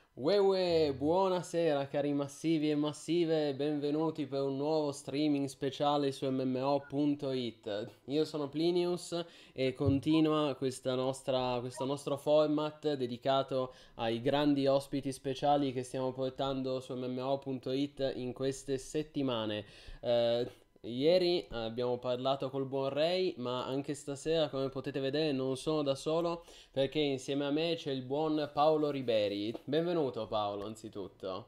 Buonasera cari massivi e massive, benvenuti per un nuovo streaming speciale su MMO.it. Io sono Plinius e continua questo nostro format dedicato ai grandi ospiti speciali che stiamo portando su MMO.it in queste settimane. Ieri abbiamo parlato col buon Ray, ma anche stasera, come potete vedere, non sono da solo perché insieme a me c'è il buon Paolo Riberi. Benvenuto Paolo, anzitutto.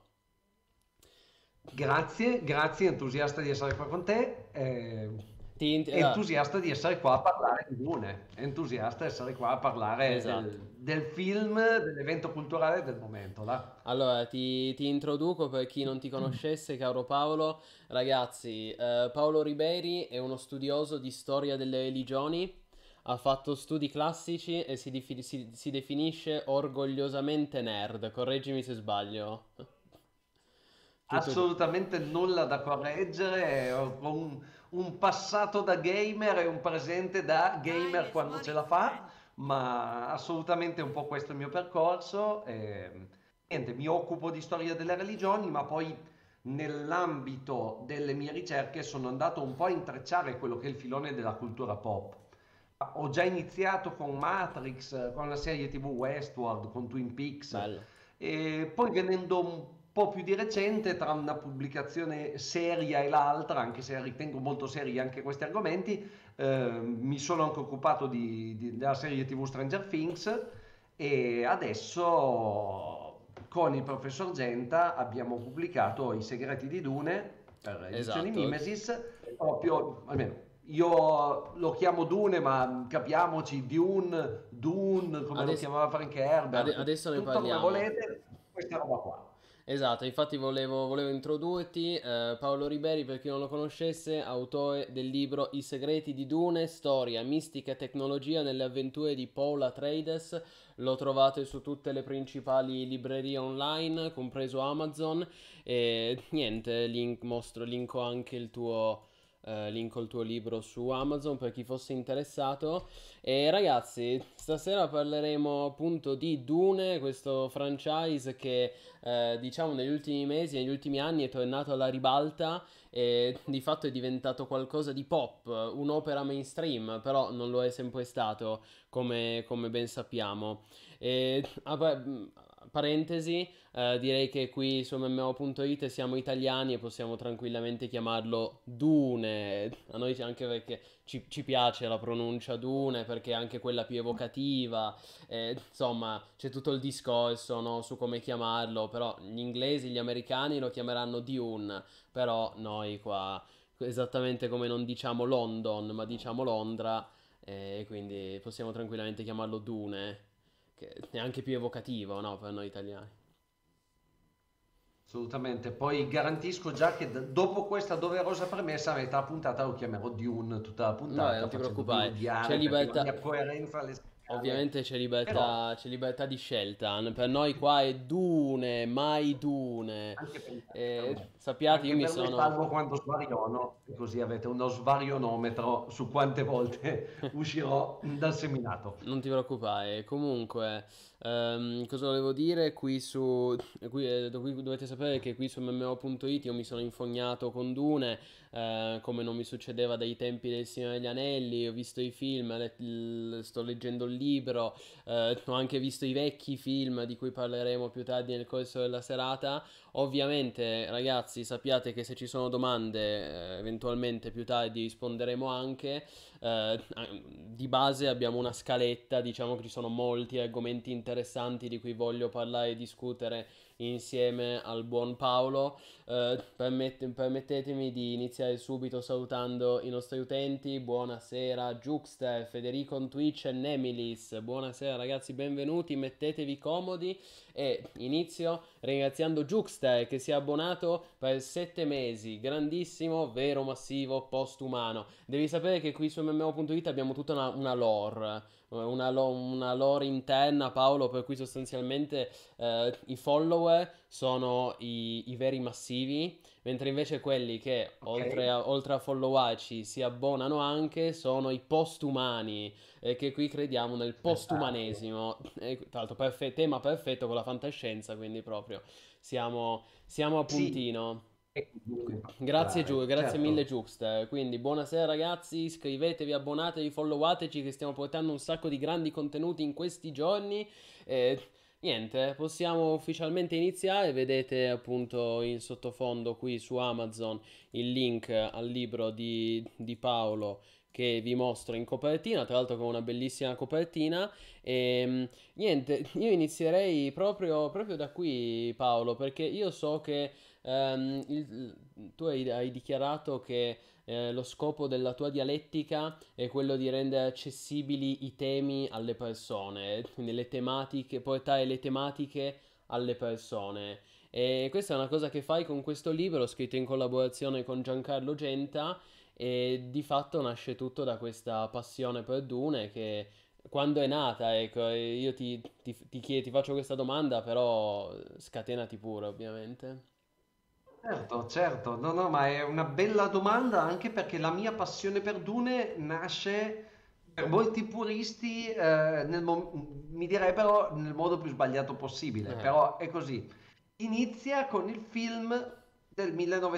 Grazie, grazie, entusiasta di essere qua con te, Ah, entusiasta di essere qua a parlare di Dune, entusiasta di essere qua a parlare esatto. del film, dell'evento culturale del momento, là. Allora, ti introduco per chi non ti conoscesse, caro Paolo. Ragazzi, Paolo Riberi è uno studioso di storia delle religioni, ha fatto studi classici e si definisce orgogliosamente nerd. Correggimi se sbaglio. Tutto qui. Assolutamente nulla da correggere, ho un passato da gamer e un presente da gamer quando ce la fa, ma assolutamente un po' questo è il mio percorso. Niente, mi occupo di storia delle religioni, ma poi nell'ambito delle mie ricerche sono andato un po' a intrecciare quello che è il filone della cultura pop. Ho già iniziato con Matrix, con la serie TV Westworld, con Twin Peaks, Bello. e poi venendo un po' più di recente, tra una pubblicazione seria e l'altra, anche se ritengo molto seri anche questi argomenti, mi sono anche occupato della serie TV Stranger Things e adesso con il professor Genta abbiamo pubblicato I segreti di Dune per edizioni Esatto. Mimesis, proprio, almeno io lo chiamo Dune, ma capiamoci, Dune, come lo Adesso, chiamava Frank Herbert, adesso ne tutto come parliamo. volete, questa roba qua. Esatto, infatti volevo introdurti Paolo Riberi, per chi non lo conoscesse, autore del libro I segreti di Dune, storia, mistica e tecnologia nelle avventure di Paul Atreides. Lo trovate su tutte le principali librerie online, compreso Amazon. E niente, linko anche linko il tuo libro su Amazon per chi fosse interessato. E ragazzi, stasera parleremo appunto di Dune, questo franchise che diciamo negli ultimi mesi, negli ultimi anni è tornato alla ribalta e di fatto è diventato qualcosa di pop, un'opera mainstream, però non lo è sempre stato, come ben sappiamo. E, parentesi, direi che qui su MMO.it siamo italiani e possiamo tranquillamente chiamarlo Dune. A noi anche perché ci piace la pronuncia Dune, perché è anche quella più evocativa. Insomma, c'è tutto il discorso, no, su come chiamarlo, però gli inglesi, gli americani lo chiameranno Dune, però noi qua, esattamente come non diciamo London, ma diciamo Londra, quindi possiamo tranquillamente chiamarlo Dune, che è anche più evocativo, no, per noi italiani. Assolutamente, poi garantisco già che dopo questa doverosa premessa, a metà puntata lo chiamerò Dune tutta la Vabbè, puntata, non ti facendomi preoccupare, c'è odiare perché la libertà. mia coerenza alle scale, Ovviamente però c'è libertà di scelta. Per noi qua è Dune, mai Dune. anche per me, Sappiate, io anche mi per me, sono. salvo quando svariono, e così avete uno svarionometro su quante volte uscirò dal seminato. Non ti preoccupare, comunque, cosa volevo dire? Qui dovete sapere che qui su MMO.it io mi sono infognato con Dune, come non mi succedeva dai tempi del Signore degli Anelli, ho visto i film, sto leggendo il libro, ho anche visto i vecchi film di cui parleremo più tardi nel corso della serata. Ovviamente, ragazzi, sappiate che se ci sono domande, eventualmente più tardi risponderemo anche. Di base abbiamo una scaletta, diciamo che ci sono molti argomenti interessanti di cui voglio parlare e discutere insieme al buon Paolo. Permettetemi di iniziare subito salutando i nostri utenti. Buonasera Juxter, Federico on Twitch e Nemilis. Buonasera ragazzi, benvenuti, mettetevi comodi e inizio ringraziando Juxter che si è abbonato per 7 mesi. Grandissimo, vero, massivo, postumano. Devi sapere che qui su MMO.it abbiamo tutta una lore, una lore interna, Paolo, per cui sostanzialmente i follower sono i veri massivi, mentre invece quelli che Ok. oltre a followarci si abbonano anche sono i postumani, che qui crediamo nel Esatto. postumanesimo. E, tra l'altro tema perfetto con la fantascienza, quindi proprio siamo a Sì, puntino. e quindi in Grazie Giù, particolare, grazie mille certo. Giuxt. Quindi buonasera ragazzi, iscrivetevi, abbonatevi, followateci che stiamo portando un sacco di grandi contenuti in questi giorni. E niente, possiamo ufficialmente iniziare. Vedete appunto in sottofondo qui su Amazon il link al libro di Paolo che vi mostro in copertina, tra l'altro con una bellissima copertina. E niente, io inizierei proprio da qui Paolo, perché io so che tu hai dichiarato che lo scopo della tua dialettica è quello di rendere accessibili i temi alle persone, quindi le tematiche, portare le tematiche alle persone. E questa è una cosa che fai con questo libro scritto in collaborazione con Giancarlo Genta e di fatto nasce tutto da questa passione per Dune che quando è nata, ecco, e io ti faccio questa domanda, però scatenati pure, ovviamente. Certo, certo, no, no, ma è una bella domanda anche perché la mia passione per Dune nasce per molti puristi, mi direbbero nel modo più sbagliato possibile, Eh, però è così. Inizia con il film del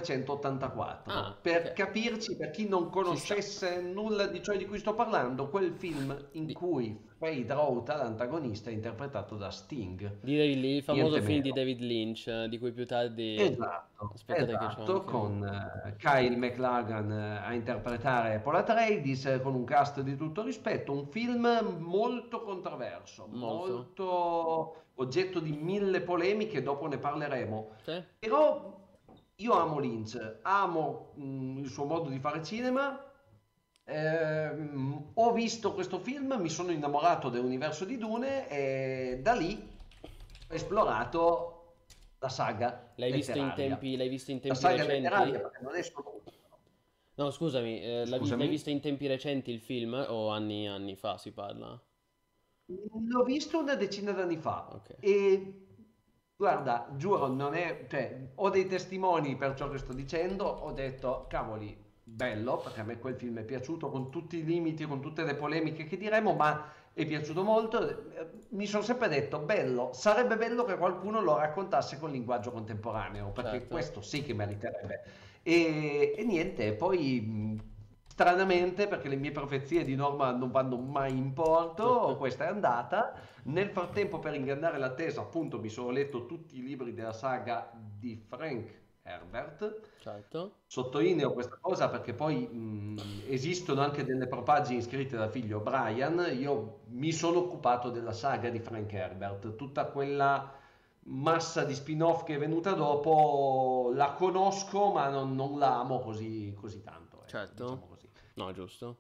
Ah, 1984. ok, Per capirci, per chi non ci sta. conoscesse nulla di ciò di cui sto parlando, quel film in Di, cui Fade Rauta, l'antagonista, è interpretato da Sting, il famoso niente film di meno. David Lynch, di cui più tardi... Esatto, Aspettate che c'ho esatto, anche... con Kyle MacLachlan a interpretare Paul Atreides con un cast di tutto rispetto, un film molto controverso, Molto. molto oggetto di mille polemiche, dopo ne parleremo. Sì? Però io amo Lynch, amo il suo modo di fare cinema. Ho visto questo film, mi sono innamorato dell'universo di Dune e da lì ho esplorato la saga letteraria. L'hai visto in La tempi saga letteraria recenti? perché non è solo un libro. No, scusami, l'hai Scusami. visto in tempi recenti il film o anni fa si parla? L'ho visto una decina d'anni fa Ok. e guarda, giuro, non è, cioè, ho dei testimoni per ciò che sto dicendo, ho detto, cavoli, bello, perché a me quel film è piaciuto con tutti i limiti, con tutte le polemiche che diremo, ma è piaciuto molto. Mi sono sempre detto, bello, sarebbe bello che qualcuno lo raccontasse con linguaggio contemporaneo, perché Certo. questo sì che meriterebbe. E niente, poi stranamente, perché le mie profezie di norma non vanno mai in porto, questa è andata. Nel frattempo, per ingannare l'attesa, appunto, mi sono letto tutti i libri della saga di Frank Herbert. Certo. Sottolineo questa cosa perché poi esistono anche delle propagine scritte dal figlio Brian. Io mi sono occupato della saga di Frank Herbert, tutta quella massa di spin-off che è venuta dopo la conosco, ma non la amo così tanto, ecco, diciamo Certo. così. No, giusto.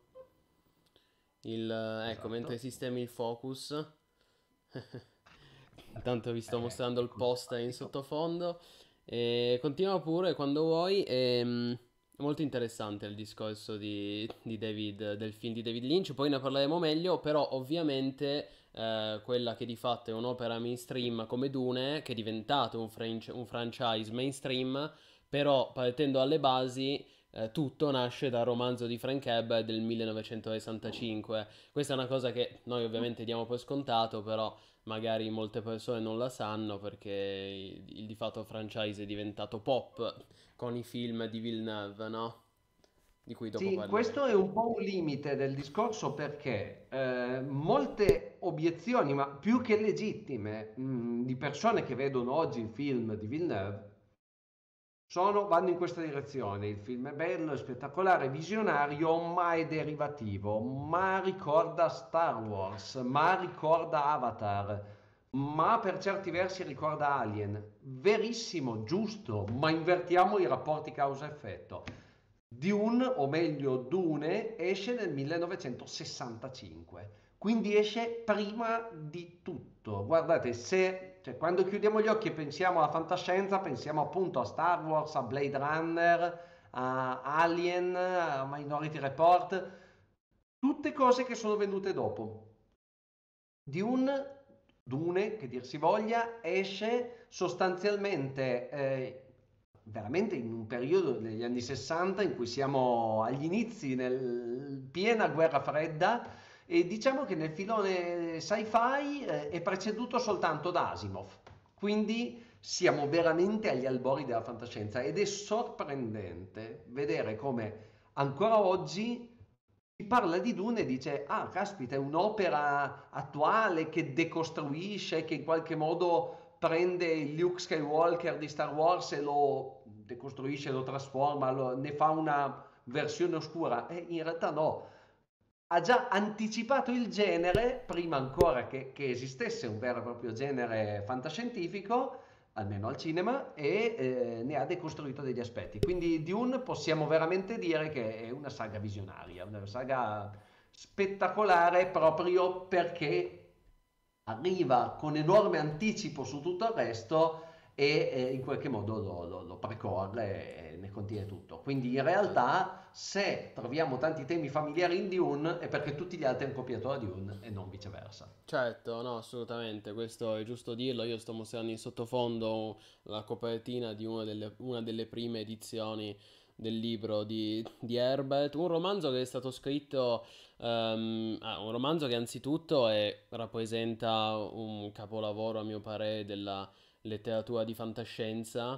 Ecco, mentre Esatto. sistemi il focus, intanto vi sto mostrando il Ecco, poster in simpatico. sottofondo. E continua pure quando vuoi. È molto interessante il discorso di David, del film di David Lynch. Poi ne parleremo meglio. Però, ovviamente, quella che di fatto è un'opera mainstream come Dune, che è diventato un franchise mainstream, però partendo dalle basi. Tutto nasce dal romanzo di Frank Herbert del 1965. Questa è una cosa che noi ovviamente diamo per scontato, però magari molte persone non la sanno perché il di fatto franchise è diventato pop con i film di Villeneuve, no? Di cui dopo Sì, parleremo. questo è un po' un limite del discorso perché molte obiezioni, ma più che legittime, di persone che vedono oggi il film di Villeneuve vanno in questa direzione. Il film è bello, è spettacolare, è visionario, ma è derivativo, ma ricorda Star Wars, ma ricorda Avatar, ma per certi versi ricorda Alien. Verissimo, giusto, ma invertiamo i rapporti causa-effetto. Dune, o meglio Dune, esce nel 1965, quindi esce prima di tutto. Guardate, cioè, quando chiudiamo gli occhi e pensiamo alla fantascienza, pensiamo appunto a Star Wars, a Blade Runner, a Alien, a Minority Report. tutte cose che sono venute dopo. Dune, che dir si voglia, esce sostanzialmente veramente in un periodo degli anni 60 in cui siamo agli inizi, nel piena guerra fredda, e diciamo che nel filone sci-fi è preceduto soltanto da Asimov. Quindi siamo veramente agli albori della fantascienza ed è sorprendente vedere come ancora oggi si parla di Dune e dice, ah, caspita, è un'opera attuale che decostruisce, che in qualche modo prende il Luke Skywalker di Star Wars e lo decostruisce, lo trasforma, ne fa una versione oscura. E in realtà no, ha già anticipato il genere prima ancora che esistesse un vero e proprio genere fantascientifico, almeno al cinema, e ne ha decostruito degli aspetti. Quindi Dune possiamo veramente dire che è una saga visionaria, una saga spettacolare proprio perché arriva con enorme anticipo su tutto il resto e in qualche modo lo precorre e ne contiene tutto. Quindi in realtà se troviamo tanti temi familiari in Dune è perché tutti gli altri hanno copiato la Dune e non viceversa. Certo, no, assolutamente, questo è giusto dirlo. Io sto mostrando in sottofondo la copertina di una delle prime edizioni del libro di Herbert, un romanzo che è stato scritto, un romanzo che anzitutto rappresenta un capolavoro, a mio parere, della letteratura di fantascienza.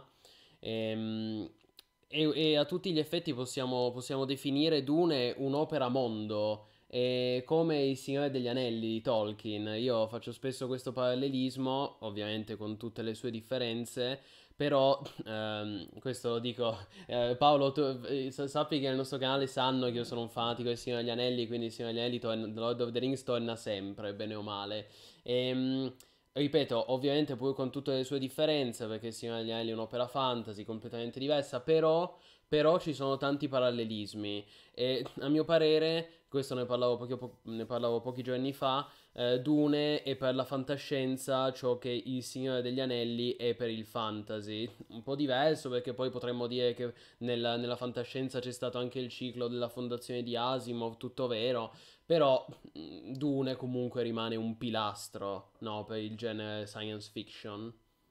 Ehm, e a tutti gli effetti possiamo definire Dune un'opera mondo, come Il Signore degli Anelli di Tolkien. Io faccio spesso questo parallelismo, ovviamente con tutte le sue differenze, però questo lo dico, Paolo, tu sappi che nel nostro canale sanno che io sono un fanatico del Signore degli Anelli, quindi Il Signore degli Anelli, The Lord of the Rings torna sempre, bene o male. Ehm, Ripeto, ovviamente pur con tutte le sue differenze, perché Il Signore degli Anelli è un'opera fantasy completamente diversa, però ci sono tanti parallelismi e a mio parere, questo ne parlavo pochi giorni fa, Dune è per la fantascienza ciò che Il Signore degli Anelli è per il fantasy. Un po' diverso perché poi potremmo dire che nella fantascienza c'è stato anche il ciclo della fondazione di Asimov, tutto vero, però Dune comunque rimane un pilastro, no, per il genere science fiction.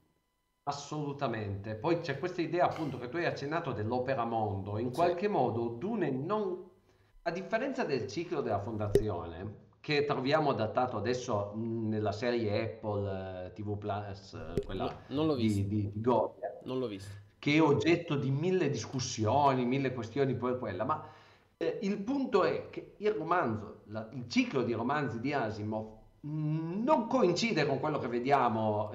Assolutamente. Poi c'è questa idea appunto che tu hai accennato dell'opera mondo. In Sì. qualche modo Dune non, a differenza del ciclo della fondazione, che troviamo adattato adesso nella serie Apple TV Plus, quella Non l'ho visto, di Goya, non l'ho visto. che è oggetto di mille discussioni, mille questioni, poi quella, ma il punto è che il romanzo, il ciclo di romanzi di Asimov non coincide con quello che vediamo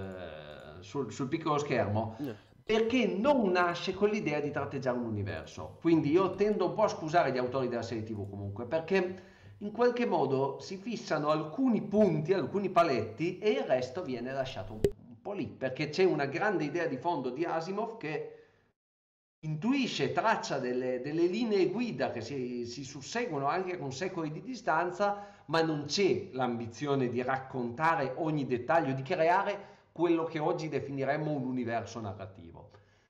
sul piccolo schermo Eh, perché non nasce con l'idea di tratteggiare un universo. Quindi io tendo un po' a scusare gli autori della serie TV comunque, perché in qualche modo si fissano alcuni punti, alcuni paletti e il resto viene lasciato un po' lì, perché c'è una grande idea di fondo di Asimov che intuisce, traccia delle linee guida che si susseguono anche con secoli di distanza, ma non c'è l'ambizione di raccontare ogni dettaglio, di creare quello che oggi definiremmo un universo narrativo.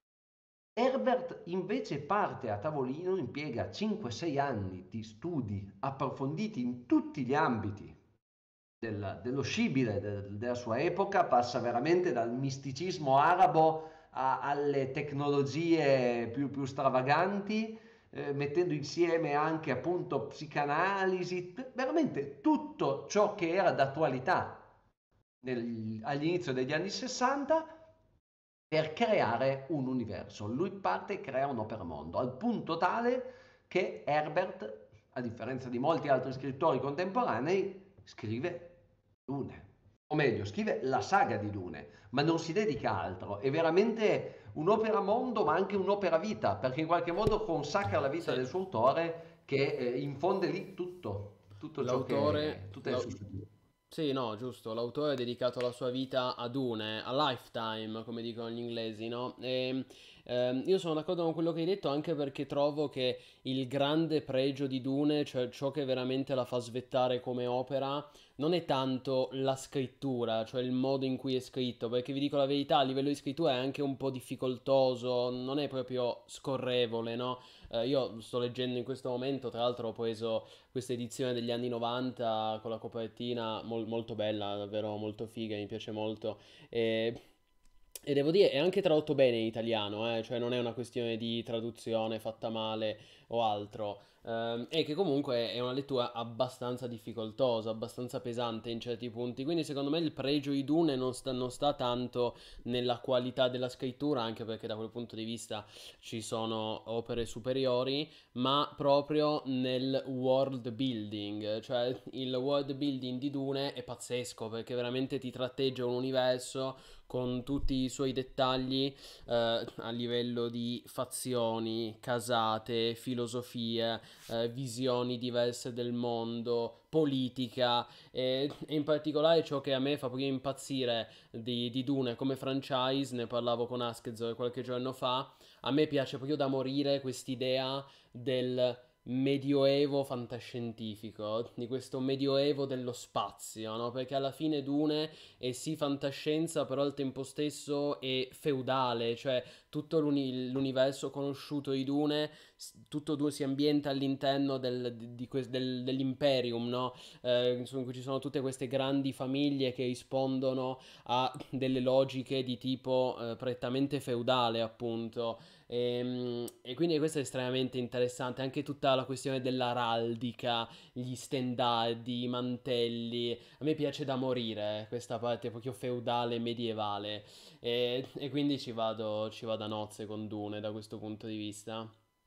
Herbert invece parte a tavolino, impiega 5-6 anni di studi approfonditi in tutti gli ambiti dello scibile della sua epoca, passa veramente dal misticismo arabo alle tecnologie più stravaganti, mettendo insieme anche appunto psicanalisi, veramente tutto ciò che era d'attualità all'inizio degli anni 60 per creare un universo. Lui parte e crea un'opera mondo, al punto tale che Herbert, a differenza di molti altri scrittori contemporanei, scrive Dune. O meglio, scrive la saga di Dune, ma non si dedica a altro. È veramente un'opera mondo, ma anche un'opera vita, perché in qualche modo consacra la vita sì. del suo autore che infonde lì tutto ciò L'autore, che, tutte le la- sue sfumature. Sì, no, giusto. L'autore ha dedicato la sua vita a Dune, a lifetime, come dicono gli inglesi, no? E, io sono d'accordo con quello che hai detto anche perché trovo che il grande pregio di Dune, cioè ciò che veramente la fa svettare come opera, non è tanto la scrittura, cioè il modo in cui è scritto, perché vi dico la verità, a livello di scrittura è anche un po' difficoltoso, non è proprio scorrevole, no? Io sto leggendo in questo momento, tra l'altro ho preso questa edizione degli anni 90 con la copertina molto bella, davvero molto figa, mi piace molto. E, e devo dire, è anche tradotto bene in italiano, cioè non è una questione di traduzione fatta male o altro. E che comunque è una lettura abbastanza difficoltosa, abbastanza pesante in certi punti. Quindi, secondo me, il pregio di Dune non sta tanto nella qualità della scrittura, anche perché da quel punto di vista ci sono opere superiori, ma proprio nel world building. Cioè, il world building di Dune è pazzesco perché veramente ti tratteggia un universo con tutti i suoi dettagli a livello di fazioni, casate, filosofie, visioni diverse del mondo, politica e in particolare ciò che a me fa proprio impazzire di Dune come franchise, ne parlavo con Asked qualche giorno fa, a me piace proprio da morire quest'idea del medioevo fantascientifico, di questo medioevo dello spazio, no? Perché alla fine Dune è sì fantascienza, però al tempo stesso è feudale, cioè tutto l'universo conosciuto di Dune, tutto Dune si ambienta all'interno dell'Imperium, no? In cui ci sono tutte queste grandi famiglie che rispondono a delle logiche di tipo prettamente feudale, appunto. E quindi questo è estremamente interessante, anche tutta la questione dell'araldica, gli stendardi, i mantelli. A me piace da morire questa parte proprio feudale medievale. E quindi ci vado a nozze con Dune da questo punto di vista.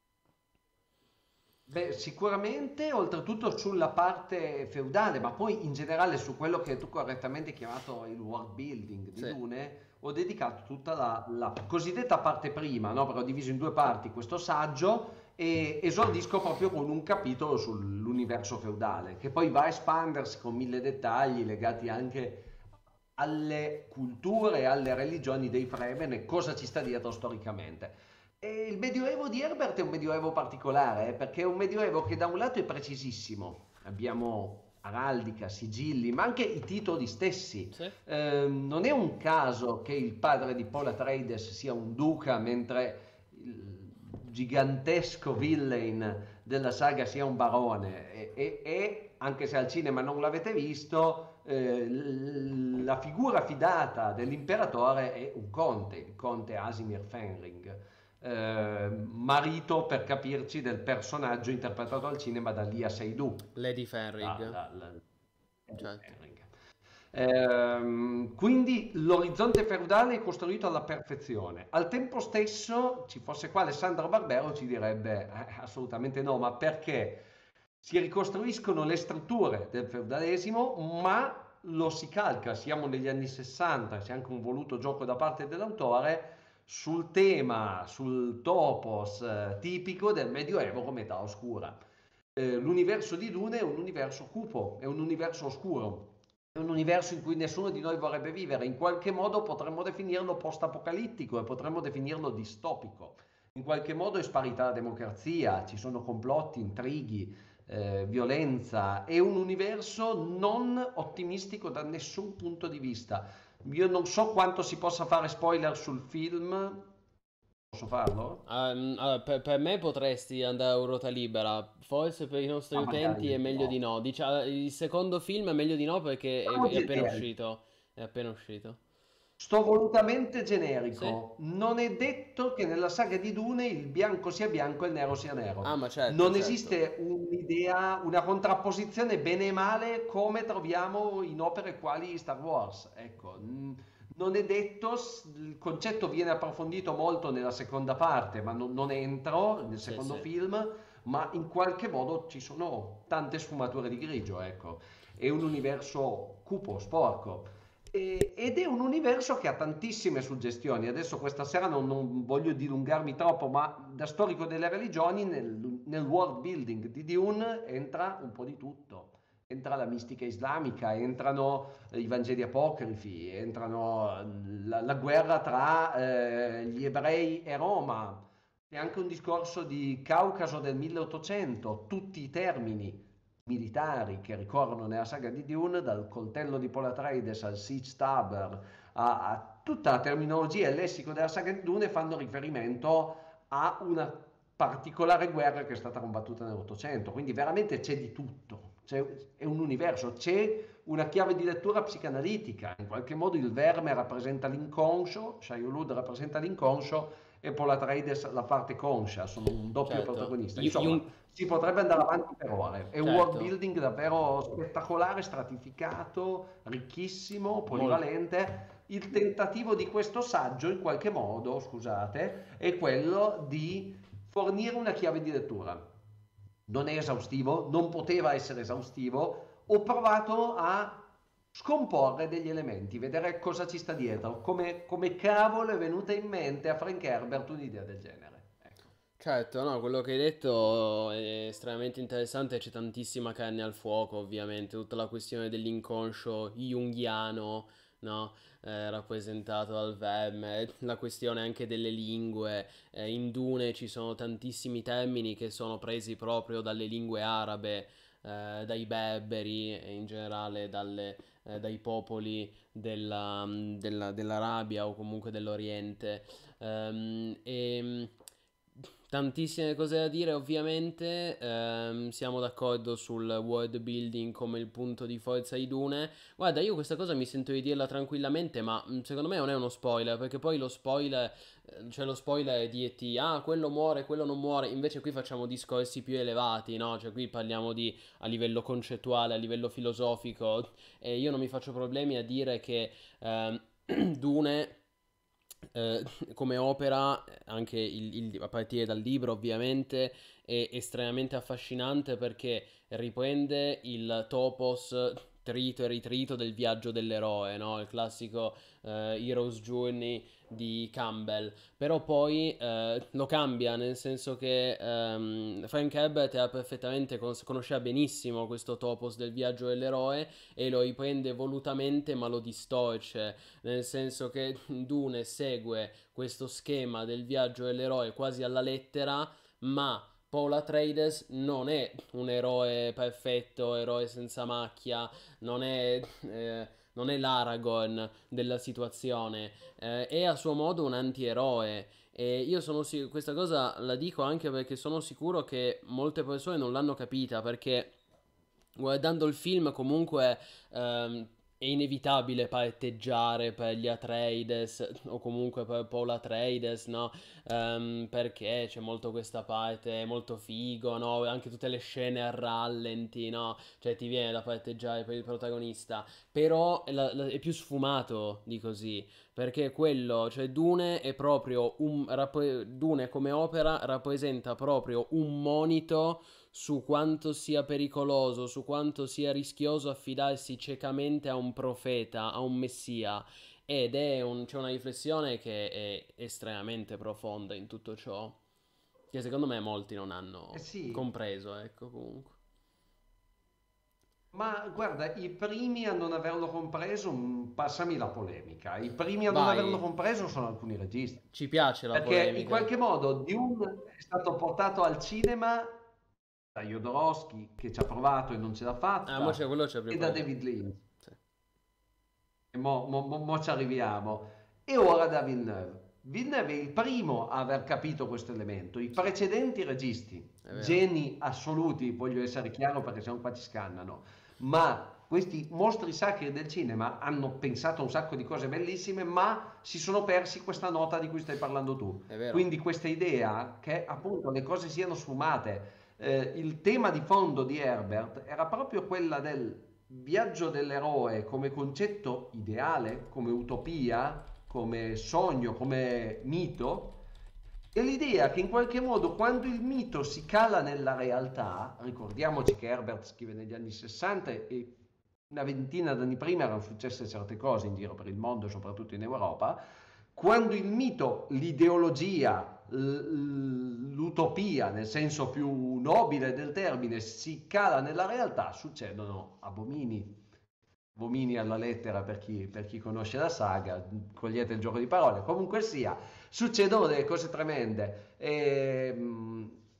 Beh, sicuramente, oltretutto sulla parte feudale, ma poi in generale su quello che tu correttamente hai chiamato il world building di Sì, Dune, ho dedicato tutta la cosiddetta parte prima, no? Però ho diviso in due parti questo saggio e esordisco proprio con un capitolo sull'universo feudale, che poi va a espandersi con mille dettagli legati anche alle culture e alle religioni dei Fremen e cosa ci sta dietro storicamente. E il medioevo di Herbert è un medioevo particolare, perché è un medioevo che da un lato è precisissimo, abbiamo araldica, sigilli, ma anche i titoli stessi. sì. Non è un caso che il padre di Paul Atreides sia un duca, mentre il gigantesco villain della saga sia un barone. Anche se al cinema non l'avete visto, la figura fidata dell'imperatore è un conte, il conte Asimir Fenring, marito per capirci del personaggio interpretato al cinema da Lia Seydoux, Lady la, Fenrig, la, la- certo. Fenring. Quindi l'orizzonte feudale è costruito alla perfezione. Al tempo stesso, ci fosse qua Alessandro Barbero, ci direbbe assolutamente no, ma perché si ricostruiscono le strutture del feudalesimo, ma lo si calca, siamo negli anni 60, c'è anche un voluto gioco da parte dell'autore sul tema, sul topos tipico del Medioevo come età oscura. L'universo di Dune è un universo cupo, è un universo oscuro, è un universo in cui nessuno di noi vorrebbe vivere. In qualche modo potremmo definirlo post-apocalittico e potremmo definirlo distopico. In qualche modo è sparita la democrazia, ci sono complotti, intrighi, violenza. È un universo non ottimistico da nessun punto di vista. Io non so quanto si possa fare spoiler sul film. Posso farlo? Allora, per me potresti andare a ruota libera, forse per i nostri Ma utenti è magari meglio di no. no. Il secondo film è meglio di no perché è, Sono è appena generico. uscito. È appena uscito. Sto volutamente Sì? generico. Non è detto che nella saga di Dune il bianco sia bianco e il nero sia Ah, nero. ma certo, Non certo. esiste un'idea, una contrapposizione bene e male come troviamo in opere quali Star Wars. Ecco, non è detto, il concetto viene approfondito molto nella seconda parte, ma non entro nel Sì, secondo sì. film, ma in qualche modo ci sono tante sfumature di grigio, ecco. È un universo cupo, sporco. Ed è un universo che ha tantissime suggestioni. Adesso questa sera non voglio dilungarmi troppo, ma da storico delle religioni nel world building di Dune entra un po' di tutto. Entra la mistica islamica, entrano i Vangeli apocrifi, entrano la guerra tra gli ebrei e Roma. C'è anche un discorso di Caucaso del 1800, tutti i termini. militari che ricorrono nella saga di Dune, dal coltello di Paul Atreides al Siege Stabber, a tutta la terminologia e il lessico della saga di Dune fanno riferimento a una particolare guerra che è stata combattuta nell'Ottocento, quindi veramente c'è di tutto, è un universo, c'è una chiave di lettura psicanalitica, in qualche modo il verme rappresenta l'inconscio, Shai-Hulud rappresenta l'inconscio e Paul Atreides la parte conscia, sono un doppio Certo. protagonista. Insomma, si potrebbe andare avanti per ore. È un world Certo. building davvero spettacolare, stratificato, ricchissimo, Mol- polivalente. Il tentativo di questo saggio, in qualche modo, scusate, è quello di fornire una chiave di lettura. Non è esaustivo, non poteva essere esaustivo. Ho provato a scomporre degli elementi, vedere cosa ci sta dietro, come cavolo è venuta in mente a Frank Herbert un'idea del genere. Ecco. Certo, no, quello che hai detto è estremamente interessante, c'è tantissima carne al fuoco, ovviamente, tutta la questione dell'inconscio junghiano, no? Rappresentato dal verme, la questione anche delle lingue, in Dune ci sono tantissimi termini che sono presi proprio dalle lingue arabe, dai berberi e in generale dai popoli dell'Arabia o comunque dell'Oriente. E tantissime cose da dire, ovviamente. Siamo d'accordo sul world building come il punto di forza di Dune. Guarda, io questa cosa mi sento di dirla tranquillamente, ma secondo me non è uno spoiler, perché poi lo spoiler, cioè lo spoiler è dirti, ah, quello muore, quello non muore. Invece qui facciamo discorsi più elevati, no? Cioè qui parliamo di a livello concettuale, a livello filosofico, e io non mi faccio problemi a dire che Dune eh, come opera, anche a partire dal libro ovviamente, è estremamente affascinante perché riprende il topos trito e ritrito del viaggio dell'eroe, no? Il classico Hero's Journey di Campbell, però poi lo cambia, nel senso che Frank Herbert era perfettamente, conosceva benissimo questo topos del viaggio dell'eroe e lo riprende volutamente ma lo distorce, nel senso che Dune segue questo schema del viaggio dell'eroe quasi alla lettera, ma Paul Atreides non è un eroe perfetto, eroe senza macchia, non è, non è l'Aragorn della situazione, è a suo modo un antieroe. E io sono sicuro, questa cosa la dico anche perché sono sicuro che molte persone non l'hanno capita, perché guardando il film comunque è inevitabile parteggiare per gli Atreides o comunque per Paul Atreides, no? Perché c'è molto questa parte, è molto figo, no? Anche tutte le scene a rallenti, no? Cioè ti viene da parteggiare per il protagonista, però è più sfumato di così, perché quello, cioè Dune è proprio Dune come opera rappresenta proprio un monito su quanto sia pericoloso, su quanto sia rischioso affidarsi ciecamente a un profeta, a un messia. C'è una riflessione che è estremamente profonda in tutto ciò, che secondo me molti non Eh hanno sì, compreso, ecco comunque. ma guarda, i primi a non averlo compreso, passami la polemica, i primi a non averlo Vai, compreso sono alcuni registi, ci piace la perché in polemica. qualche modo Dune è stato portato al cinema da Jodorowsky, che ci ha provato e non ce l'ha Ah, mo c'è fatta, quello c'è e da preparato. David Lynch. Sì, E mo ci arriviamo. E ora da Villeneuve. Villeneuve è il primo a aver capito questo elemento. I sì, precedenti registi, è vero. geni assoluti, voglio essere chiaro perché sennò qua ci scannano, ma questi mostri sacri del cinema hanno pensato un sacco di cose bellissime, ma si sono persi questa nota di cui stai parlando tu. È vero. Quindi questa idea che appunto le cose siano sfumate. Il tema di fondo di Herbert era proprio quella del viaggio dell'eroe come concetto ideale, come utopia, come sogno, come mito, e l'idea che in qualche modo quando il mito si cala nella realtà, ricordiamoci che Herbert scrive negli anni 60 e una ventina d'anni prima erano successe certe cose in giro per il mondo, soprattutto in Europa, quando il mito, l'ideologia, l'utopia nel senso più nobile del termine si cala nella realtà, succedono abomini. Abomini alla lettera per chi conosce la saga, cogliete il gioco di parole, comunque sia, succedono delle cose tremende.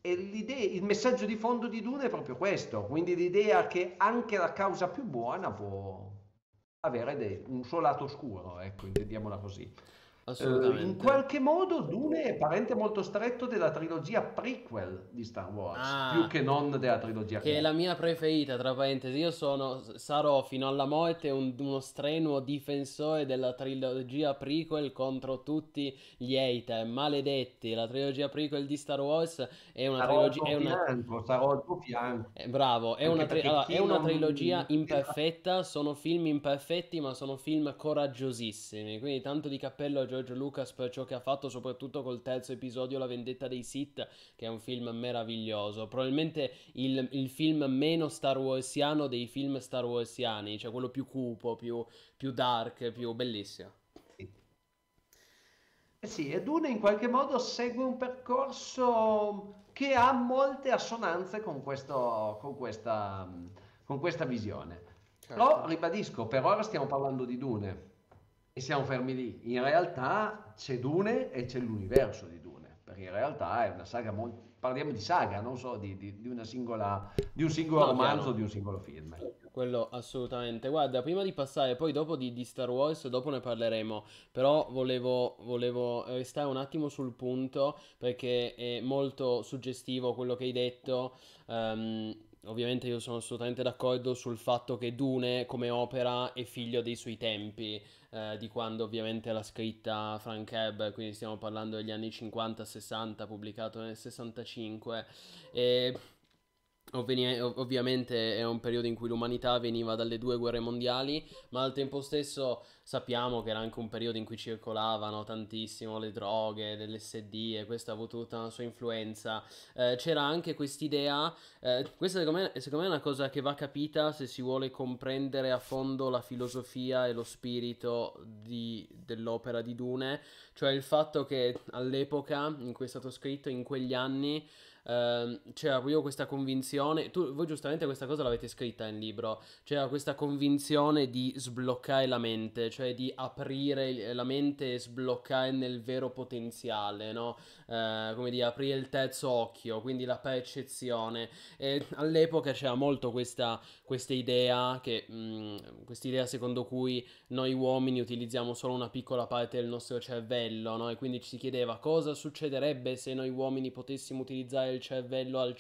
il messaggio di fondo di Dune è proprio questo, quindi l'idea che anche la causa più buona può avere un suo lato oscuro, ecco, intendiamola così. In Assolutamente. qualche modo Dune è parente molto stretto della trilogia prequel di Star Wars, più Ah, che non della trilogia che è la prequel. mia preferita, tra parentesi. Sarò fino alla morte uno strenuo difensore della trilogia prequel contro tutti gli hater maledetti. La trilogia prequel di Star Wars è una Sarò al trilogia, tuo fianco, sarò al tuo fianco, bravo, anche perché allora, è chi una non... trilogia imperfetta, sono film imperfetti, ma sono film coraggiosissimi. Quindi tanto di cappello a George Lucas per ciò che ha fatto, soprattutto col terzo episodio, La vendetta dei Sith, che è un film meraviglioso. Probabilmente il film meno Star Warsiano dei film Star Warsiani, cioè quello più cupo, più dark, più bellissimo. Eh sì, e Dune in qualche modo segue un percorso che ha molte assonanze con questa visione. Però Certo. ribadisco, per ora stiamo parlando di Dune e siamo fermi lì. In realtà c'è Dune e c'è l'universo di Dune, perché in realtà è una saga molto... Parliamo di saga, non so di una di un singolo No, romanzo o chiaro. di un singolo film. Quello assolutamente. Guarda, prima di passare, poi dopo di Star Wars, dopo ne parleremo, però volevo restare un attimo sul punto perché è molto suggestivo quello che hai detto. Ovviamente io sono assolutamente d'accordo sul fatto che Dune come opera è figlio dei suoi tempi, di quando ovviamente l'ha scritta Frank Herbert, quindi stiamo parlando degli anni 50-60, pubblicato nel 65. E ovviamente è un periodo in cui l'umanità veniva dalle due guerre mondiali, ma al tempo stesso sappiamo che era anche un periodo in cui circolavano tantissimo le droghe, dell'SD e questo ha avuto tutta una sua influenza. C'era anche quest'idea, questa secondo me è una cosa che va capita se si vuole comprendere a fondo la filosofia e lo spirito dell'opera di Dune, cioè il fatto che all'epoca in cui è stato scritto, in quegli anni, c'era proprio questa convinzione, voi giustamente questa cosa l'avete scritta in libro, c'era questa convinzione di sbloccare la mente, cioè di aprire la mente e sbloccare nel vero potenziale, no? Come dire, aprire il terzo occhio, quindi la percezione. E all'epoca c'era molto questa idea quest'idea secondo cui noi uomini utilizziamo solo una piccola parte del nostro cervello, no? E quindi ci si chiedeva cosa succederebbe se noi uomini potessimo utilizzare il cervello al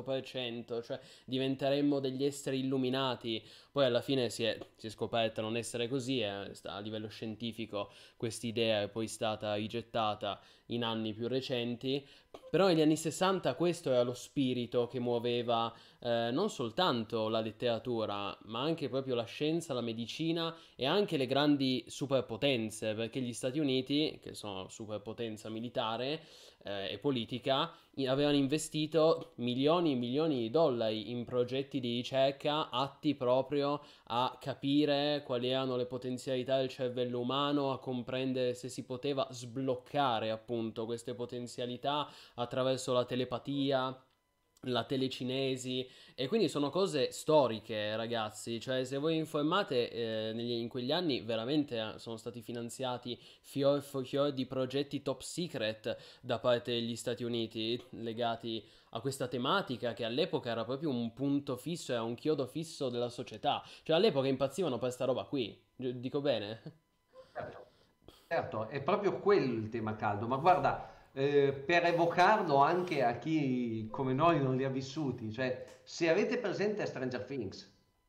100%, cioè diventeremmo degli esseri illuminati. Poi alla fine si è scoperta non essere così, a livello scientifico quest'idea è poi stata rigettata in anni più recenti, però negli anni 60 questo era lo spirito che muoveva non soltanto la letteratura, ma anche proprio la scienza, la medicina e anche le grandi superpotenze, perché gli Stati Uniti, che sono superpotenza militare e politica, avevano investito milioni e milioni di dollari in progetti di ricerca atti proprio a capire quali erano le potenzialità del cervello umano, a comprendere se si poteva sbloccare appunto queste potenzialità attraverso la telepatia, la telecinesi, e quindi sono cose storiche, ragazzi. Cioè, se voi informate, in quegli anni veramente sono stati finanziati fior di progetti top secret da parte degli Stati Uniti legati a questa tematica che all'epoca era proprio un punto fisso, era un chiodo fisso della società. Cioè, all'epoca impazzivano per sta roba qui. Dico bene? Certo. Certo, è proprio quello il tema caldo, ma guarda, per evocarlo anche a chi come noi non li ha vissuti, cioè se avete presente Stranger Things,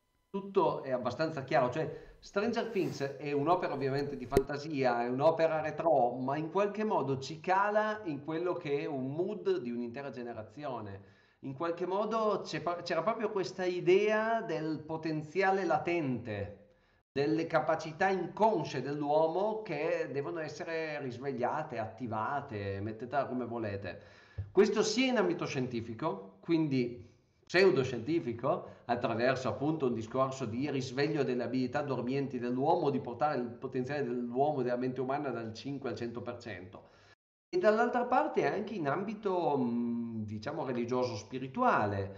tutto è abbastanza chiaro, cioè Stranger Things è un'opera ovviamente di fantasia, è un'opera retro, ma in qualche modo ci cala in quello che è un mood di un'intera generazione. In qualche modo c'era proprio questa idea del potenziale latente, delle capacità inconsce dell'uomo che devono essere risvegliate, attivate, mettetela come volete. Questo sia in ambito scientifico, quindi pseudoscientifico, attraverso appunto un discorso di risveglio delle abilità dormienti dell'uomo, di portare il potenziale dell'uomo e della mente umana dal 5 al 100%. E dall'altra parte anche in ambito, diciamo, religioso-spirituale.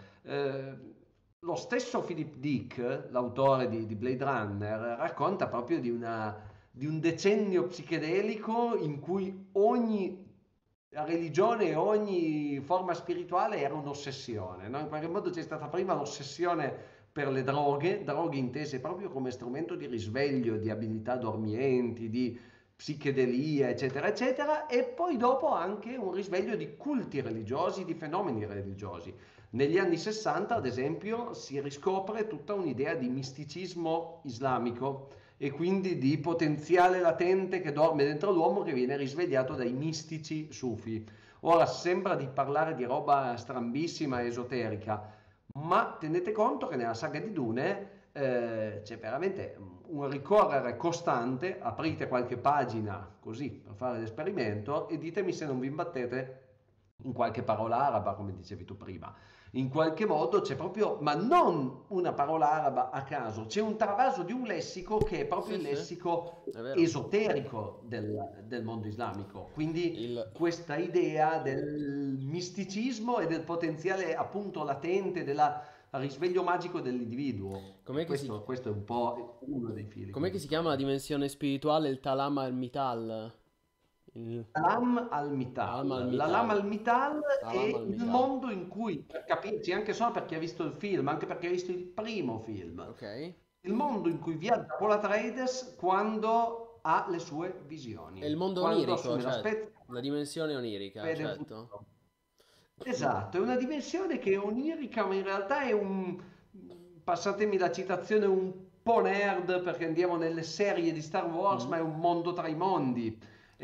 Lo stesso Philip Dick, l'autore di Blade Runner, racconta proprio di un decennio psichedelico in cui ogni la religione e ogni forma spirituale era un'ossessione, no? In qualche modo c'è stata prima l'ossessione per le droghe intese proprio come strumento di risveglio, di abilità dormienti, di psichedelia, eccetera, eccetera, e poi dopo anche un risveglio di culti religiosi, di fenomeni religiosi. Negli anni 60, ad esempio, si riscopre tutta un'idea di misticismo islamico e quindi di potenziale latente che dorme dentro l'uomo che viene risvegliato dai mistici sufi. Ora sembra di parlare di roba strambissima, esoterica, ma tenete conto che nella saga di Dune c'è veramente un ricorrere costante, aprite qualche pagina così per fare l'esperimento e ditemi se non vi imbattete in qualche parola araba, come dicevi tu prima. In qualche modo c'è proprio, ma non una parola araba a caso, c'è un travaso di un lessico che è proprio Sì, il sì, lessico è vero. esoterico del mondo islamico. Quindi Il... questa idea del misticismo e del potenziale appunto latente, del risveglio magico dell'individuo. E Com'è che si... questo è un po' uno dei fili Com'è che si chiama la conduttori. dimensione spirituale? Il Talam al-Mital. Il L'Alam Talam al-Mital. L'Alam al-Mital. al-Mital è Talam il al-Mital. mondo in cui, per capirci, anche solo per chi ha visto il film, anche perché ha visto il primo film, Ok. il mondo in cui viaggia Paul Atreides quando ha le sue È visioni, il mondo quando onirico, assume cioè l'aspetto la dimensione onirica, vede il certo. futuro. Esatto, è una dimensione che è onirica, ma in realtà è un, passatemi la citazione, un po' nerd perché andiamo nelle serie di Star Wars, ma Mhm. è un mondo tra i mondi,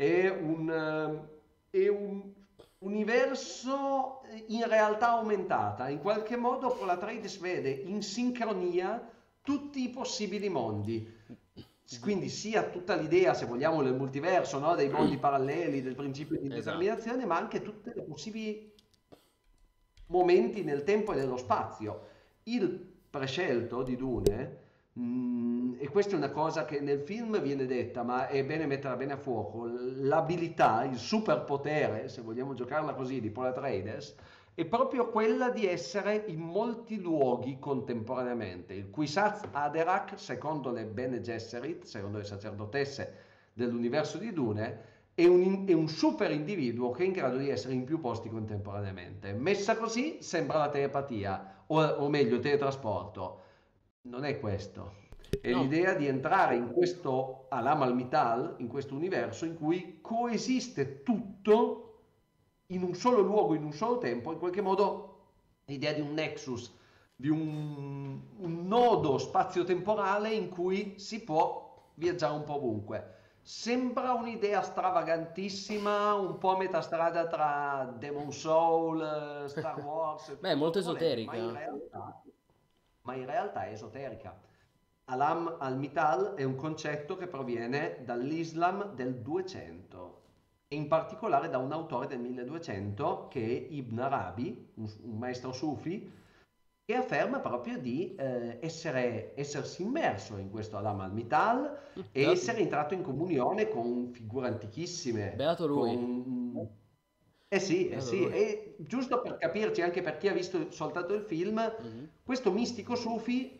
è un universo in realtà aumentata. In qualche modo Paul Atreides vede in sincronia tutti i possibili mondi. Mhm. Quindi sia tutta l'idea, se vogliamo, del multiverso, no? Dei mondi paralleli, del principio di Esatto. indeterminazione, ma anche tutte le possibili momenti nel tempo e nello spazio. Il prescelto di Dune, e questa è una cosa che nel film viene detta, ma è bene metterla bene a fuoco, l'abilità, il superpotere, se vogliamo giocarla così, di Paul Atreides, è proprio quella di essere in molti luoghi contemporaneamente. Il Kwisatz Haderach, secondo le Bene Gesserit, secondo le sacerdotesse dell'universo di Dune, è un super individuo che è in grado di essere in più posti contemporaneamente. Messa così sembra la telepatia, o meglio, il teletrasporto. Non è questo. È No, l'idea di entrare in questo Alam al-Mital, in questo universo in cui coesiste tutto in un solo luogo, in un solo tempo, in qualche modo l'idea di un nexus, di un nodo spazio-temporale in cui si può viaggiare un po' ovunque. Sembra un'idea stravagantissima, un po' a metà strada tra Demon Soul, Star Wars e beh, è tutto quello molto che volete, esoterica. ma in realtà è esoterica. Alam al-Mital è un concetto che proviene dall'Islam del 200 e in particolare da un autore del 1200 che è Ibn Arabi, un maestro sufi, che afferma proprio di essersi immerso in questo Alam al-Mital e Beato, essere entrato in comunione con figure antichissime, beato lui. con... Eh sì, eh Beato sì, lui. e giusto per capirci anche per chi ha visto soltanto il film, Mhm. questo mistico sufi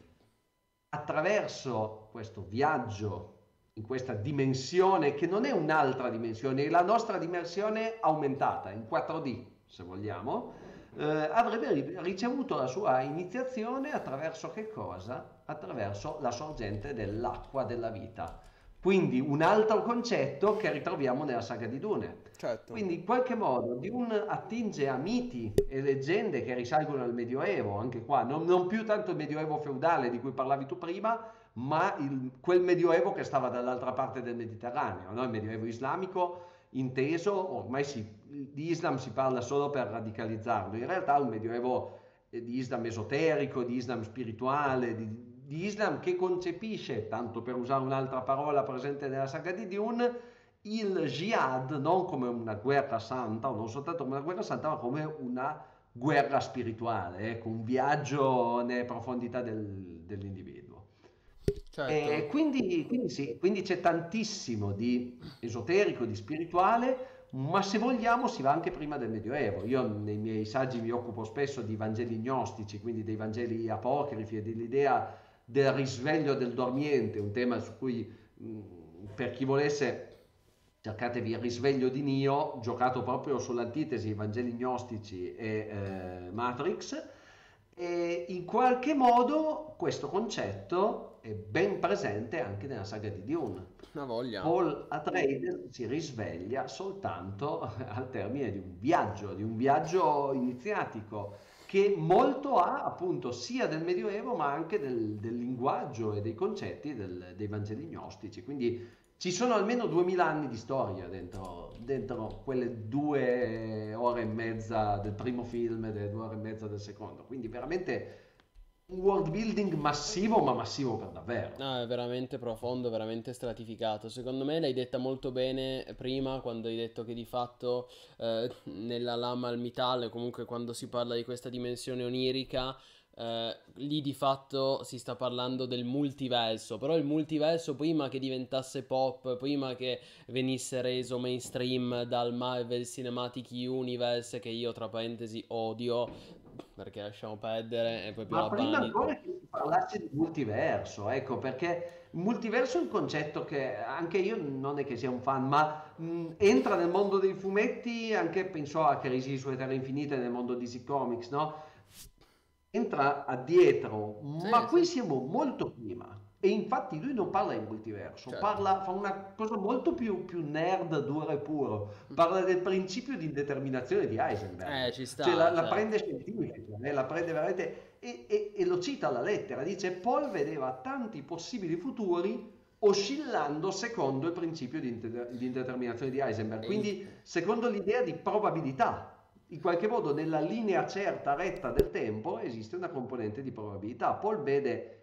attraverso questo viaggio in questa dimensione che non è un'altra dimensione, è la nostra dimensione aumentata in 4D, se vogliamo, avrebbe ricevuto la sua iniziazione attraverso che cosa? Attraverso la sorgente dell'acqua della vita. Quindi un altro concetto che ritroviamo nella saga di Dune. Certo. Quindi in qualche modo Dune attinge a miti e leggende che risalgono al Medioevo, anche qua, non più tanto il Medioevo feudale di cui parlavi tu prima, ma quel Medioevo che stava dall'altra parte del Mediterraneo, no? Il Medioevo islamico inteso, ormai di Islam si parla solo per radicalizzarlo, in realtà è un Medioevo di Islam esoterico, di Islam spirituale, di Islam che concepisce, tanto per usare un'altra parola presente nella saga di Dune, il jihad non come una guerra santa, o non soltanto come una guerra santa, ma come una guerra spirituale, ecco, un viaggio nelle profondità dell'individuo. E Certo. quindi sì, quindi c'è tantissimo di esoterico, di spirituale, ma se vogliamo si va anche prima del Medioevo. Io nei miei saggi mi occupo spesso di Vangeli gnostici, quindi dei Vangeli apocrifi e dell'idea del risveglio del dormiente, un tema su cui per chi volesse cercatevi il risveglio di Neo, giocato proprio sull'antitesi Vangeli Gnostici e Matrix, e in qualche modo questo concetto è ben presente anche nella saga di Dune. Una voglia. Paul Atreides si risveglia soltanto al termine di un viaggio iniziatico che molto ha appunto sia del Medioevo ma anche del linguaggio e dei concetti dei Vangeli gnostici. Quindi ci sono almeno 2000 anni di storia dentro quelle 2 ore e mezza del primo film e delle 2 ore e mezza del secondo. Quindi veramente un world building massivo, ma massivo per davvero. No, è veramente profondo, veramente stratificato. Secondo me l'hai detta molto bene prima quando hai detto che di fatto nella Lama al Mittal, comunque quando si parla di questa dimensione onirica, lì di fatto si sta parlando del multiverso, però il multiverso prima che diventasse pop, prima che venisse reso mainstream dal Marvel Cinematic Universe, che io tra parentesi odio, perché lasciamo perdere, è proprio Ma la prima bani. ancora che si parlasse di multiverso, ecco, perché il multiverso è un concetto che anche io non è che sia un fan, ma entra nel mondo dei fumetti, anche penso a Crisi su Terre Infinite nel mondo di DC Comics, no? Entra addietro, Sì, ma qui sì, siamo molto prima. E infatti lui non parla di multiverso, certo. fa una cosa molto più nerd, duro e puro. Parla del principio di indeterminazione di Heisenberg. Ci Cioè sta, la certo. prende scientifica, la prende veramente e lo cita alla lettera. Dice: Paul vedeva tanti possibili futuri oscillando secondo il principio di indeterminazione di Heisenberg. E il- Quindi, secondo l'idea di probabilità. In qualche modo nella linea certa, retta del tempo, esiste una componente di probabilità. Paul vede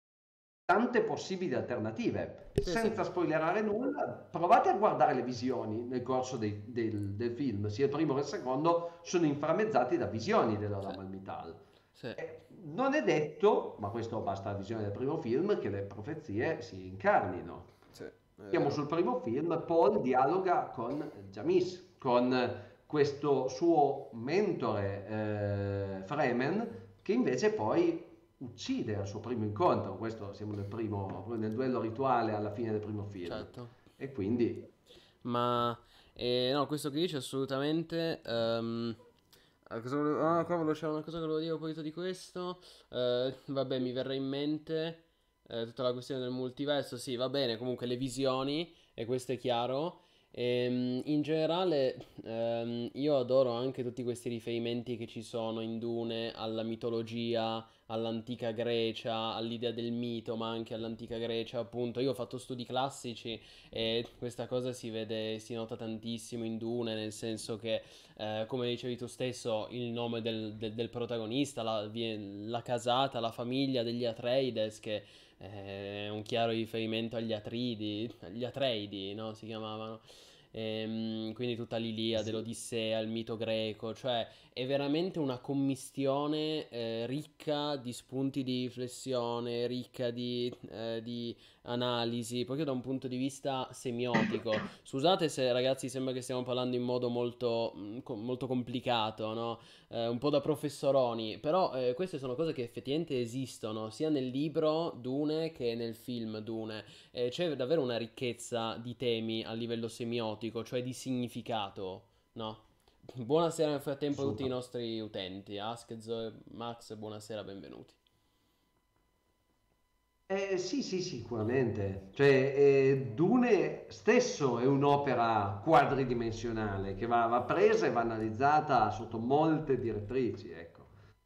tante possibili alternative. Sì, sì, Senza spoilerare nulla, provate a guardare le visioni nel corso del film, sia il primo che il secondo sono inframmezzati da visioni della sì, Lama al Mittal. sì, Non è detto, ma questo basta la visione del primo film, che le profezie si incarnino. sì, è Siamo vero. sul primo film, Paul dialoga con Jamis, con questo suo mentore Fremen, che invece poi uccide al suo primo incontro. Questo siamo nel duello rituale alla fine del primo film. Certo. E quindi Ma no, questo che dice assolutamente. Cavolo, c'era una cosa che volevo dire a proposito di questo. Vabbè, mi verrà in mente tutta la questione del multiverso. Sì, va bene, comunque le visioni, e questo è chiaro. In generale, io adoro anche tutti questi riferimenti che ci sono in Dune alla mitologia, all'antica Grecia, all'idea del mito, ma anche all'antica Grecia, appunto. Io ho fatto studi classici e questa cosa si vede, si nota tantissimo in Dune, nel senso che, come dicevi tu stesso, il nome del protagonista, la casata, la famiglia degli Atreides, che è un chiaro riferimento agli Atreidi, no? Si chiamavano. Quindi tutta l'Iliade, sì, l'Odissea, il mito greco, cioè è veramente una commistione ricca di spunti di riflessione, ricca di analisi, proprio da un punto di vista semiotico. Scusate se ragazzi sembra che stiamo parlando in modo molto complicato, no? Un po' da professoroni, però queste sono cose che effettivamente esistono sia nel libro Dune che nel film Dune. C'è davvero una ricchezza di temi a livello semiotico, cioè di significato, no? Buonasera nel frattempo a tutti i assolutamente. nostri utenti. Ask, Zoe, Max, buonasera, benvenuti. Sì, sì, sicuramente. Cioè, Dune stesso è un'opera quadridimensionale che va presa e va analizzata sotto molte direttrici, ecco.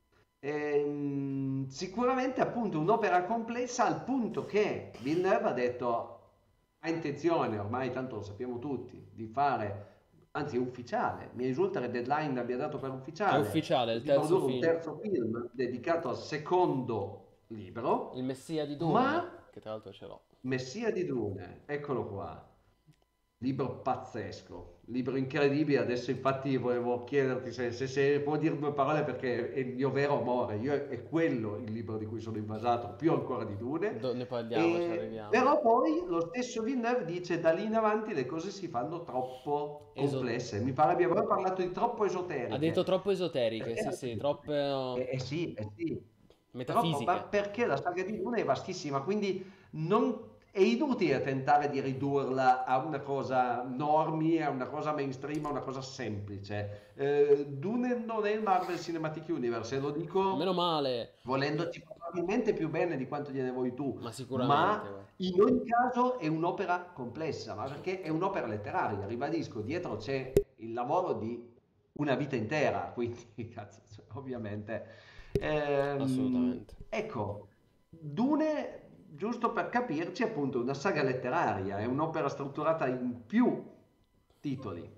Sicuramente appunto un'opera complessa al punto che Villeneuve ha detto, ha intenzione, ormai tanto lo sappiamo tutti, di fare, anzi è ufficiale, mi risulta che Deadline abbia dato per È ufficiale, ufficiale, il di terzo produrre un film. terzo film dedicato al secondo Il libro, Messia di Dune, ma che tra l'altro ce l'ho. Messia di Dune, eccolo qua. Libro pazzesco, libro incredibile. Adesso infatti volevo chiederti se puoi dire 2 parole perché è il mio vero amore. È quello il libro di cui sono invasato, più ancora di Dune. Ne parliamo, ci arriviamo. Però poi lo stesso Villeneuve dice da lì in avanti le cose si fanno troppo Eso- complesse. Mi pare abbiamo parlato di troppo Ha detto esoteriche. troppo esoteriche, Perché sì, la sì, saga di Dune? troppe Sì, eh sì. Troppo, ma metafisiche. perché la saga di Dune è vastissima, quindi non è inutile tentare di ridurla a una cosa normie, a una cosa mainstream, a una cosa semplice. Dune non è il Marvel Cinematic Universe, e lo Meno dico male. volendoci probabilmente più bene di quanto gliene vuoi tu, Ma sicuramente, ma guarda. in ogni caso è un'opera complessa, ma perché è un'opera letteraria, ribadisco, dietro c'è il lavoro di una vita intera, quindi cazzo, cioè, ovviamente. Assolutamente. Ecco, Dune, giusto per capirci, è appunto una saga letteraria, è un'opera strutturata in più titoli.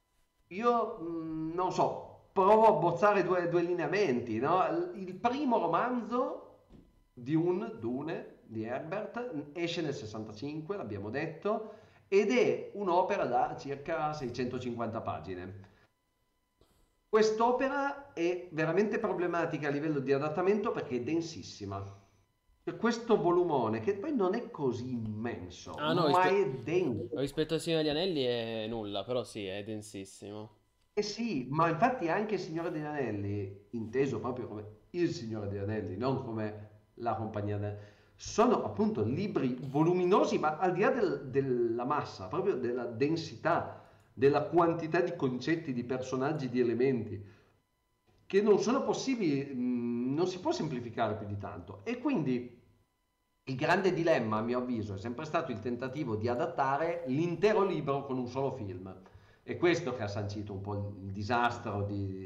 Io non so, provo a bozzare due lineamenti, no? Il primo romanzo Dune di Herbert esce nel 65, l'abbiamo detto, ed è un'opera da circa 650 pagine. Quest'opera è veramente problematica a livello di adattamento perché è densissima. C'è questo volumone che poi non è così immenso, Ah no, ma è denso. rispetto al Signore degli Anelli è nulla, però sì, è densissimo. Eh sì, ma infatti anche il Signore degli Anelli, inteso proprio come il Signore degli Anelli, non come la Compagnia del... sono appunto libri voluminosi, ma al di là della massa, proprio della densità, della quantità di concetti, di personaggi, di elementi, che non sono possibili, non si può semplificare più di tanto. E quindi il grande dilemma, a mio avviso, è sempre stato il tentativo di adattare l'intero libro con un solo film. È questo che ha sancito un po' il disastro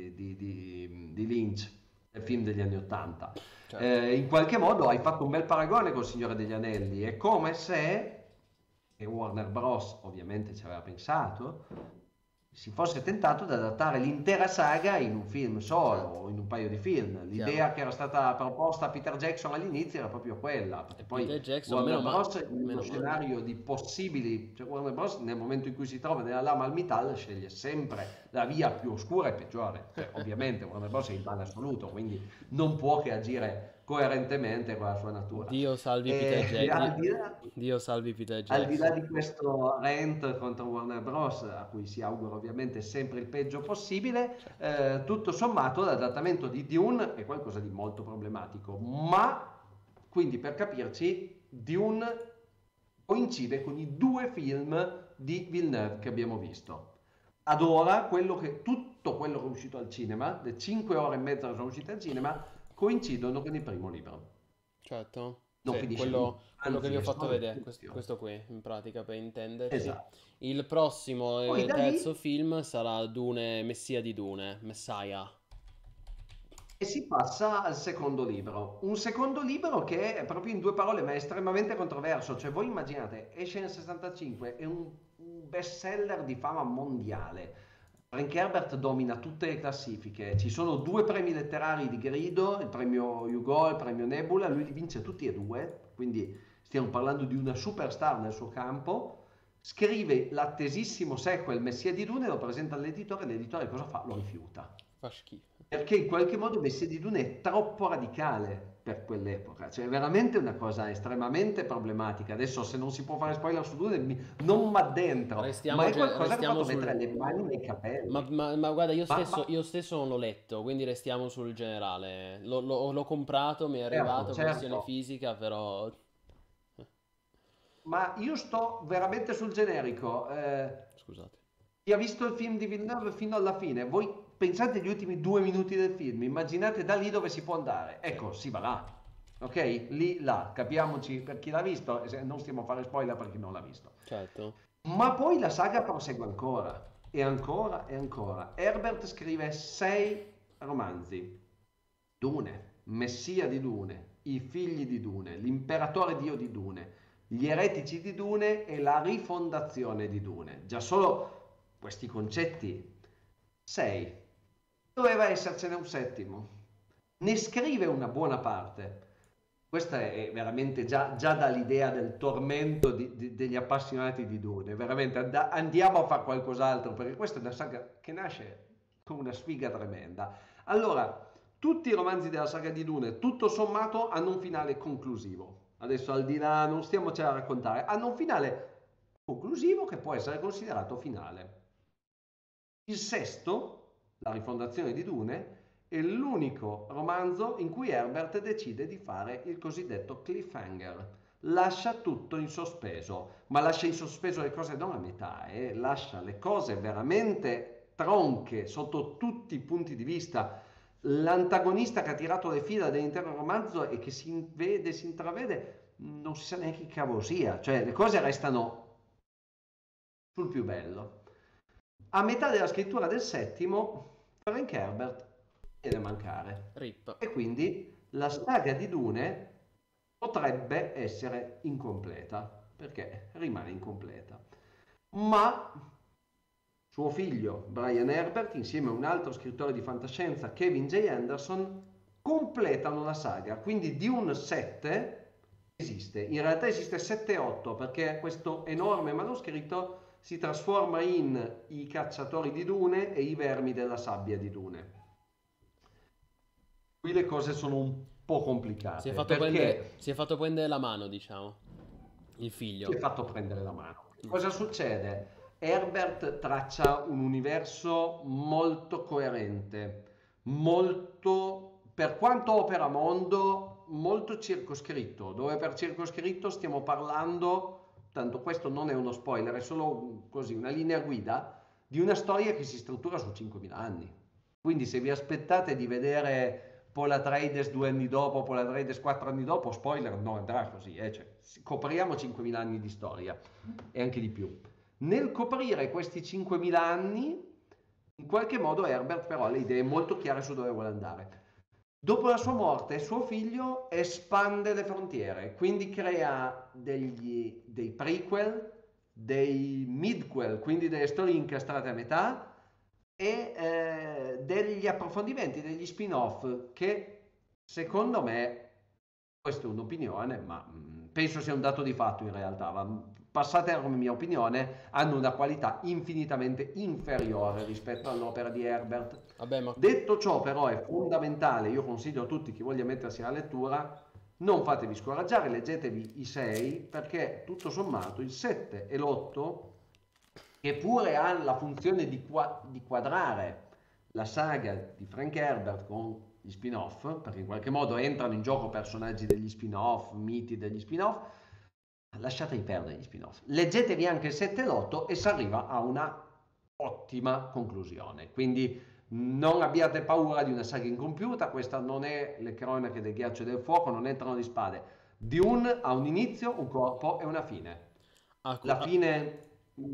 di Lynch, del film degli anni Ottanta. Certo. In qualche modo hai fatto un bel paragone col Signore degli Anelli, è come se, e Warner Bros. Ovviamente ci aveva pensato, si fosse tentato di adattare l'intera saga in un film solo Certo. o in un paio di film. Chiaro. L'idea che era stata proposta a Peter Jackson all'inizio era proprio quella, E perché poi Peter Jackson, meno Warner male. Bros. In uno Meno male. scenario di possibili, cioè Warner Bros. Nel momento in cui si trova nella lama al metal sceglie sempre la via più oscura e peggiore. Cioè, ovviamente Warner Bros. È il male assoluto, quindi non può che agire coerentemente con la sua natura. Dio salvi Peter E Jackson. al di là, Dio salvi Peter al di là Jackson. di questo rant contro Warner Bros., a cui si augura ovviamente sempre il peggio possibile, Certo. tutto sommato l'adattamento di Dune è qualcosa di molto problematico, ma quindi per capirci, Dune coincide con i due film di Villeneuve che abbiamo visto. Ad ora, tutto quello che è uscito al cinema, le 5 ore e mezza che sono uscite al cinema, coincidono con il primo libro. Certo. Non Sì, finisce lì, quello che vi anzi ho fatto escono le vedere, conclusioni. questo qui, in pratica, per intenderci. Esatto. Il prossimo Poi e da lì terzo film sarà Dune, Messia di Dune, Messiah. e si passa al secondo libro. Un secondo libro che è proprio in due parole, ma è estremamente controverso. Cioè, voi immaginate, esce nel 65, è un bestseller di fama mondiale. Frank Herbert domina tutte le classifiche. Ci sono due premi letterari di grido, il premio Hugo e il premio Nebula. Lui li vince tutti e due, quindi stiamo parlando di una superstar nel suo campo. Scrive l'attesissimo sequel Messia di Dune, lo presenta all'editore, l'editore cosa fa? Lo rifiuta. Fa schifo. Perché in qualche modo Messia di Dune è troppo radicale per quell'epoca, cioè è veramente una cosa estremamente problematica. Adesso se non si può fare spoiler su Dune non mi addentro, ma è qualcosa che ha Restiamo fatto mettere sul... le mani nei capelli. Ma guarda, Ma io stesso non l'ho letto, quindi restiamo sul generale. L'ho comprato, mi è certo, arrivato, versione certo, fisica, però... ma io sto veramente sul generico. Scusate. Chi ha visto il film di Villeneuve fino alla fine, voi pensate agli ultimi 2 minuti del film, immaginate da lì dove si può andare. Sì, Ecco, si va là. Ok? Lì, là, capiamoci per chi l'ha visto, e non stiamo a fare spoiler per chi non l'ha visto. certo. Ma poi la saga prosegue ancora, e ancora, e ancora. Herbert scrive 6 romanzi. Dune, Messia di Dune, I figli di Dune, l'imperatore dio di Dune, gli eretici di Dune e la rifondazione di Dune. Già solo questi concetti. 6. Doveva essercene un settimo. Ne scrive una buona parte. Questa è veramente già dall'idea del tormento degli appassionati di Dune. Veramente andiamo a fare qualcos'altro perché questa è una saga che nasce con una sfiga tremenda. Allora, tutti i romanzi della saga di Dune, tutto sommato, hanno un finale conclusivo. Adesso al di là, non stiamoci a raccontare, hanno un finale conclusivo che può essere considerato finale. Il sesto, La rifondazione di Dune, è l'unico romanzo in cui Herbert decide di fare il cosiddetto cliffhanger, lascia tutto in sospeso, ma lascia in sospeso le cose non a metà, lascia le cose veramente tronche sotto tutti i punti di vista. L'antagonista che ha tirato le fila dell'intero romanzo e che vede, si intravede, non si sa neanche che cavolo sia, cioè le cose restano sul più bello. A metà della scrittura del settimo, Frank Herbert viene a mancare Rip. e quindi la saga di Dune potrebbe essere incompleta, perché rimane incompleta. Ma suo figlio Brian Herbert, insieme a un altro scrittore di fantascienza, Kevin J. Anderson, completano la saga. Quindi Dune 7 esiste, in realtà esiste 7-8 perché questo enorme manoscritto si trasforma in I cacciatori di Dune e I vermi della sabbia di Dune. Qui le cose sono un po' complicate perché Si è fatto prendere la mano, diciamo, il si è figlio. fatto prendere la mano. Cosa succede? Herbert traccia un universo molto coerente, molto, per quanto opera mondo, molto circoscritto, dove per circoscritto stiamo parlando, tanto questo non è uno spoiler, è solo così una linea guida di una storia che si struttura su 5.000 anni. Quindi se vi aspettate di vedere Paul Atreides 2 anni dopo, Paul Atreides 4 anni dopo, spoiler, non andrà così, cioè, copriamo 5.000 anni di storia e anche di più. Nel coprire questi 5.000 anni, in qualche modo Herbert però ha le idee molto chiare su dove vuole andare. Dopo la sua morte, suo figlio espande le frontiere, quindi crea dei prequel, dei midquel, quindi delle storie incastrate a metà, e degli approfondimenti, degli spin-off che secondo me, questa è un'opinione, ma penso sia un dato di fatto in realtà, ma passate come mia opinione, hanno una qualità infinitamente inferiore rispetto all'opera di Herbert. Vabbè, ma Detto ciò, però, è fondamentale, io consiglio a tutti chi voglia mettersi alla lettura, non fatevi scoraggiare, leggetevi i 6, perché tutto sommato il 7 e l'8, che pure ha la funzione di quadrare la saga di Frank Herbert con gli spin-off, perché in qualche modo entrano in gioco personaggi degli spin-off, miti degli spin-off, lasciatevi perdere gli spin-off. Leggetevi anche il 7 e l'8 e si arriva a una ottima conclusione. Quindi non abbiate paura di una saga incompiuta, questa non è le cronache del ghiaccio e del fuoco, non è Trono di Spade. Dune ha un inizio, un corpo e una fine. a cu- La a- fine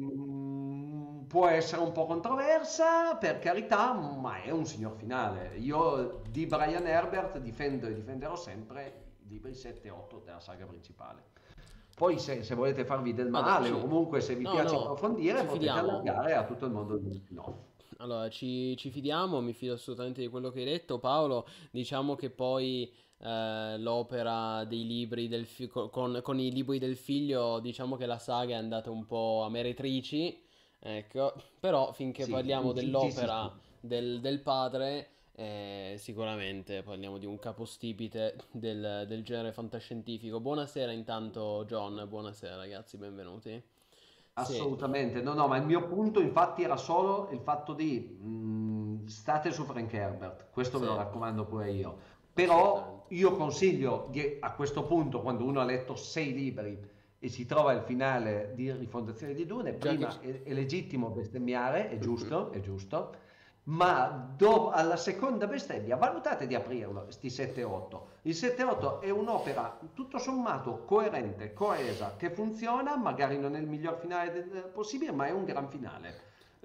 può essere un po' controversa, per carità, ma è un signor finale. Io di Brian Herbert difendo e difenderò sempre i libri 7 e 8 della saga principale. Poi se volete farvi del ma dai, male o comunque se vi no, piace no, approfondire ci potete fidiamo. allargare a tutto il mondo degli spin-off. Allora, ci fidiamo, mi fido assolutamente di quello che hai detto, Paolo. Diciamo che poi l'opera dei libri con i libri del figlio, diciamo che la saga è andata un po' a meretrici, ecco. Però finché Sì, parliamo sì, sì, dell'opera sì. del padre, sicuramente parliamo di un capostipite del genere fantascientifico. Buonasera intanto, John, buonasera ragazzi, benvenuti. Sì, Assolutamente, no, no, ma il mio punto infatti era solo il fatto di state su Frank Herbert, questo ve lo sì, raccomando pure io. Però assolutamente. io consiglio a questo punto, quando uno ha letto 6 libri e si trova il finale di Rifondazione di Dune, Già che prima ci... è legittimo bestemmiare, Mhm. è giusto, ma alla seconda bestemmia valutate di aprirlo, sti 7-8. Il 7-8 è un'opera tutto sommato coerente, coesa, che funziona, magari non è il miglior finale possibile, ma è un gran finale.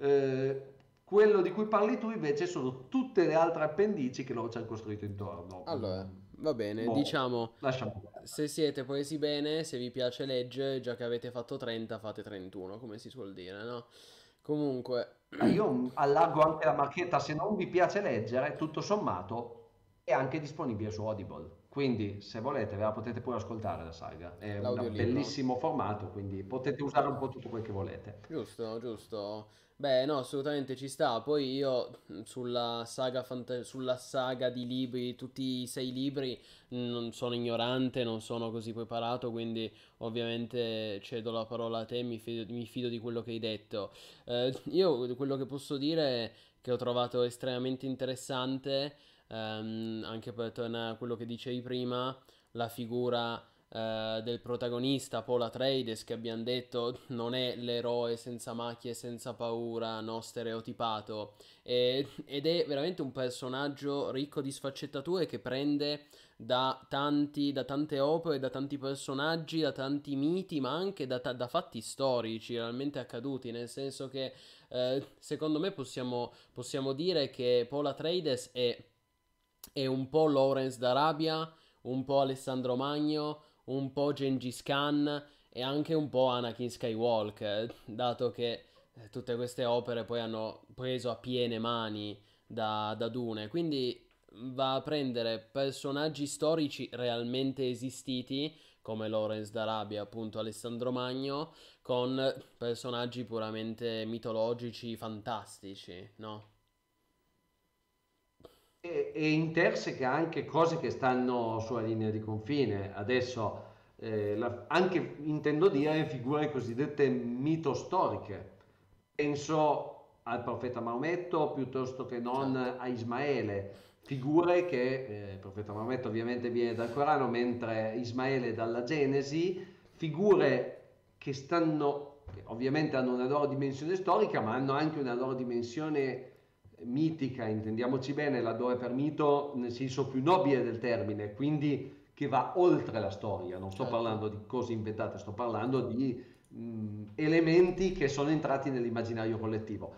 Quello di cui parli tu invece sono tutte le altre appendici che loro ci hanno costruito intorno. Allora, va bene, Boh, diciamo, lasciamo perdere. se siete presi bene, se vi piace leggere, già che avete fatto 30, fate 31, come si suol dire, no? Comunque, Ma io allargo anche la marchetta, se non vi piace leggere, tutto sommato è anche disponibile su Audible. Quindi, se volete, ve la potete pure ascoltare la saga. È un l'audiolibro. bellissimo formato, quindi potete usare un po' tutto quel che volete. Giusto, giusto. Beh, no, assolutamente ci sta. Poi io sulla saga di libri, tutti i 6 libri, non sono ignorante, non sono così preparato, quindi ovviamente cedo la parola a te, mi fido di quello che hai detto. Io quello che posso dire è che ho trovato estremamente interessante, anche per tornare a quello che dicevi prima, la figura del protagonista Paul Atreides, che abbiamo detto non è l'eroe senza macchie, senza paura, no, stereotipato, ed è veramente un personaggio ricco di sfaccettature che prende da tante opere, da tanti personaggi, da tanti miti, ma anche da fatti storici realmente accaduti, nel senso che secondo me possiamo dire che Paul Atreides è un po' Lawrence d'Arabia, un po' Alessandro Magno, un po' Gengis Khan e anche un po' Anakin Skywalker, dato che tutte queste opere poi hanno preso a piene mani da Dune. Quindi va a prendere personaggi storici realmente esistiti, come Lawrence d'Arabia, appunto Alessandro Magno, con personaggi puramente mitologici, fantastici, no? E interseca anche cose che stanno sulla linea di confine. Adesso anche intendo dire figure cosiddette mitostoriche. Penso al profeta Maometto piuttosto che non Certo. a Ismaele, figure che il profeta Maometto ovviamente viene dal Corano, mentre Ismaele dalla Genesi, figure che ovviamente hanno una loro dimensione storica, ma hanno anche una loro dimensione mitica, intendiamoci bene, laddove per mito nel senso più nobile del termine, quindi che va oltre la storia. Non sto Certo. parlando di cose inventate, sto parlando di elementi che sono entrati nell'immaginario collettivo.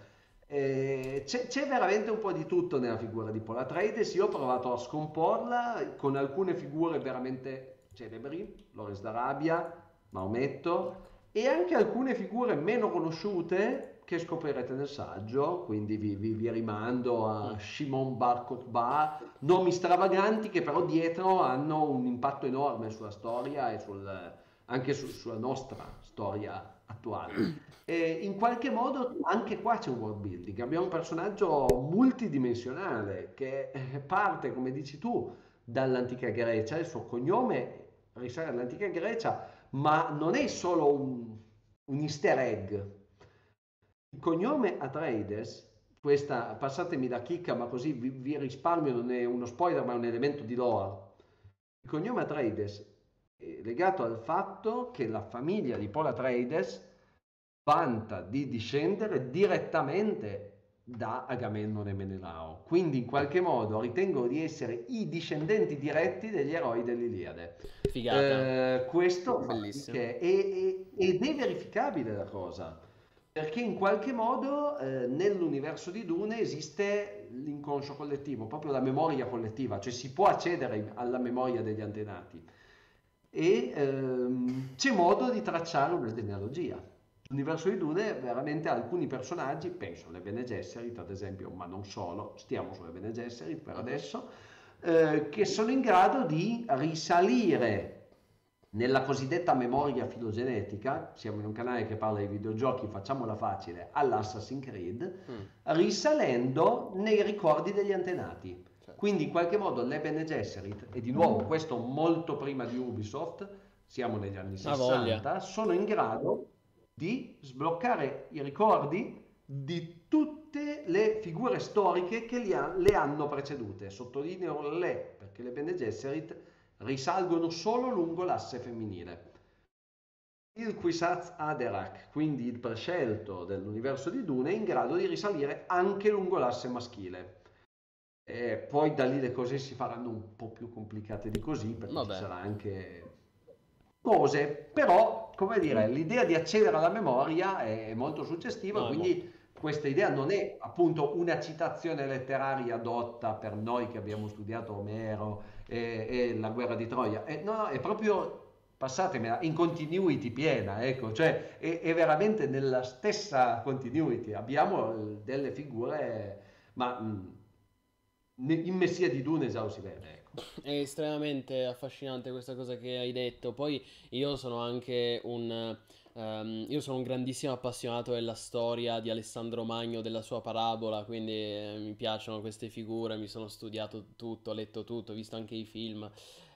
C'è veramente un po' di tutto nella figura di Paul Atreides. Io ho provato a scomporla con alcune figure veramente celebri, Lawrence d'Arabia, Maometto, e anche alcune figure meno conosciute che scoprirete nel saggio, quindi vi rimando Mm. a Shimon Bar Kokhba, nomi stravaganti che però dietro hanno un impatto enorme sulla storia e anche sulla nostra storia attuale. E in qualche modo anche qua c'è un world building, abbiamo un personaggio multidimensionale che parte, come dici tu, dall'antica Grecia, il suo cognome risale all'antica Grecia, ma non è solo un easter egg. Il cognome Atreides, questa passatemi la chicca, ma così vi risparmio, non è uno spoiler, ma è un elemento di lore. Il cognome Atreides è legato al fatto che la famiglia di Paul Atreides vanta di discendere direttamente da Agamennone e Menelao. Quindi in qualche modo ritengono di essere i discendenti diretti degli eroi dell'Iliade. Figata. Questo fa sì Bellissimo. ed è verificabile la cosa, perché in qualche modo nell'universo di Dune esiste l'inconscio collettivo, proprio la memoria collettiva, cioè si può accedere alla memoria degli antenati e c'è modo di tracciare una genealogia. L'universo di Dune veramente ha alcuni personaggi, penso alle Bene Gesserit ad esempio, ma non solo, stiamo sulle Bene Gesserit per Mhm. adesso, che sono in grado di risalire nella cosiddetta memoria filogenetica, siamo in un canale che parla di videogiochi, facciamola facile, all'Assassin's Creed, Mm. risalendo nei ricordi degli antenati. Certo. Quindi in qualche modo le Bene Gesserit, e di nuovo questo molto prima di Ubisoft, siamo negli anni Ha voglia. 60, sono in grado di sbloccare i ricordi di tutte le figure storiche che le hanno precedute. Sottolineo le, perché le Bene Gesserit risalgono solo lungo l'asse femminile. Il Kwisatz Haderach, quindi il prescelto dell'universo di Dune, è in grado di risalire anche lungo l'asse maschile. E poi da lì le cose si faranno un po' più complicate di così, perché ci Vabbè. sarà anche cose, però, come dire, l'idea di accedere alla memoria è molto suggestiva, No, è molto. quindi questa idea non è appunto una citazione letteraria dotta per noi che abbiamo studiato Omero e la guerra di Troia. No, no, è proprio, passatemela, in continuity piena, ecco, cioè è veramente nella stessa continuity. Abbiamo delle figure, ma in Messia di Dune già lo si vede, ecco. È estremamente affascinante questa cosa che hai detto. Poi io sono anche io sono un grandissimo appassionato della storia di Alessandro Magno, della sua parabola, quindi mi piacciono queste figure, mi sono studiato tutto, ho letto tutto, ho visto anche i film.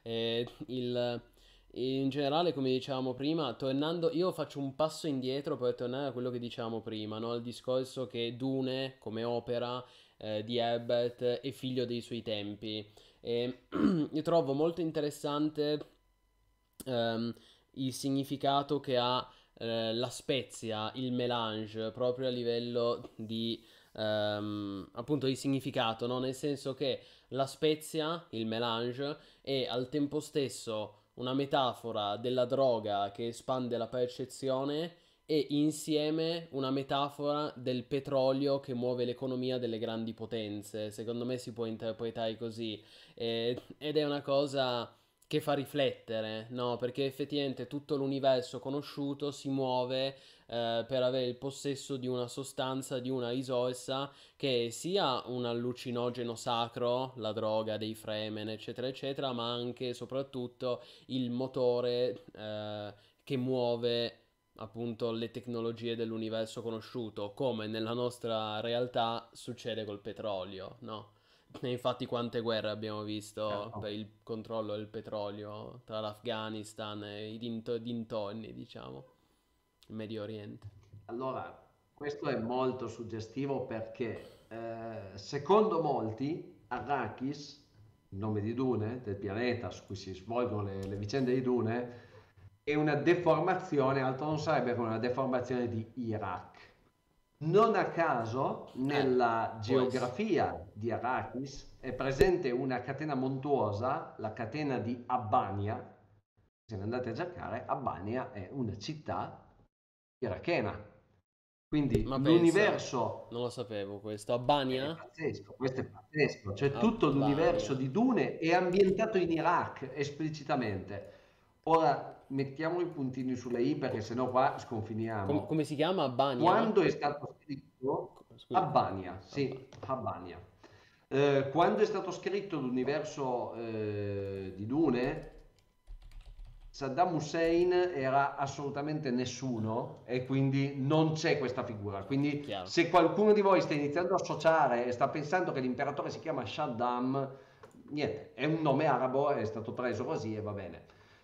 Il, in generale, come dicevamo prima, tornando, io faccio un passo indietro per tornare a quello che dicevamo prima, no? Al discorso che Dune, come opera di Herbert, è figlio dei suoi tempi. E io trovo molto interessante ehm, il significato che ha la spezia, il mélange, proprio a livello di appunto di significato, no? Nel senso che la spezia, il mélange, è al tempo stesso una metafora della droga che espande la percezione e insieme una metafora del petrolio che muove l'economia delle grandi potenze. Secondo me si può interpretare così. Ed è una cosa che fa riflettere, no? Perché effettivamente tutto l'universo conosciuto si muove per avere il possesso di una sostanza, di una risorsa che sia un allucinogeno sacro, la droga dei Fremen, eccetera, eccetera, ma anche e soprattutto il motore che muove appunto le tecnologie dell'universo conosciuto, come nella nostra realtà succede col petrolio, no? E infatti quante guerre abbiamo visto Certo. per il controllo del petrolio tra l'Afghanistan e i dintorni, diciamo, il Medio Oriente. Allora, questo è molto suggestivo perché, secondo molti, Arrakis, il nome di Dune, del pianeta su cui si svolgono le vicende di Dune, è una deformazione, altro non sarebbe che una deformazione di Iraq. Non a caso, Eh, nella può essere. geografia di Arrakis è presente una catena montuosa, la catena di Abania. Se ne andate a cercare, Abania è una città irachena. Quindi Ma pensa, l'universo non lo sapevo questo. è Albania? pazzesco, questo è pazzesco, cioè tutto l'universo Albania. di Dune è ambientato in Iraq esplicitamente. Ora mettiamo i puntini sulle i perché sennò qua sconfiniamo. Come si chiama? Albania? Quando è stato scritto Scusa. Albania, Albania. sì, Albania. Quando è stato scritto l'universo di Dune, Saddam Hussein era assolutamente nessuno e quindi non c'è questa figura. Quindi Chiaro. se qualcuno di voi sta iniziando a associare e sta pensando che l'imperatore si chiama Shaddam, niente, è un nome arabo, è stato preso così e va bene.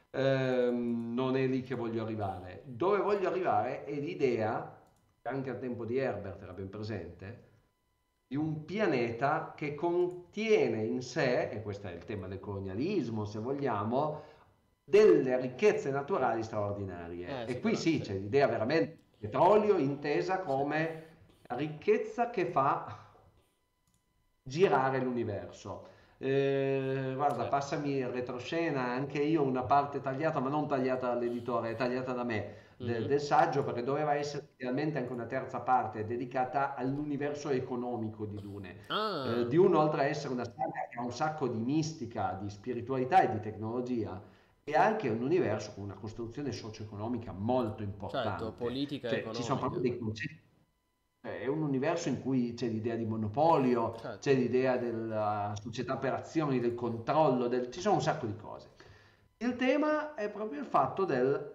Non è lì che voglio arrivare. Dove voglio arrivare è l'idea, che anche al tempo di Herbert era ben presente, di un pianeta che contiene in sé, e questo è il tema del colonialismo, se vogliamo, delle ricchezze naturali straordinarie. E qui sì, Sicuramente. c'è l'idea veramente di petrolio intesa Sì, come ricchezza che fa girare l'universo. sì. Guarda, passami il retroscena, anche io una parte tagliata, ma non tagliata dall'editore, è tagliata da me, Mhm. del saggio, perché doveva essere realmente anche una terza parte dedicata all'universo economico di Dune. Ah, Dune, oltre a essere una saga che ha un sacco di mistica, di spiritualità e di tecnologia, è anche un universo con una costruzione socio-economica molto certo, importante. politica e Cioè, ci sono proprio economica. dei concetti. È un universo in cui c'è l'idea di monopolio, c'è Certo. l'idea della società per azioni, del controllo, ci sono un sacco di cose. Il tema è proprio il fatto del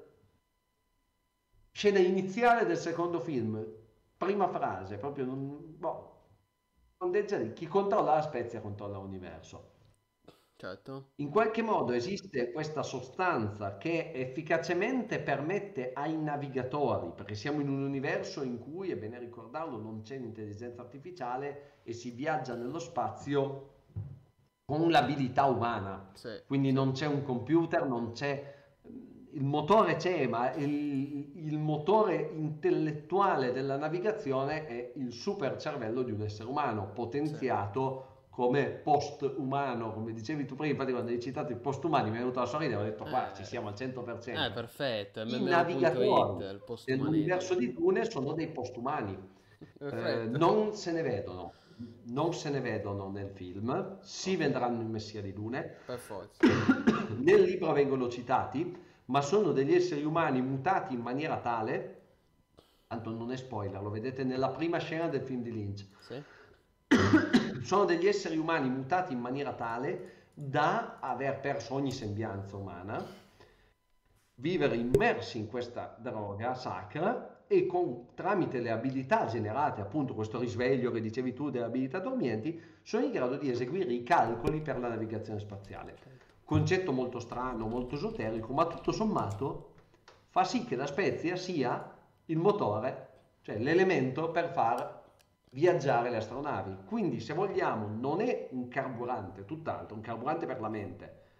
scena iniziale del secondo film, prima frase, proprio boh, ondeggia lì, chi controlla la spezia controlla l'universo. Certo. In qualche modo esiste questa sostanza che efficacemente permette ai navigatori, perché siamo in un universo in cui, è bene ricordarlo, non c'è l'intelligenza artificiale e si viaggia nello spazio con l'abilità umana, Sì, quindi sì. non c'è un computer, non c'è. Il motore c'è, ma il motore intellettuale della navigazione è il super cervello di un essere umano, Sì. potenziato come post-umano, come dicevi tu prima, infatti quando hai citato i post-umani mi è venuto a sorridere, ho detto qua ci siamo al 100%. Perfetto. I MMO.it, navigatori il dell'universo postumanesimo. di Dune sono dei post-umani. Perfetto. Non se ne vedono, non se ne vedono nel film, si Ok, vedranno in Messia di Dune. per forza. Nel libro vengono citati, ma sono degli esseri umani mutati in maniera tale, tanto non è spoiler, lo vedete nella prima scena del film di Lynch. Sì? Sono degli esseri umani mutati in maniera tale da aver perso ogni sembianza umana, vivere immersi in questa droga sacra e tramite le abilità generate, appunto questo risveglio che dicevi tu delle abilità dormienti, sono in grado di eseguire i calcoli per la navigazione spaziale. Concetto molto strano, molto esoterico, ma tutto sommato fa sì che la spezia sia il motore, cioè l'elemento per far viaggiare le astronavi. Quindi, se vogliamo, non è un carburante, tutt'altro, un carburante per la mente,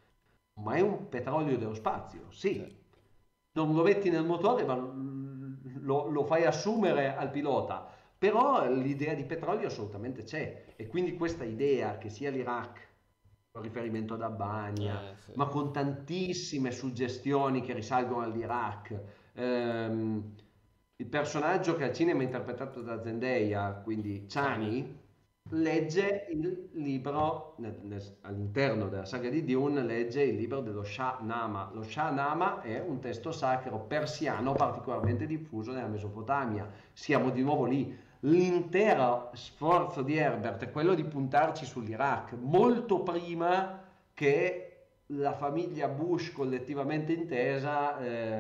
ma è un petrolio dello spazio, Sì. sì. Non lo metti nel motore, ma lo fai assumere al pilota. Però l'idea di petrolio assolutamente c'è. E quindi questa idea che sia l'Iraq, con riferimento ad Albania, Sì. ma con tantissime suggestioni che risalgono all'Iraq. ehm, il personaggio che al cinema è interpretato da Zendaya, quindi Chani. Chani, legge il libro, all'interno della saga di Dune, legge il libro dello Shah-Nama. Lo Shah-Nama è un testo sacro persiano particolarmente diffuso nella Mesopotamia. Siamo di nuovo lì. L'intero sforzo di Herbert è quello di puntarci sull'Iraq, molto prima che la famiglia Bush collettivamente intesa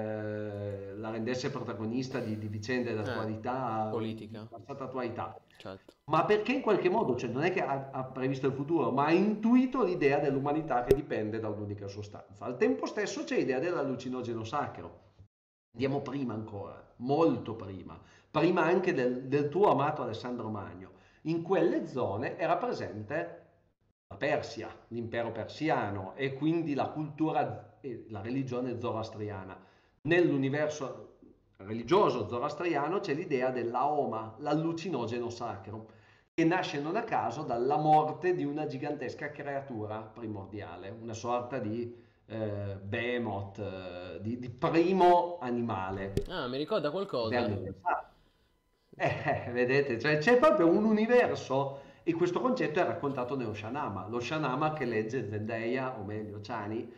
la rendesse protagonista di vicende Eh, d'attualità, di politica, passata attualità. certo. Ma perché in qualche modo, cioè non è che ha previsto il futuro, ma ha intuito l'idea dell'umanità che dipende da un'unica sostanza. Al tempo stesso c'è l'idea dell'allucinogeno sacro. Andiamo prima ancora, molto prima, prima anche del tuo amato Alessandro Magno. In quelle zone era presente la Persia, l'impero persiano e quindi la cultura e la religione zoroastriana. Nell'universo religioso zoroastriano c'è l'idea dell'Aoma, l'allucinogeno sacro, che nasce non a caso dalla morte di una gigantesca creatura primordiale, una sorta di behemoth, di primo animale. Ah, mi ricorda qualcosa. Verme pensato. Vedete, cioè, c'è proprio un universo e questo concetto è raccontato nello Shanama, lo Shanama che legge Zendaya, o meglio Chani.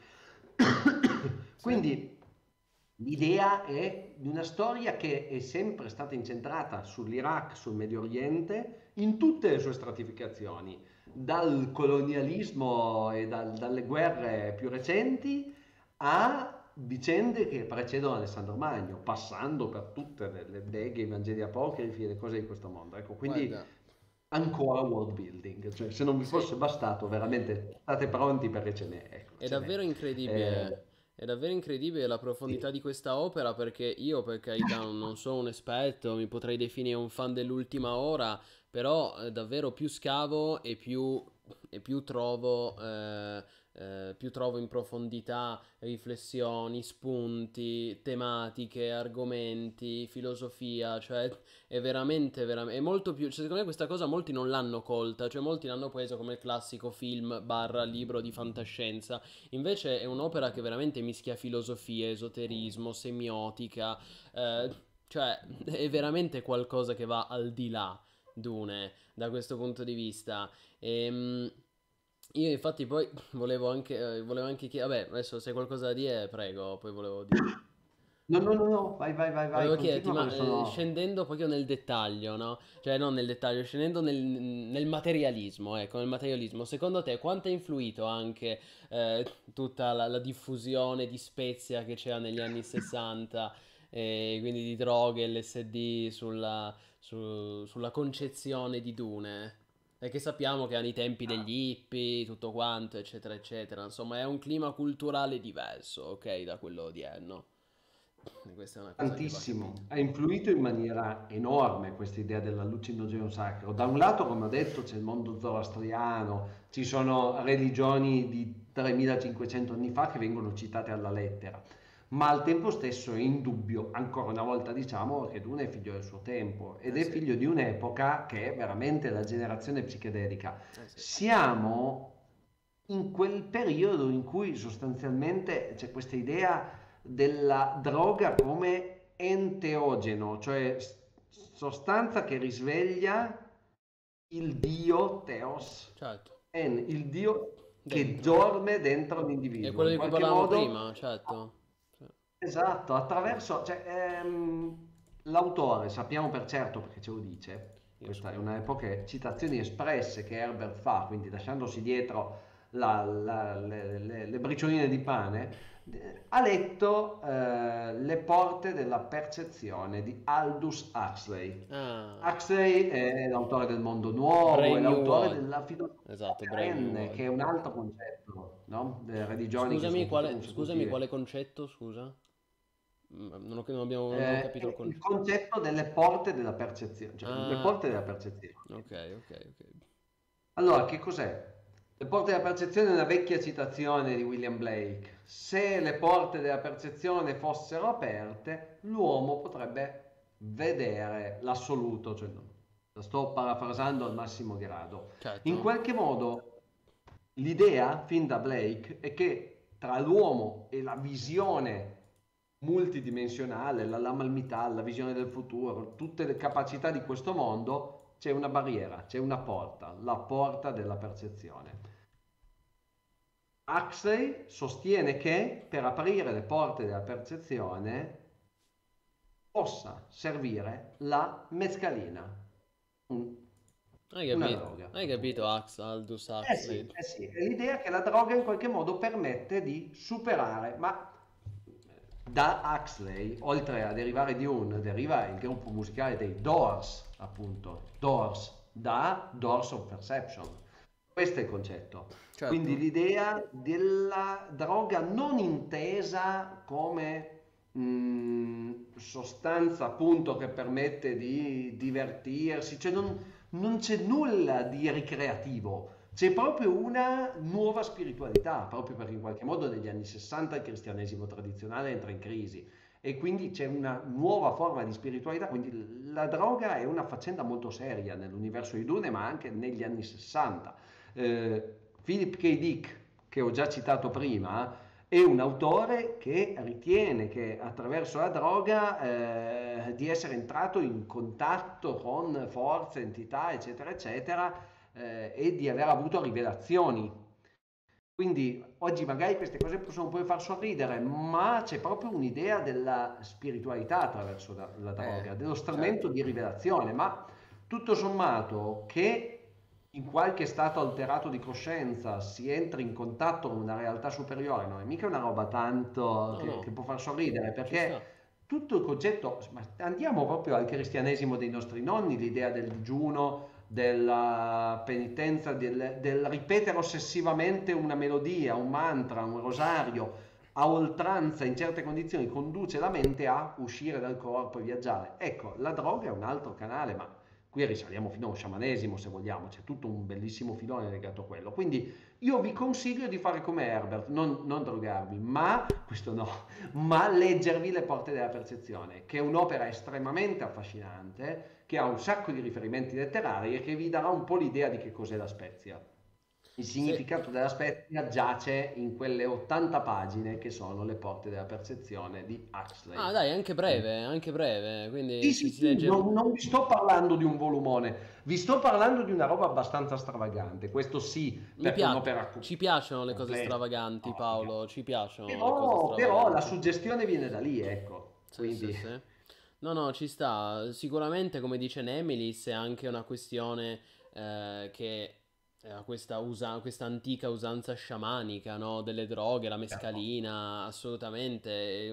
Sì. Quindi l'idea è di una storia che è sempre stata incentrata sull'Iraq, sul Medio Oriente, in tutte le sue stratificazioni, dal colonialismo e dalle guerre più recenti a vicende che precedono Alessandro Magno, passando per tutte le beghe, i Vangeli apocrifi e le cose di questo mondo. Ecco, quindi Guarda, ancora world building, cioè se non vi sì, fosse bastato, veramente state pronti perché ce n'è, ecco, è ce n'è. davvero Eh, incredibile. È davvero incredibile la sì, profondità di questa opera perché io, per carità, non sono un esperto, mi potrei definire un fan dell'ultima ora, però davvero più scavo e più trovo, più trovo in profondità riflessioni, spunti, tematiche, argomenti, filosofia, cioè è veramente, veramente, è molto più, cioè, secondo me questa cosa molti non l'hanno colta, cioè molti l'hanno preso come il classico film barra libro di fantascienza. Invece è un'opera che veramente mischia filosofia, esoterismo, semiotica, cioè è veramente qualcosa che va al di là Dune da questo punto di vista. Io infatti poi volevo anche chiedere, vabbè, adesso se hai qualcosa da dire, prego, poi volevo dire. no, no, no, no, vai, vai, vai, vai, Volevo chiederti, continua ma perché sono... scendendo proprio nel dettaglio, no? Cioè non nel dettaglio, scendendo nel materialismo, ecco, nel materialismo, secondo te quanto ha influito anche tutta la diffusione di spezia che c'era negli anni 60, quindi di droghe, LSD, sulla concezione di Dune? Perché sappiamo che erano i tempi degli hippie, tutto quanto, eccetera, eccetera. Insomma, è un clima culturale diverso, ok, da quello odierno. E questa è una cosa che va capita. Tantissimo, ha influito in maniera enorme questa idea dell'allucinogeno sacro. Da un lato, come ho detto, c'è il mondo zoroastriano, ci sono religioni di 3500 anni fa che vengono citate alla lettera, ma al tempo stesso è indubbio, ancora una volta diciamo, che Dune è figlio del suo tempo ed Eh è sì, figlio di un'epoca che è veramente la generazione psichedelica. eh sì. Siamo in quel periodo in cui sostanzialmente c'è questa idea della droga come enteogeno, cioè sostanza che risveglia il dio Theos, Certo, il dio che dentro. dorme dentro È l'individuo. quello In di cui qualche parlavamo modo, prima, certo. Sì. esatto, attraverso, cioè, l'autore, sappiamo per certo perché ce lo dice, Io questa è scusa. una delle poche citazioni espresse che Herbert fa, quindi lasciandosi dietro le bricioline di pane, ha letto Le porte della percezione di Aldous Huxley. Ah, Huxley è l'autore del Mondo Nuovo, è Brave New l'autore World. della filosofia Esatto, Brave New perenne, che World. è un altro concetto, no? Delle religioni che Scusami, sono tutte scusami, consecutive. quale concetto, scusa? Non ho capito il Il concetto. concetto delle porte della percezione, cioè le Ah, porte della percezione. ok, ok, ok. Allora, che cos'è? Le porte della percezione è una vecchia citazione di William Blake. Se le porte della percezione fossero aperte, l'uomo potrebbe vedere l'assoluto, cioè, la sto parafrasando al massimo grado. In Certo. qualche modo, l'idea, fin da Blake, è che tra l'uomo e la visione multidimensionale, la Lammalmità, la visione del futuro, tutte le capacità di questo mondo, c'è una barriera, c'è una porta, la porta della percezione. Huxley sostiene che per aprire le porte della percezione possa servire la mescalina, un- Hai una capito? droga, Hai capito, appunto. Aldous Huxley? Eh sì, è l'idea che la droga in qualche modo permette di superare, ma da Huxley, oltre a derivare Dune, deriva il gruppo musicale dei Doors, appunto, Doors, da Doors of Perception. Questo è il concetto. Quindi Certo. l'idea della droga non intesa come sostanza appunto che permette di divertirsi, cioè non c'è nulla di ricreativo, c'è proprio una nuova spiritualità, proprio perché in qualche modo negli anni 60 il cristianesimo tradizionale entra in crisi e quindi c'è una nuova forma di spiritualità, quindi la droga è una faccenda molto seria nell'universo di Dune, ma anche negli anni 60. Philip K. Dick, che ho già citato prima, è un autore che ritiene che attraverso la droga di essere entrato in contatto con forze, entità, eccetera, eccetera, e di aver avuto rivelazioni. Quindi oggi magari queste cose possono pure far sorridere, ma c'è proprio un'idea della spiritualità attraverso la droga, dello strumento Certo. di rivelazione, ma tutto sommato che in qualche stato alterato di coscienza si entri in contatto con una realtà superiore, non è mica una roba tanto No, che no, può far sorridere, ci sta. perché tutto il concetto, ma andiamo proprio al cristianesimo dei nostri nonni, l'idea del digiuno, della penitenza, del ripetere ossessivamente una melodia, un mantra, un rosario a oltranza in certe condizioni conduce la mente a uscire dal corpo e viaggiare. Ecco, la droga è un altro canale, ma qui risaliamo fino allo sciamanesimo se vogliamo, c'è tutto un bellissimo filone legato a quello. Quindi io vi consiglio di fare come Herbert, non drogarvi, ma questo no, ma leggervi Le porte della percezione, che è un'opera estremamente affascinante, che ha un sacco di riferimenti letterari e che vi darà un po' l'idea di che cos'è la Spezia. Il Sì. significato della Spezia giace in quelle 80 pagine che sono Le porte della percezione di Ah, Huxley. dai, anche breve, Sì, quindi sì, si sì, legge... non vi sto parlando di un volumone, vi sto parlando di una roba abbastanza stravagante. Questo sì, Mi perché è piace, un'opera ci piacciono le cose complessa. stravaganti, No, Paolo, ci piacciono le cose però la stravaganti. suggestione viene da lì, ecco. Sì, sì, Quindi sì. No, no, ci sta. Sicuramente, come dice Nemilis, è anche una questione che ha questa antica usanza sciamanica, no? Delle droghe, la certo. mescalina, assolutamente,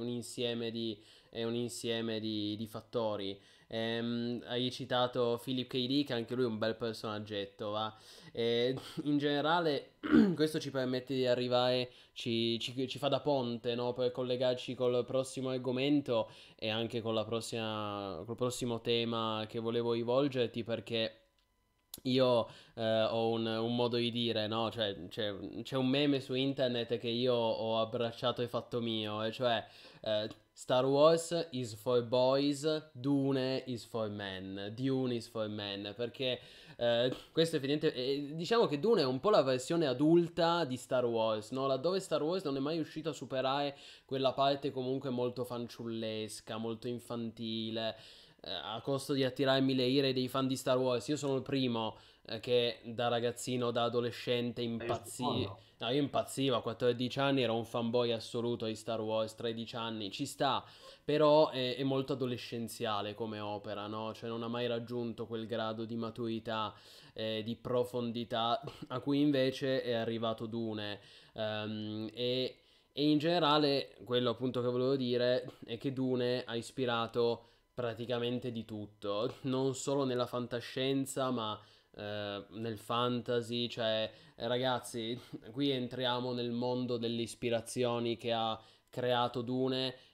è un insieme di fattori. Hai citato Philip K. Dick, anche lui è un bel personaggetto, va. E in generale, questo ci permette di arrivare, ci fa da ponte, no? Per collegarci col prossimo argomento e anche con col prossimo tema che volevo rivolgerti, perché io ho un modo di dire, no? Cioè, c'è un meme su internet che io ho abbracciato e fatto mio, e cioè Star Wars is for boys, Dune is for men, Dune is for men, perché questo effettivamente, diciamo che Dune è un po' la versione adulta di Star Wars, no? Laddove Star Wars non è mai riuscito a superare quella parte comunque molto fanciullesca, molto infantile, a costo di attirarmi le ire dei fan di Star Wars. Io sono il primo che da ragazzino, da adolescente Io sto impazzì. d'accordo. No, io impazzivo a 14 anni, ero un fanboy assoluto di Star Wars, 13 anni, ci sta, però è molto adolescenziale come opera, no? Cioè non ha mai raggiunto quel grado di maturità, di profondità a cui invece è arrivato Dune. E in generale, quello appunto che volevo dire è che Dune ha ispirato praticamente di tutto, non solo nella fantascienza, ma nel fantasy, cioè ragazzi, qui entriamo nel mondo delle ispirazioni che ha creato Dune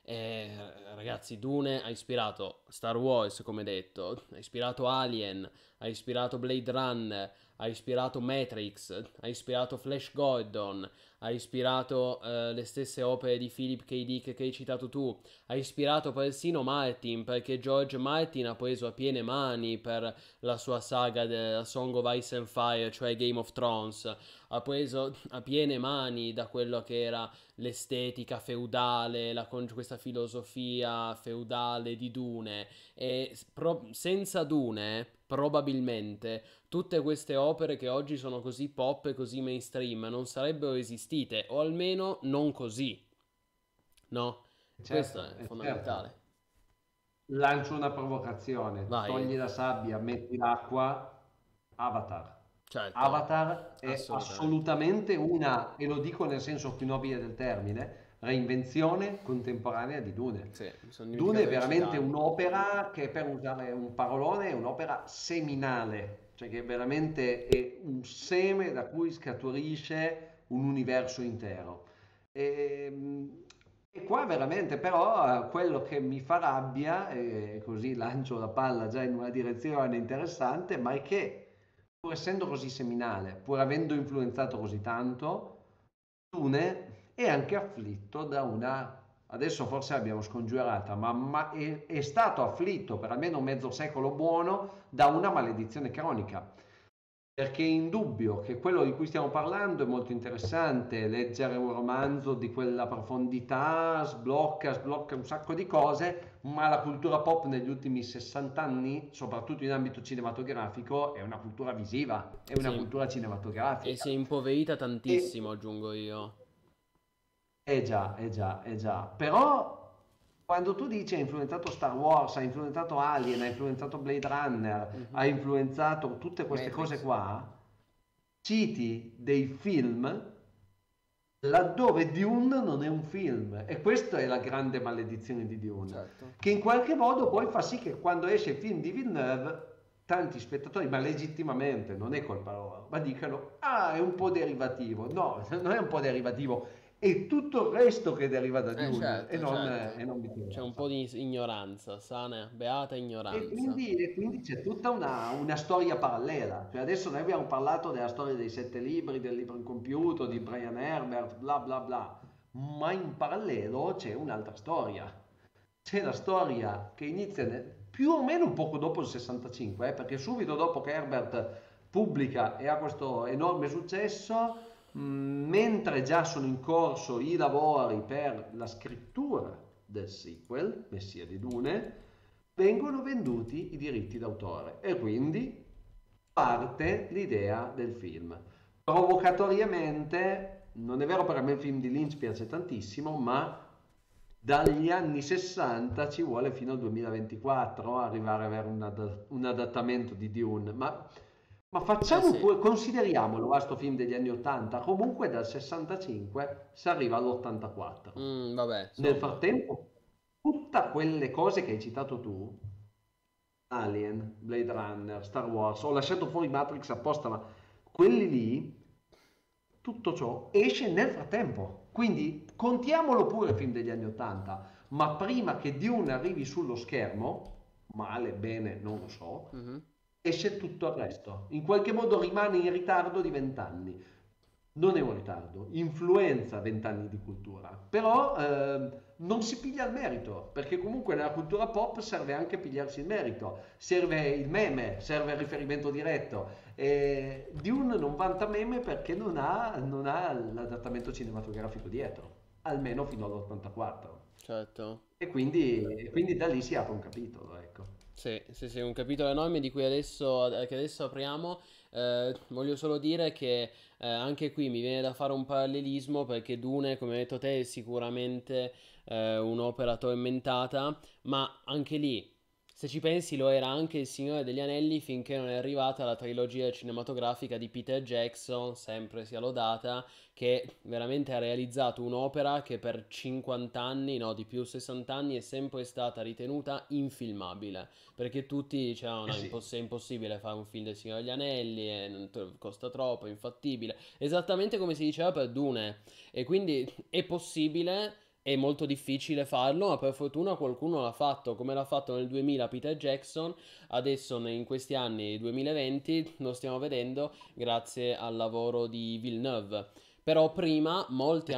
E, ragazzi, Dune ha ispirato Star Wars, come detto, ha ispirato Alien, ha ispirato Blade Runner, ha ispirato Matrix, ha ispirato Flash Gordon, ha ispirato le stesse opere di Philip K. Dick che hai citato tu, ha ispirato persino Martin, perché George Martin ha preso a piene mani per la sua saga della Song of Ice and Fire, cioè Game of Thrones, ha preso a piene mani da quello che era l'estetica feudale, questa filosofia feudale di Dune, e senza Dune probabilmente tutte queste opere che oggi sono così pop e così mainstream non sarebbero esistite, o almeno non così, no? Questo Certo, è certo. fondamentale. Lancio una provocazione, Vai, togli la sabbia, metti l'acqua, Avatar. certo, Avatar è assolutamente. assolutamente una, e lo dico nel senso più nobile del termine, reinvenzione contemporanea di Dune. Sì, mi sono Dune è dimenticato di veramente citarlo. un'opera che, per usare un parolone, è un'opera seminale, cioè che veramente è un seme da cui scaturisce un universo intero. E, e qua veramente però quello che mi fa rabbia, e così lancio la palla già in una direzione interessante, ma è che pur essendo così seminale, pur avendo influenzato così tanto, Dune è anche afflitto da una, adesso forse l'abbiamo scongiurata, ma è stato afflitto per almeno mezzo secolo buono da una maledizione cronica. Perché è indubbio che quello di cui stiamo parlando è molto interessante, leggere un romanzo di quella profondità sblocca un sacco di cose, ma la cultura pop negli ultimi 60 anni, soprattutto in ambito cinematografico, è una cultura visiva, è una Sì, cultura e si è cinematografica. impoverita E, tantissimo, aggiungo io. già. Però quando tu dici ha influenzato Star Wars, ha influenzato Alien, ha influenzato Blade Runner, ha Mhm. influenzato tutte queste cose Matrix. qua, citi dei film laddove Dune non è un film. E questa è la grande maledizione di Dune, Certo. che in qualche modo poi fa sì che quando esce il film di Villeneuve, tanti spettatori, ma legittimamente, non è colpa loro, ma dicano, ah, è un po' derivativo. No, non è un po' derivativo, è tutto il resto che deriva da Dune Certo, e certo. non C'è un po' viceversa. di ignoranza, sana, beata E ignoranza. quindi, e quindi c'è tutta una storia parallela. Cioè adesso noi abbiamo parlato della storia dei sette libri, del libro incompiuto, di Brian Herbert, bla bla bla, ma in parallelo c'è un'altra storia. C'è la storia che inizia più o meno un poco dopo il 65, perché subito dopo che Herbert pubblica e ha questo enorme successo, mentre già sono in corso i lavori per la scrittura del sequel, Messia di Dune, vengono venduti i diritti d'autore e quindi parte l'idea del film. Provocatoriamente, non è vero perché a me il film di Lynch piace tantissimo, ma dagli anni 60 ci vuole fino al 2024 arrivare ad avere un adattamento di Dune. Ma Eh facciamo sì. pure, consideriamolo, a sto film degli anni 80, comunque dal 65 si arriva all'84. Vabbè, Nel insomma. frattempo, tutte quelle cose che hai citato tu, Alien, Blade Runner, Star Wars, ho lasciato fuori Matrix apposta, ma quelli lì, tutto ciò esce nel frattempo. Quindi contiamolo pure il film degli anni 80, ma prima che Dune arrivi sullo schermo, male, bene, non lo so, Mhm. esce tutto il resto. In qualche modo rimane in ritardo di 20 anni. Non è un ritardo, influenza 20 anni di cultura, però non si piglia il merito, perché comunque nella cultura pop serve anche pigliarsi il merito, serve il meme, serve il riferimento diretto. E Dune non vanta meme perché non ha l'adattamento cinematografico dietro, almeno fino all'84. Certo. E quindi da lì si apre un capitolo, ecco. Sì, sì, sì, un capitolo enorme di cui che adesso apriamo. Voglio solo dire che anche qui mi viene da fare un parallelismo perché Dune, come hai detto te, è sicuramente un'opera tormentata, ma anche lì, se ci pensi, lo era anche Il Signore degli Anelli finché non è arrivata la trilogia cinematografica di Peter Jackson, sempre sia lodata, che veramente ha realizzato un'opera che per 50 anni, no, di più 60 anni, è sempre stata ritenuta infilmabile. Perché tutti dicevano: Eh no, sì, è impossibile fare un film del Signore degli Anelli, costa troppo, è infattibile. Esattamente come si diceva per Dune. E quindi è possibile, è molto difficile farlo, ma per fortuna qualcuno l'ha fatto, come l'ha fatto nel 2000 Peter Jackson, adesso in questi anni 2020 lo stiamo vedendo grazie al lavoro di Villeneuve. Però prima molti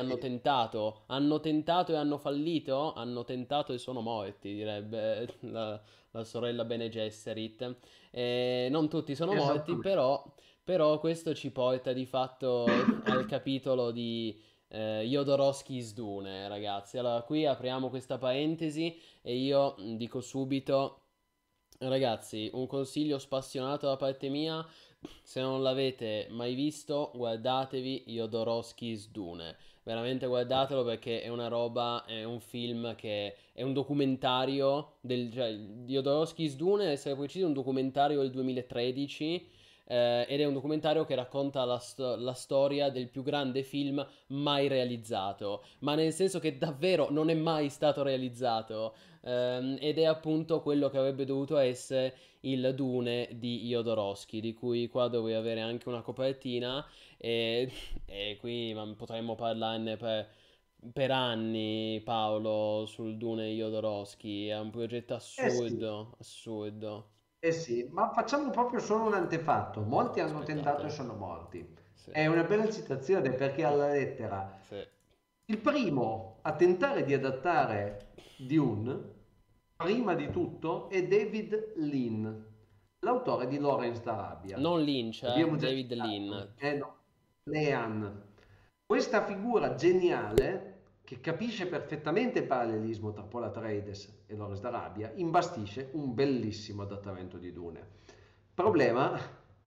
hanno tentato e hanno fallito, hanno tentato e sono morti, direbbe la sorella Bene Gesserit. Non tutti sono morti, Esattamente. però questo ci porta di fatto al capitolo di Jodorowsky's Dune, ragazzi. Allora, qui apriamo questa parentesi e io dico subito, ragazzi, un consiglio spassionato da parte mia, se non l'avete mai visto, guardatevi Jodorowsky's Dune. Veramente guardatelo perché è una roba, è un film che è un documentario cioè, Jodorowsky's Dune, ad essere precisi, è un documentario del 2013 ed è un documentario che racconta la storia del più grande film mai realizzato, ma nel senso che davvero non è mai stato realizzato, ed è appunto quello che avrebbe dovuto essere il Dune di Jodorowsky, di cui qua dovrei avere anche una copertina e, e qui potremmo parlarne per anni, Paolo, sul Dune di Jodorowsky. È un progetto Eh sì, assurdo, assurdo. eh sì, ma facciamo proprio solo un antefatto. Molti hanno tentato e Aspettate. sono morti. Sì, È una bella citazione perché alla lettera sì. il primo a tentare di adattare Dune, prima di tutto, è David Lean, l'autore di Lawrence d'Arabia. Non Lynch, Abbiamo già David citato, Lean. no, Lean. Questa figura geniale, che capisce perfettamente il parallelismo tra Paul Atreides e Lawrence d'Arabia, imbastisce un bellissimo adattamento di Dune. Problema,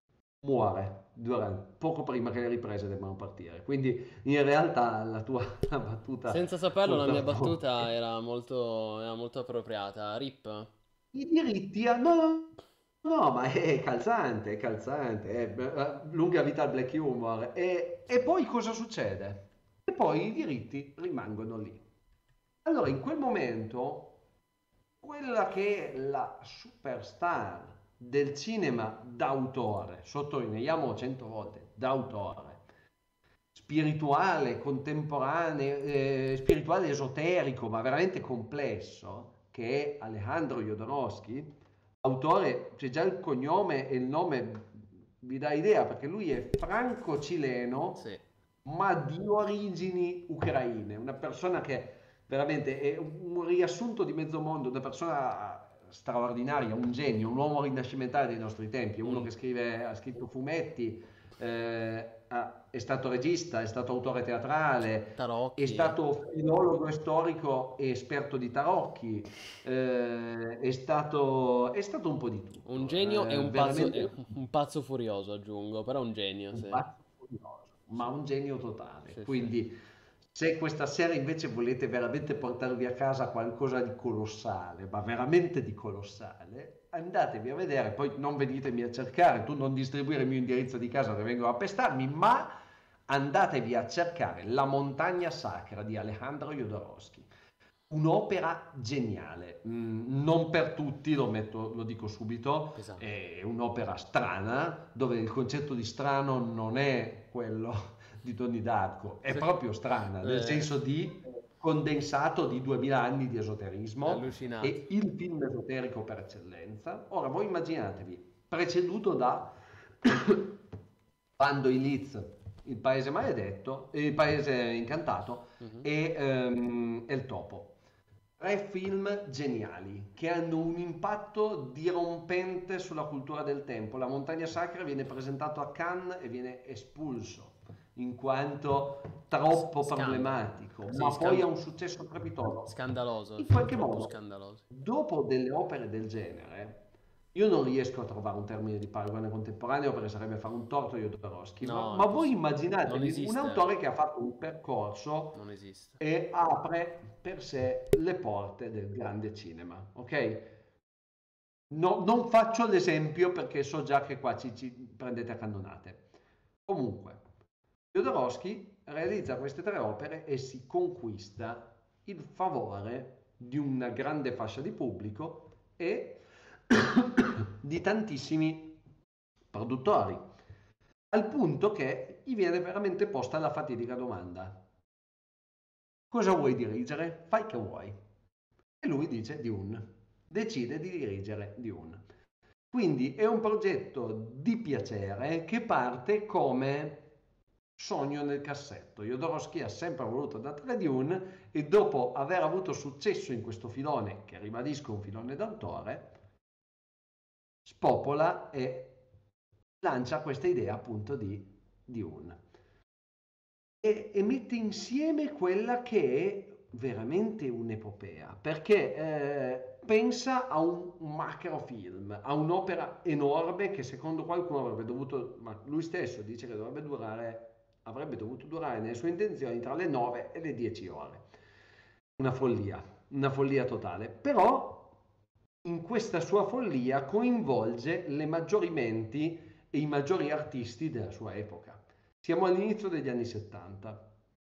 muore poco prima che le riprese debbano partire. Quindi in realtà la tua battuta Senza saperlo, la mia purtroppo battuta era molto appropriata. Rip. i diritti no, no, ma è calzante, lunga vita al black humor. E poi cosa succede? E poi i diritti rimangono lì. Allora, in quel momento, quella che è la superstar del cinema d'autore, sottolineiamo 100 volte, d'autore, spirituale, contemporaneo, spirituale esoterico, ma veramente complesso, che è Alejandro Jodorowsky, autore, c'è già il cognome e il nome vi dà idea, perché lui è franco-cileno, Sì. ma di origini ucraine, una persona che veramente è un riassunto di mezzo mondo, una persona straordinaria, un genio, un uomo rinascimentale dei nostri tempi, è uno Un che ha scritto fumetti, è stato regista, è stato autore teatrale, è tarocchi. stato filologo e storico e esperto di tarocchi, è stato un po' di Un tutto, genio e veramente un pazzo furioso, aggiungo, però un genio, un sì. pazzo curioso, ma Sì, un genio totale. sì, sì. Quindi, se questa sera invece volete veramente portarvi a casa qualcosa di colossale, ma veramente di colossale, andatevi a vedere, poi non venitemi a cercare, tu non distribuire il mio indirizzo di casa dove vengo a pestarmi, ma andatevi a cercare La montagna sacra di Alejandro Jodorowsky. Un'opera geniale, non per tutti, lo dico subito, Pesante. è un'opera strana, dove il concetto di strano non è quello di Donnie Darko, è Sì. proprio strana, nel senso di condensato di 2000 anni di È esoterismo, allucinante. è il film esoterico per eccellenza. Ora voi immaginatevi, preceduto da Pando i Liz, il paese maledetto, il paese incantato Mhm. e il topo. Tre film geniali che hanno un impatto dirompente sulla cultura del tempo. La montagna sacra viene presentato a Cannes e viene espulso in quanto troppo Scandalo. problematico, Sì, ma poi ha un successo strepitoso. scandaloso, il In film qualche troppo modo, scandaloso. dopo delle opere del genere, io non riesco a trovare un termine di paragone contemporaneo perché sarebbe fare un torto a Jodorowsky, No, ma voi non immaginatevi un esiste. autore che ha fatto un percorso Non esiste. e apre per sé le porte del grande cinema, ok? Non faccio l'esempio perché so già che qua ci prendete a cannonate. Comunque, Jodorowsky realizza queste tre opere e si conquista il favore di una grande fascia di pubblico e di tantissimi produttori, al punto che gli viene veramente posta la fatidica domanda: Cosa vuoi dirigere? Fai che vuoi. E lui dice Dune. Decide di dirigere Dune. Quindi è un progetto di piacere che parte come sogno nel cassetto. Jodorowsky ha sempre voluto adattare Dune e dopo aver avuto successo in questo filone, che ribadisco è un filone d'autore, spopola e lancia questa idea appunto di Dune. E mette insieme quella che è veramente un'epopea, perché pensa a un macrofilm, a un'opera enorme che secondo qualcuno avrebbe dovuto, ma lui stesso dice che avrebbe dovuto durare nelle sue intenzioni tra le 9 e le 10 ore. Una follia totale. Però in questa sua follia coinvolge le maggiori menti e i maggiori artisti della sua epoca. Siamo all'inizio degli anni 70.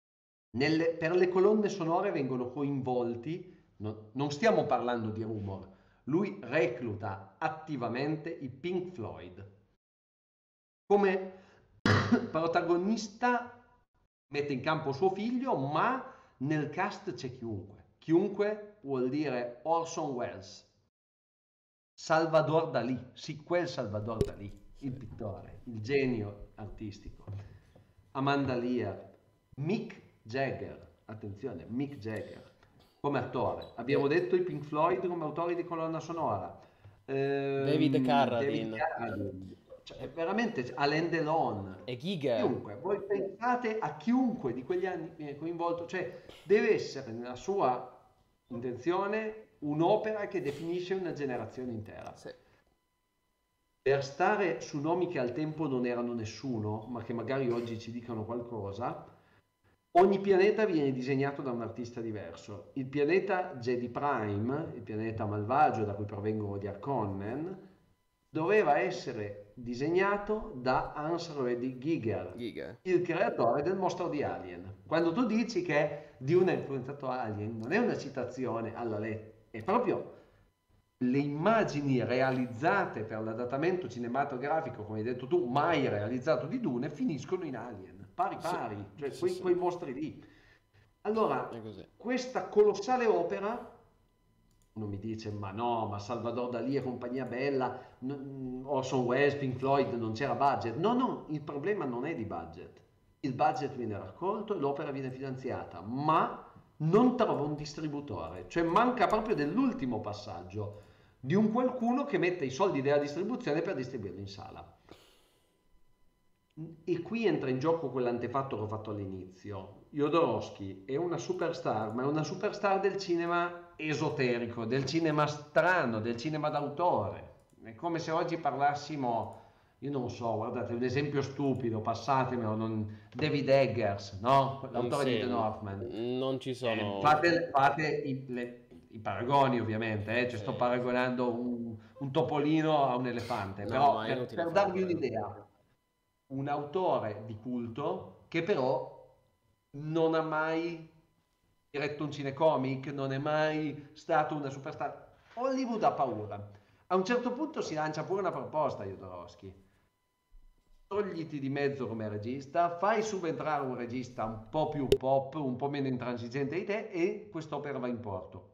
Per le colonne sonore vengono coinvolti, non stiamo parlando di rumor, lui recluta attivamente i Pink Floyd. Come protagonista mette in campo suo figlio, ma nel cast c'è chiunque. Chiunque vuol dire Orson Welles, Salvador Dalì, sì, quel Salvador Dalì, il pittore, il genio artistico, Amanda Lear, Mick Jagger, attenzione, Mick Jagger come attore. Abbiamo detto i Pink Floyd come autori di colonna sonora. David David Carradine Carradine, cioè, veramente Alain Delon, e Giga. chiunque. Voi pensate a chiunque di quegli anni viene coinvolto, cioè deve essere nella sua intenzione un'opera che definisce una generazione intera. Sì. Per stare su nomi che al tempo non erano nessuno, ma che magari oggi ci dicono qualcosa, ogni pianeta viene disegnato da un artista diverso. Il pianeta Jedi Prime, il pianeta malvagio da cui provengono gli Harkonnen, doveva essere disegnato da Hans Ruedi Giger, il creatore del mostro di Alien. Quando tu dici che Dune ha influenzato Alien, non è una citazione alla lettera, è proprio le immagini realizzate per l'adattamento cinematografico, come hai detto tu, mai realizzato di Dune, finiscono in Alien, pari pari, cioè quei mostri lì. Allora, questa colossale opera, uno mi dice, ma no, ma Salvador Dalì e compagnia bella, Orson Welles, Pink Floyd, non c'era budget. No, il problema non è di budget. Il budget viene raccolto e l'opera viene finanziata, ma non trova un distributore, cioè manca proprio dell'ultimo passaggio di un qualcuno che mette i soldi della distribuzione per distribuirlo in sala. E qui entra in gioco quell'antefatto che ho fatto all'inizio. Jodorowsky è una superstar, ma è una superstar del cinema esoterico, del cinema strano, del cinema d'autore. È come se oggi parlassimo, io non so, guardate, un esempio stupido, passatemelo, David Eggers, no? L'autore di The Northman. Non ci sono... Fate i paragoni ovviamente, ci sto paragonando un topolino a un elefante, No, però ma è inutile per farlo, darvi un'idea, un autore di culto che però non ha mai diretto un cinecomic, non è mai stato una superstar. Hollywood ha paura. A un certo punto si lancia pure una proposta, Jodorowsky. Togliti di mezzo come regista, fai subentrare un regista un po' più pop, un po' meno intransigente di te e quest'opera va in porto.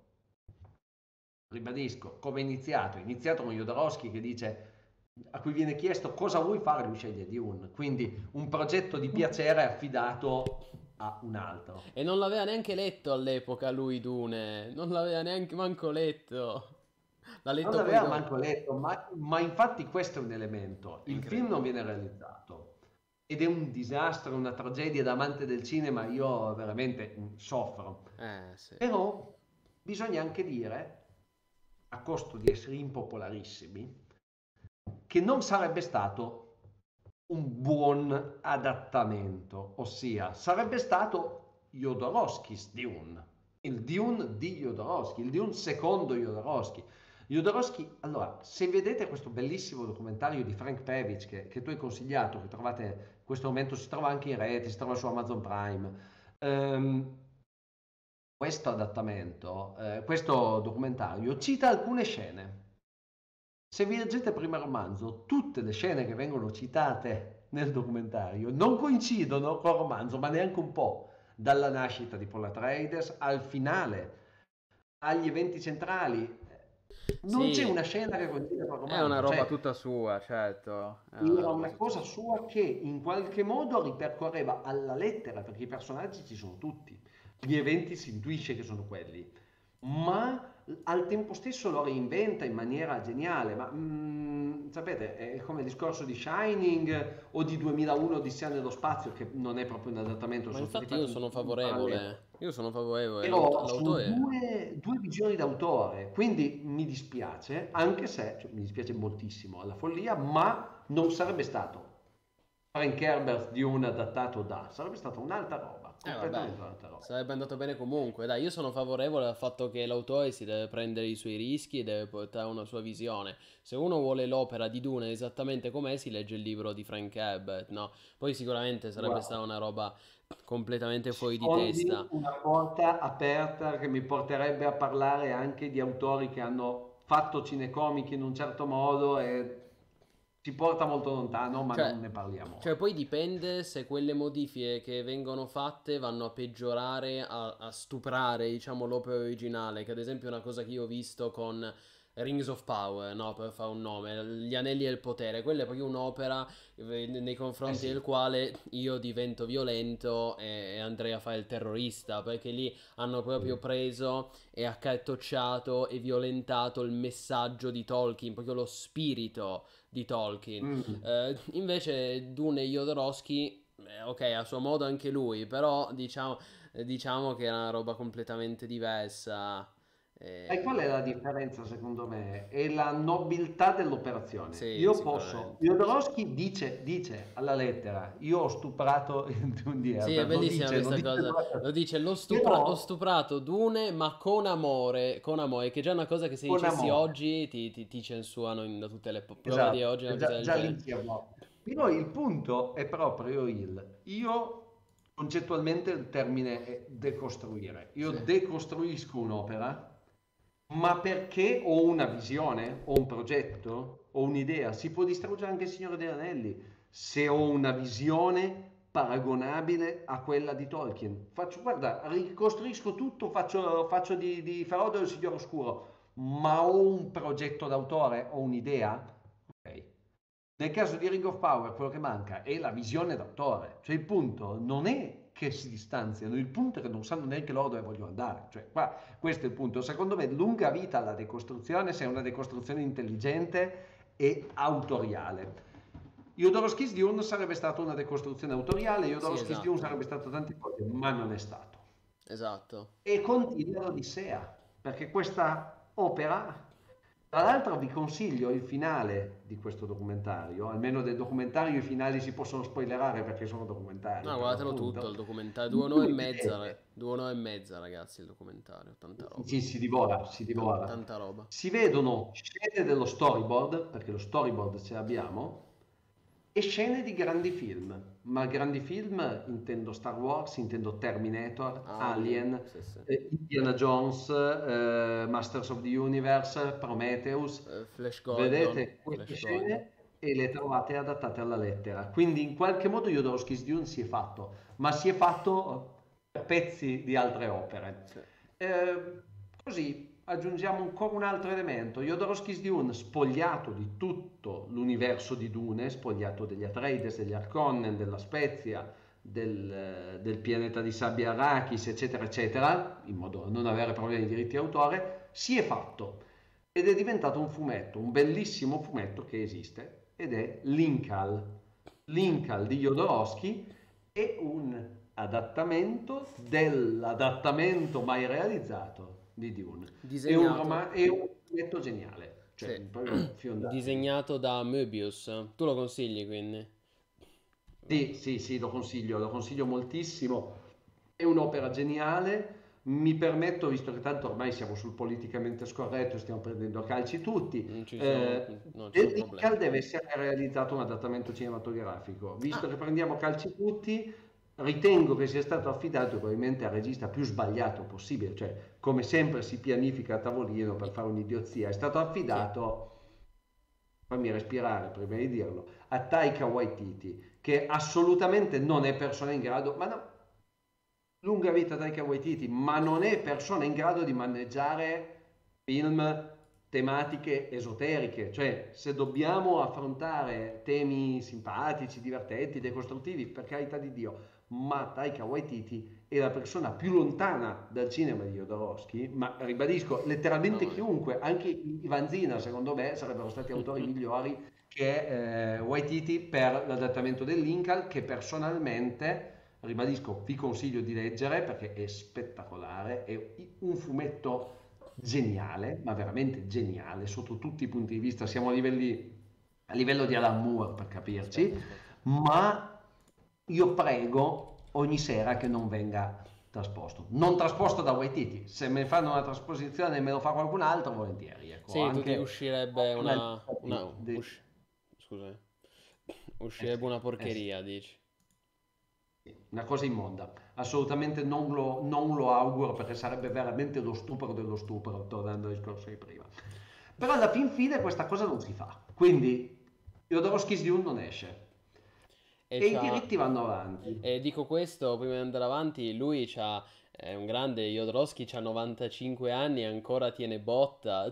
Ribadisco, come è iniziato? È iniziato con Jodorowsky che dice, a cui viene chiesto cosa vuoi fare, lui sceglie Dune, quindi un progetto di piacere affidato a un altro. E non l'aveva neanche letto all'epoca lui Dune, non l'aveva neanche manco letto. L'ha letto Non l'aveva manco letto, ma infatti questo è un elemento. Il film non viene realizzato ed è un disastro, una tragedia da amante del cinema, io veramente soffro. Sì. Però bisogna anche dire, a costo di essere impopolarissimi, che non sarebbe stato un buon adattamento, ossia sarebbe stato Jodorowsky's Dune, il Dune di Jodorowsky, il Dune secondo Jodorowsky. Jodorowsky, allora, se vedete questo bellissimo documentario di Frank Pevich che tu hai consigliato, che trovate in questo momento, si trova anche in rete, si trova su Amazon Prime, questo adattamento, questo documentario cita alcune scene. Se vi leggete prima il romanzo, tutte le scene che vengono citate nel documentario non coincidono col romanzo, ma neanche un po'. dalla nascita di Paul Atreides al finale, agli eventi centrali. Non c'è Sì, una scena che coincide con è una romanzo, roba cioè tutta sua, certo, è una era roba una tutta cosa sua. sua che in qualche modo ripercorreva alla lettera, perché i personaggi ci sono tutti, gli eventi si intuisce che sono quelli, ma al tempo stesso lo reinventa in maniera geniale. Ma sapete, è come il discorso di Shining o di 2001 Odissea nello spazio, che non è proprio un adattamento, Ma sono stati infatti fatti in parallelo. io sono favorevole, Però sono l'autore... due visioni d'autore, quindi mi dispiace, anche se, cioè, mi dispiace moltissimo alla follia, ma non sarebbe stato Frank Herbert di un adattato da, sarebbe stata un'altra roba, Vabbè, completamente un'altra roba. sarebbe andato bene comunque. Dai, io sono favorevole al fatto che l'autore si deve prendere i suoi rischi e deve portare una sua visione. Se uno vuole l'opera di Dune esattamente com'è, si legge il libro di Frank Herbert, no? Poi sicuramente sarebbe Guarda, stata una roba completamente fuori di sfondi testa. una porta aperta che mi porterebbe a parlare anche di autori che hanno fatto cinecomiche in un certo modo e ci porta molto lontano, ma Cioè, non ne parliamo cioè, ora. poi dipende se quelle modifiche che vengono fatte vanno a peggiorare, a stuprare, diciamo, l'opera originale, che ad esempio è una cosa che io ho visto con Rings of Power, no, per fare un nome, Gli Anelli del Potere, quella è proprio un'opera nei Eh confronti del sì, quale io divento violento e andrei a fare il terrorista, perché lì hanno proprio sì. preso e accartocciato e violentato il messaggio di Tolkien, proprio lo spirito di Tolkien. Mm. Invece Dune e Jodorowsky, ok, a suo modo anche lui, però diciamo che è una roba completamente diversa. Sai qual è Eh, la differenza secondo me? È la nobiltà dell'operazione. sì, Io posso, sicuramente. Jodorowsky dice alla lettera, io ho stuprato Dune Sì, è Herbert, lo bellissima dice, lo questa dice cosa. due volte. Lo dice, l'ho Però stuprato Dune, ma con amore, che già è una cosa che se con dicessi amore. oggi ti censurano da tutte le prove di Esatto, oggi, una cosa già, del già genere. lì siamo. Però il punto è proprio io concettualmente il termine è decostruire. Io Sì. decostruisco un'opera, ma perché ho una visione, ho un progetto, ho un'idea. Si può distruggere anche il Signore degli Anelli se ho una visione paragonabile a quella di Tolkien. Guarda, ricostruisco tutto, faccio di Frodo il Signore Oscuro, ma ho un progetto d'autore, ho un'idea. Ok. Nel caso di Ring of Power, quello che manca è la visione d'autore. Cioè, il punto non è che si distanziano, il punto è che non sanno neanche loro dove vogliono andare. Cioè, qua, questo è il punto. Secondo me, lunga vita alla decostruzione, se è una decostruzione intelligente e autoriale. Jodorowsky's Dune sarebbe stata una decostruzione autoriale, Sì, Jodorowsky's Dune esatto. sarebbe stato tante cose, ma non è stato. Esatto. E continua l'Odissea, perché questa opera, tra l'altro vi consiglio il finale di questo documentario, almeno del documentario i finali si possono spoilerare perché sono documentari No, per guardatelo tutto l'appunto, il documentario, in cui vedete, 2 ore e mezza, ragazzi, il documentario, tanta roba. sì, si divora, si divora. Tanta roba. Si vedono scene dello storyboard, perché lo storyboard ce l'abbiamo, e scene di grandi film. Ma grandi film intendo Star Wars, intendo Terminator, Alien, Alien, sì, sì. Indiana Jones, Masters of the Universe, Prometheus. Flash Gordon, Vedete queste Flash Gordon. scene e le trovate adattate alla lettera. Quindi in qualche modo Jodorowsky's Dune si è fatto, ma si è fatto per pezzi di altre opere. Sì. Così aggiungiamo ancora un altro elemento. Jodorowsky's Dune, spogliato di tutto l'universo di Dune, spogliato degli Atreides, degli Harkonnen, della Spezia, del pianeta di sabbia Arrakis, eccetera, eccetera, in modo da non avere problemi di diritti d'autore, si è fatto ed è diventato un fumetto, un bellissimo fumetto che esiste ed è Linkal. Linkal di Jodorowsky è un adattamento dell'adattamento mai realizzato di Dune. Disegnato, È un fumetto geniale, cioè sì. proprio fiondabile. Disegnato da Möbius. Tu lo consigli quindi? Sì, sì, sì, lo consiglio moltissimo. È un'opera geniale. Mi permetto, visto che tanto ormai siamo sul politicamente scorretto, stiamo prendendo a calci tutti, Non ci del sono problemi. Lincoln deve essere realizzato un adattamento cinematografico. Visto Ah, che prendiamo calci tutti, ritengo che sia stato affidato probabilmente al regista più sbagliato possibile, cioè come sempre si pianifica a tavolino per fare un'idiozia, è stato chi? affidato, fammi respirare prima di dirlo, a Taika Waititi, che assolutamente non è persona in grado, ma no, lunga vita Taika Waititi, ma non è persona in grado di maneggiare film tematiche esoteriche, cioè se dobbiamo affrontare temi simpatici, divertenti, decostruttivi, per carità di Dio, ma Taika Waititi è la persona più lontana dal cinema di Jodorowsky, ma ribadisco, letteralmente Mamma mia. chiunque, anche i Vanzina, secondo me, sarebbero stati autori migliori che Waititi per l'adattamento del Lincoln, che personalmente, ribadisco, vi consiglio di leggere perché è spettacolare, è un fumetto geniale, ma veramente geniale sotto tutti i punti di vista. Siamo a livello di Alan Moore per Aspetta, capirci, aspetta. ma io prego ogni sera che non venga trasposto. Non trasposto da Waititi, se me fanno una trasposizione e me lo fa qualcun altro, volentieri. Ecco, Sì, tu ti anche uscirebbe una una... lista Scusami. sì, Uscirebbe una eh sì. porcheria, dici. Una cosa immonda, assolutamente non lo auguro perché sarebbe veramente lo stupro dello stupro, tornando al discorso di prima. Però alla fin fine questa cosa non si fa, quindi Jodorowsky's Dune non esce E e i c'ha... diritti vanno avanti. E dico questo prima di andare avanti, lui c'ha... È un grande Jodorowsky, c'ha 95 anni e ancora tiene botta.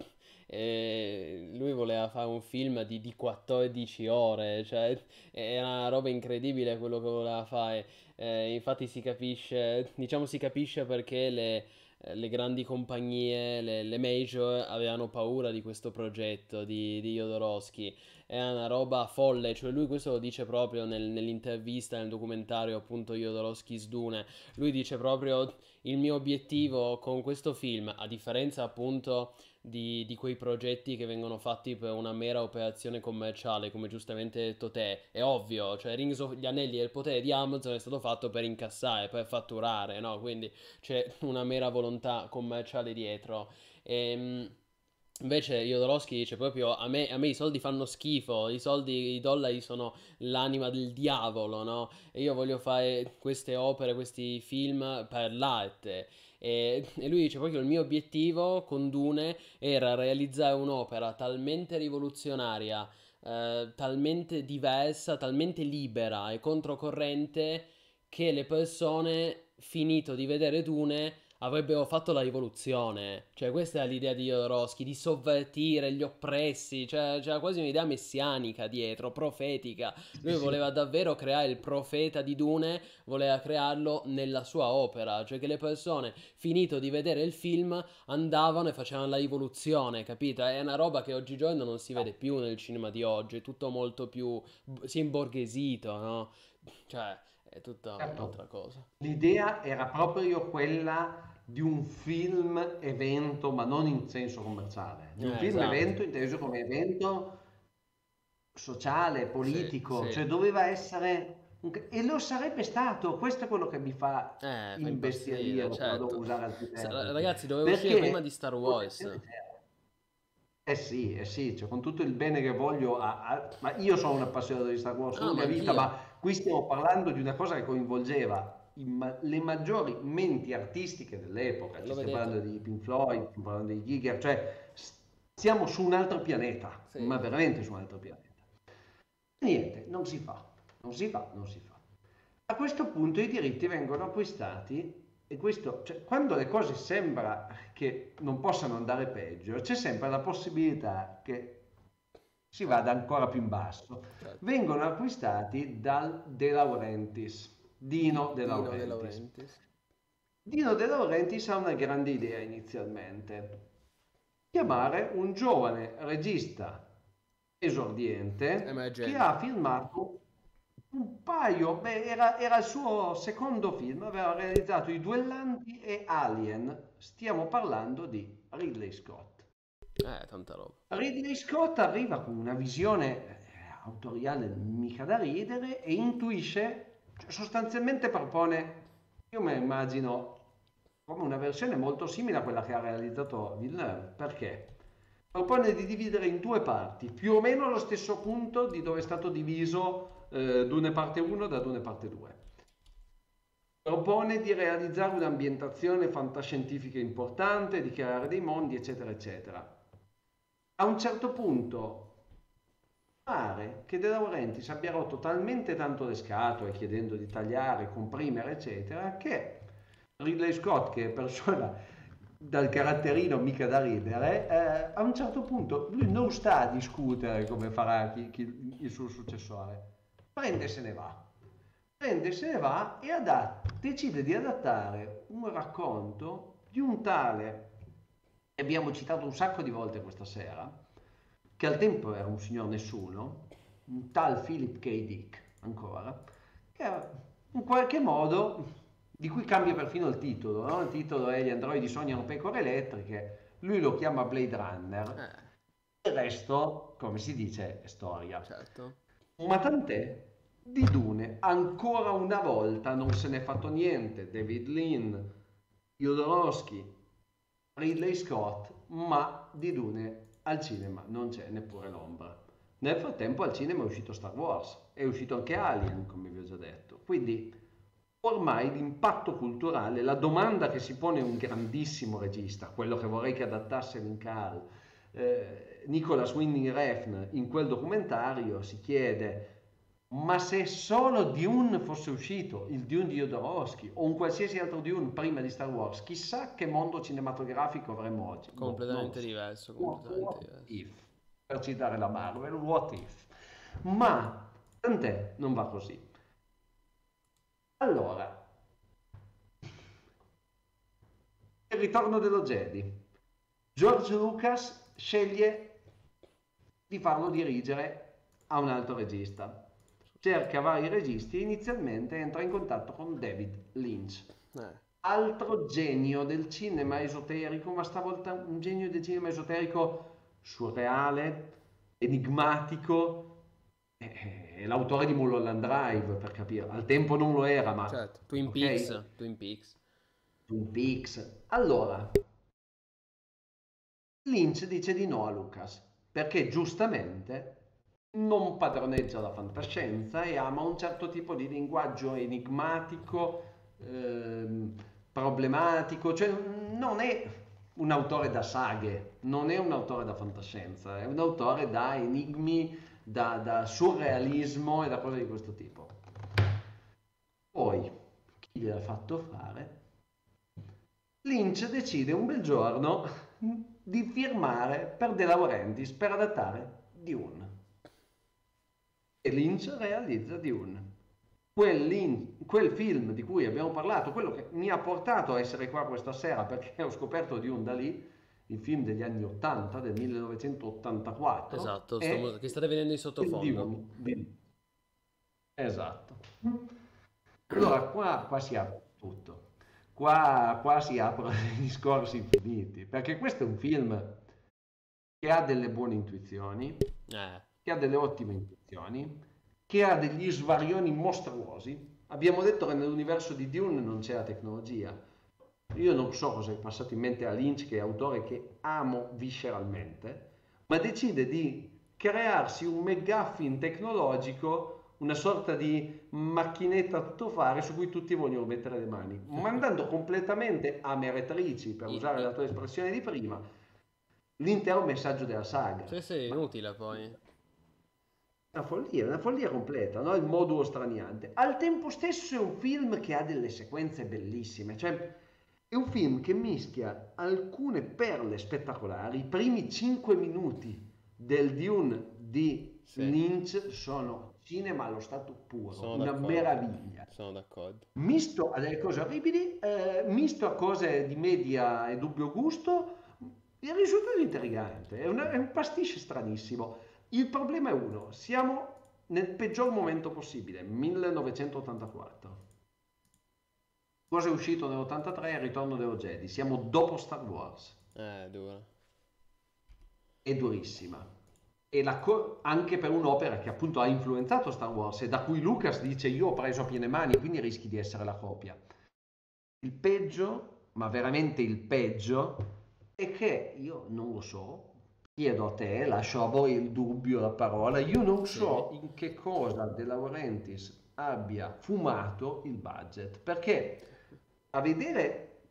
E lui voleva fare un film di 14 ore, cioè è una roba incredibile quello che voleva fare. Infatti si capisce, diciamo si capisce perché le grandi compagnie, le major avevano paura di questo progetto di Jodorowsky. È una roba folle, cioè lui questo lo dice proprio nell'intervista, nel documentario appunto Jodorowsky's Dune. Lui dice proprio il mio obiettivo con questo film, a differenza appunto di quei progetti che vengono fatti per una mera operazione commerciale, come giustamente hai detto te, è ovvio, cioè Gli Anelli e il Potere di Amazon è stato fatto per incassare, per fatturare, no? Quindi c'è una mera volontà commerciale dietro. Invece Jodorowsky dice proprio a me i soldi fanno schifo, i soldi, i dollari sono l'anima del diavolo, no? E io voglio fare queste opere, questi film per l'arte. E lui dice proprio il mio obiettivo con Dune era realizzare un'opera talmente rivoluzionaria, talmente diversa, talmente libera e controcorrente che le persone, finito di vedere Dune, avrebbero fatto la rivoluzione. Cioè, questa è l'idea di Jodorowsky, di sovvertire gli oppressi. Cioè, c'era quasi un'idea messianica dietro, profetica. Sì, Lui sì. voleva davvero creare il profeta di Dune, voleva crearlo nella sua opera. Cioè, che le persone, finito di vedere il film, andavano e facevano la rivoluzione, capito? È una roba che oggigiorno non si vede più nel cinema di oggi. È tutto molto più... si è imborghesito, no? Cioè, è tutta Certo, un'altra cosa. l'idea era proprio quella di un film evento, ma non in senso commerciale, di un film Esatto. evento inteso come evento sociale, Sì, politico, sì. cioè doveva essere e lo sarebbe stato. Questo è quello che mi fa Fa impazzire, imbestialire, quando devo certo. usare altri termini, Ragazzi, doveva uscire prima perché di Star Wars. l'intenzione c'era. Eh sì, cioè, con tutto il bene che voglio, ma io sono un appassionato di Star Wars Ah, ma lunga vita, anch'io. ma qui stiamo parlando di una cosa che coinvolgeva le maggiori menti artistiche dell'epoca, ci Lo stiamo vedete? parlando di Pink Floyd, stiamo parlando di Giger, cioè siamo su un altro pianeta, Sì. ma veramente su un altro pianeta. Niente, non si fa, non si fa, non si fa. A questo punto i diritti vengono acquistati e questo, cioè, quando le cose sembra che non possano andare peggio, c'è sempre la possibilità che si vada ancora più in basso. Certo. Vengono acquistati dal De Laurentiis, Dino De Dino De Laurentiis. Laurentiis. Dino De Laurentiis ha una grande idea inizialmente, chiamare un giovane regista esordiente che Emergente. ha filmato un paio, beh, era il suo secondo film, aveva realizzato I Duellanti e Alien, stiamo parlando di Ridley Scott. Tanta roba. Ridley Scott arriva con una visione autoriale mica da ridere e intuisce, cioè sostanzialmente propone, io me la immagino come una versione molto simile a quella che ha realizzato Villeneuve, perché propone di dividere in due parti, più o meno allo stesso punto di dove è stato diviso Dune parte 1 da Dune parte 2. Propone di realizzare un'ambientazione fantascientifica importante, di creare dei mondi, eccetera, eccetera. A un certo punto pare che De Laurentiis abbia rotto talmente tanto le scatole chiedendo di tagliare, comprimere, eccetera, che Ridley Scott, che è persona dal caratterino mica da ridere, a un certo punto lui non sta a discutere come farà il suo successore, prende e se ne va. Prende e se ne va e decide di adattare un racconto di un tale, che abbiamo citato un sacco di volte questa sera, che al tempo era un signor nessuno, un tal Philip K. Dick, ancora, che in qualche modo, di cui cambia perfino il titolo, no? Il titolo è Gli androidi sognano pecore elettriche, lui lo chiama Blade Runner, Eh, il resto, come si dice, è storia. certo. Ma tant'è, di Dune ancora una volta non se n'è fatto niente. David Lean, Jodorowsky, Ridley Scott, ma di Dune al cinema non c'è neppure l'ombra. Nel frattempo al cinema è uscito Star Wars, è uscito anche Alien, come vi ho già detto. Quindi ormai l'impatto culturale, la domanda che si pone un grandissimo regista, quello che vorrei che adattasse Linkal, Nicholas Winding Refn, in quel documentario si chiede: ma se solo Dune fosse uscito, il Dune di Jodorowsky o un qualsiasi altro Dune prima di Star Wars, chissà che mondo cinematografico avremmo oggi. Boh, non lo Completamente so. diverso, completamente What diverso. if? Per citare la Marvel, what if? Ma tant'è, non va così. Allora, il ritorno dello Jedi. George Lucas sceglie di farlo dirigere a un altro regista. Cerca vari registi e inizialmente entra in contatto con David Lynch, Eh, altro genio del cinema esoterico, ma stavolta un genio del cinema esoterico surreale, enigmatico. È l'autore di Mulholland Drive, per capire. Al tempo non lo era, ma certo. Twin ok? Peaks, Twin Peaks. Twin Peaks. Allora, Lynch dice di no a Lucas perché giustamente non padroneggia la fantascienza e ama un certo tipo di linguaggio enigmatico, ehm, problematico, cioè non è un autore da saghe, non è un autore da fantascienza, è un autore da enigmi, da surrealismo e da cose di questo tipo. Poi, chi gliel'ha fatto fare? Lynch decide un bel giorno di firmare per De Laurentiis per adattare Dune. E Lynch realizza Dune. Quel film di cui abbiamo parlato, quello che mi ha portato a essere qua questa sera perché ho scoperto Dune da lì, il film degli anni 80, del 1984, Esatto, è che state vedendo in il sottofondo. Dune. Esatto. Allora qua si apre tutto. Qua si aprono dei discorsi infiniti, perché questo è un film che ha delle buone intuizioni, Eh, che ha delle ottime intuizioni, che ha degli svarioni mostruosi. Abbiamo detto che nell'universo di Dune non c'è la tecnologia. Io non so cosa è passato in mente a Lynch, che è autore che amo visceralmente, ma decide di crearsi un McGuffin tecnologico, una sorta di macchinetta a tuttofare su cui tutti vogliono mettere le mani, mandando completamente a meretrici, per i- usare i- la tua espressione di prima, l'intero messaggio della saga. sì, sì, Ma inutile poi. una follia completa, no? Il modulo straniante. Al tempo stesso è un film che ha delle sequenze bellissime, cioè è un film che mischia alcune perle spettacolari. I primi 5 minuti del Dune di Sì, Lynch sono cinema allo stato puro, sono una d'accordo. meraviglia. Sono d'accordo. Misto a delle cose orribili, misto a cose di media e dubbio gusto, il risultato è intrigante, è un pasticcio stranissimo. Il problema è uno, siamo nel peggior momento possibile, 1984. Cosa è uscito nell'83? Il ritorno dello Jedi. Siamo dopo Star Wars. Dura. È durissima. Anche per un'opera che appunto ha influenzato Star Wars e da cui Lucas dice io ho preso a piene mani, quindi rischi di essere la copia. Il peggio, ma veramente il peggio, è che io non lo so, chiedo a te, lascio a voi il dubbio, la parola, io non Sì. so in che cosa De Laurentiis abbia fumato il budget, perché a vedere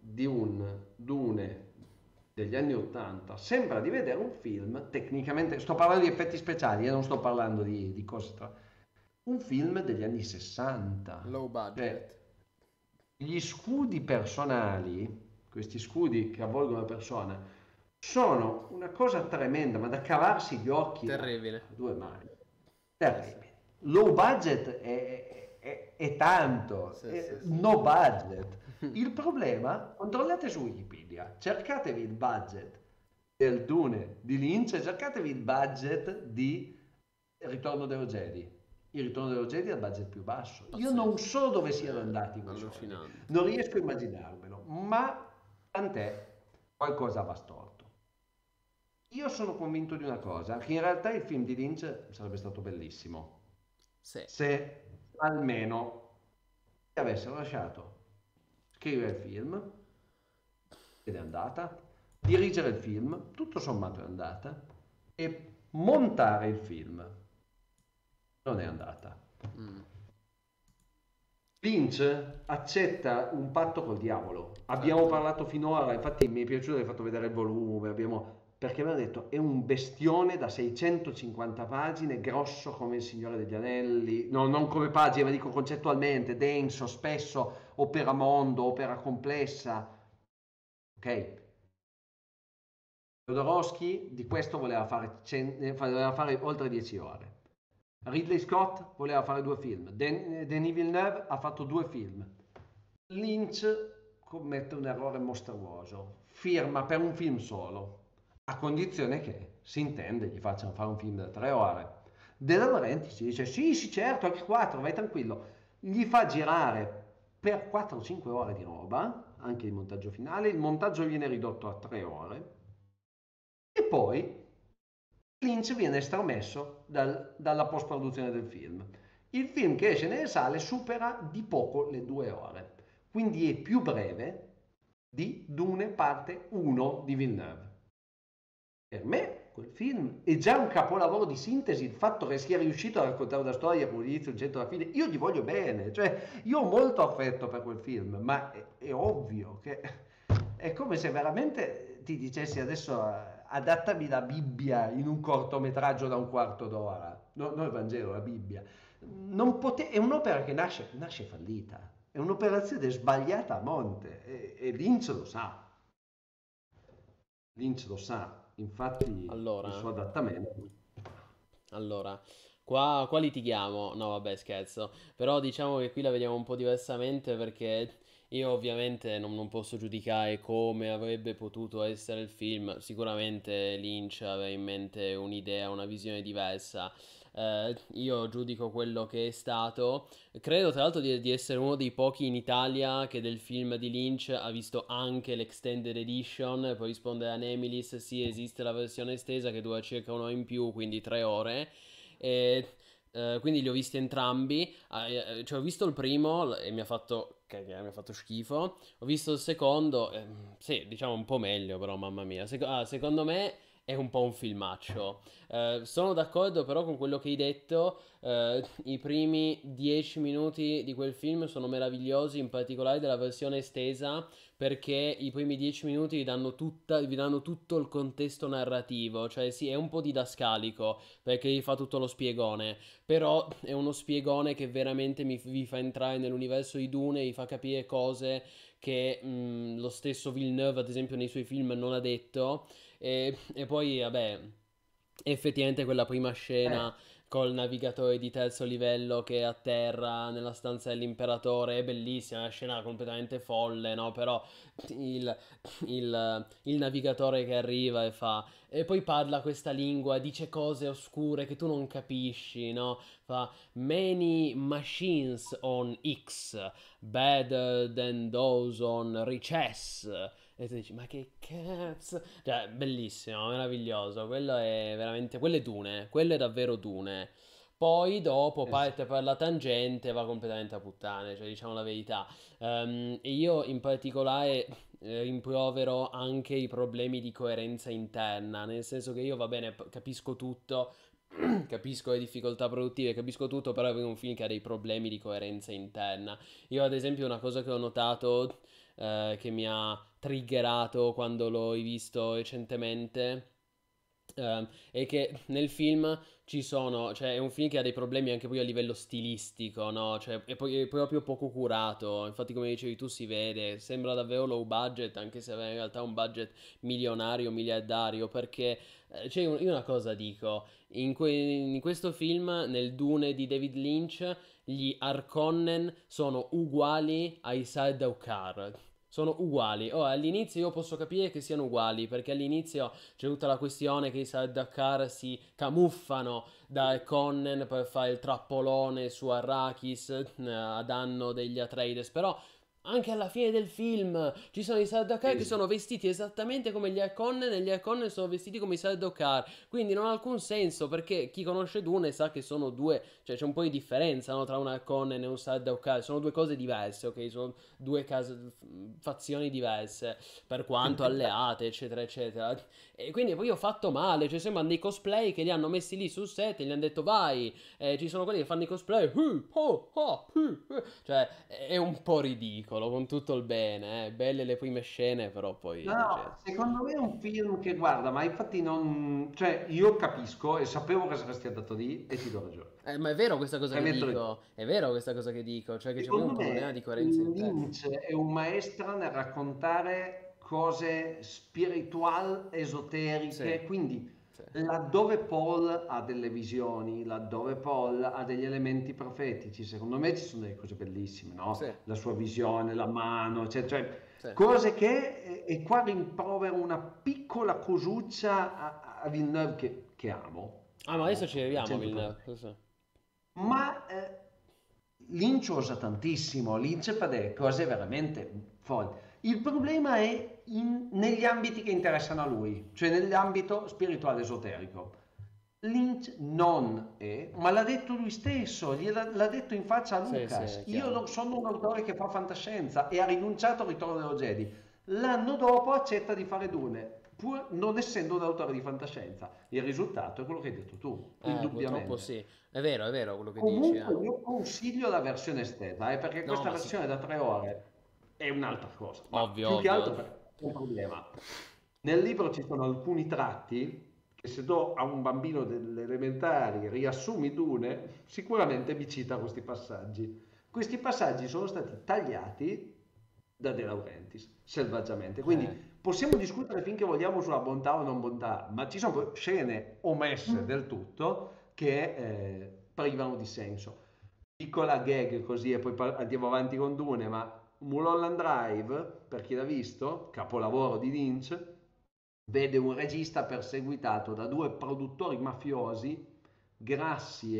Dune degli anni 80 sembra di vedere un film tecnicamente, sto parlando di effetti speciali, non sto parlando di cose un film degli anni 60, Low budget. cioè gli scudi personali, questi scudi che avvolgono la persona, sono una cosa tremenda, ma da cavarsi gli occhi Terribile. a due mani. Sì, sì. Terribile. Low budget è tanto, Sì, sì, sì. no budget. Il problema, controllate su Wikipedia, cercatevi il budget del Dune di Lynch e cercatevi il budget di Ritorno dello Jedi. Il Ritorno dello Jedi è il budget più basso. Io non Pazzesco. so dove siano andati quei soldi, Allucinante. non riesco a immaginarmelo, ma tant'è, qualcosa va storto. Io sono convinto di una cosa, che in realtà il film di Lynch sarebbe stato bellissimo Sì. se almeno ti avessero lasciato scrivere il film, ed è andata, dirigere il film, tutto sommato è andata, e montare il film, non è andata. Mm, Lynch accetta un patto col diavolo. Abbiamo certo. parlato finora, infatti mi è piaciuto che hai fatto vedere il volume, perché abbiamo detto è un bestione da 650 pagine, grosso come il Signore degli Anelli, no, non come pagine, ma dico concettualmente, denso, spesso, opera mondo, opera complessa, ok? Jodorowsky di questo voleva fare oltre 10 ore. Ridley Scott voleva fare due film, Denis Villeneuve ha fatto due film. Lynch commette un errore mostruoso, firma per un film solo, a condizione che si intende gli facciano fare un film da 3 ore. De Laurentiis si dice sì, sì, certo, anche 4, vai tranquillo. Gli fa girare per 4-5 ore di roba, anche il montaggio finale, il montaggio viene ridotto a 3 ore e poi Lynch viene estromesso dalla post-produzione del film. Il film che esce nelle sale supera di poco le 2 ore, quindi è più breve di Dune parte 1 di Villeneuve. Per me quel film è già un capolavoro di sintesi, il fatto che sia riuscito a raccontare una storia con l'inizio, il centro e la fine, io gli voglio bene, cioè io ho molto affetto per quel film, ma è ovvio che è come se veramente ti dicessi adesso adattami la Bibbia in un cortometraggio da un quarto d'ora, non il Vangelo, la Bibbia. Non è un'opera che nasce fallita, è un'operazione sbagliata a monte e Lynch lo sa, infatti il Allora, suo adattamento. allora, qua litighiamo. No, vabbè, scherzo. Però diciamo che qui la vediamo un po' diversamente perché io ovviamente non posso giudicare come avrebbe potuto essere il film. Sicuramente Lynch aveva in mente un'idea, una visione diversa. Io giudico quello che è stato. Credo tra l'altro di essere uno dei pochi in Italia che del film di Lynch ha visto anche l'extended edition. Poi risponde a Nemilis, sì, esiste la versione estesa che dura circa un'ora in più, quindi 3 ore. E, quindi li ho visti entrambi. Cioè, ho visto il primo e mi ha fatto schifo. Ho visto il secondo, sì, diciamo un po' meglio, però, mamma mia. Secondo me è un po' un filmaccio. Sono d'accordo però con quello che hai detto. I primi 10 minuti di quel film sono meravigliosi, in particolare della versione estesa, perché i primi 10 minuti vi danno tutto il contesto narrativo. Cioè, sì, è un po' didascalico perché gli fa tutto lo spiegone, però è uno spiegone che veramente vi fa entrare nell'universo di Dune, vi fa capire cose che lo stesso Villeneuve, ad esempio, nei suoi film non ha detto. E poi, vabbè, effettivamente quella prima Eh, scena col navigatore di terzo livello che atterra nella stanza dell'imperatore è bellissima, è una scena completamente folle, no? Però il, il navigatore che arriva e fa... E poi parla questa lingua, dice cose oscure che tu non capisci, no? Fa many machines on X, better than those on Recess. E tu dici, ma che cazzo? Cioè, bellissimo, meraviglioso. Quello è veramente. Quello è Dune. Quello è davvero Dune. Poi dopo parte esatto. per la tangente e va completamente a puttane, cioè diciamo la verità. E io in particolare rimprovero anche i problemi di coerenza interna, nel senso che io va bene, capisco tutto, capisco le difficoltà produttive, capisco tutto, però è un film che ha dei problemi di coerenza interna. Io ad esempio una cosa che ho notato che mi ha triggerato quando l'ho rivisto recentemente è che nel film ci sono, cioè è un film che ha dei problemi anche poi a livello stilistico, no? Cioè è proprio poco curato, infatti come dicevi tu si vede, sembra davvero low budget, anche se aveva in realtà un budget milionario, miliardario, perché cioè, io una cosa dico, in questo film, nel Dune di David Lynch, gli Harkonnen sono uguali ai Sardaukar. Sono uguali. Oh, all'inizio io posso capire che siano uguali, perché all'inizio c'è tutta la questione che i Sardaukar si camuffano da Connen per fare il trappolone su Arrakis a danno degli Atreides, però anche alla fine del film ci sono i Sardaukar Sì, che sì. sono vestiti esattamente come gli Harkonnen e gli Harkonnen sono vestiti come i Sardaukar, quindi non ha alcun senso perché chi conosce Dune sa che sono due, cioè c'è un po' di differenza, no, tra un Harkonnen e un Sardaukar, sono due cose diverse, ok? Sono due fazioni diverse per quanto alleate, eccetera, eccetera. E quindi poi ho fatto male, cioè sembrano dei cosplay che li hanno messi lì sul set e gli hanno detto vai, ci sono quelli che fanno i cosplay, cioè è un po' ridicolo, con tutto il bene, belle le prime scene, però No, poi, cioè... no, secondo me è un film che guarda, ma infatti non, cioè io capisco e sapevo che saresti andato lì e ti do ragione. Ma è vero questa cosa che Premetto di dico, è vero questa cosa che dico, cioè che c'è proprio un Secondo problema di me coerenza interna. Lynch è un maestro nel raccontare cose spiritual, Sì, esoteriche, quindi sì, laddove Paul ha delle visioni, laddove Paul ha degli elementi profetici, secondo me ci sono delle cose bellissime, no? sì, La sua visione, la mano, cioè sì. cose che, e qua rimprovero una piccola cosuccia a Villeneuve che Ah, ma adesso ci amo al arriviamo, 100%. Villeneuve, lo so. Ma Lynch usa tantissimo, Lynch fa delle cose veramente folli. Il problema è negli ambiti che interessano a lui, cioè nell'ambito spirituale esoterico. Lynch non è, ma l'ha detto lui stesso, l'ha detto in faccia a Sì, sì, Lucas. è Io chiaro. non sono un autore che fa fantascienza e ha rinunciato al Ritorno dello Jedi. L'anno dopo accetta di fare Dune, pur non essendo un autore di fantascienza. Il risultato è quello che hai detto tu, Purtroppo indubbiamente. sì, è vero quello che dici, Comunque io consiglio la versione estesa, perché No, questa ma sì, versione da 3 ore è un'altra cosa, ma ovvio, più che altro ovvio. perché c'è un problema. Nel libro ci sono alcuni tratti che se do a un bambino delle elementari riassumi Dune, sicuramente mi cita questi passaggi. Questi passaggi sono stati tagliati da De Laurentiis, selvaggiamente. Quindi Eh, possiamo discutere finché vogliamo sulla bontà o non bontà, ma ci sono scene omesse del tutto che privano di senso. Piccola gag così e poi andiamo avanti con Dune, ma Mulholland Drive, per chi l'ha visto, capolavoro di Lynch, vede un regista perseguitato da due produttori mafiosi grassi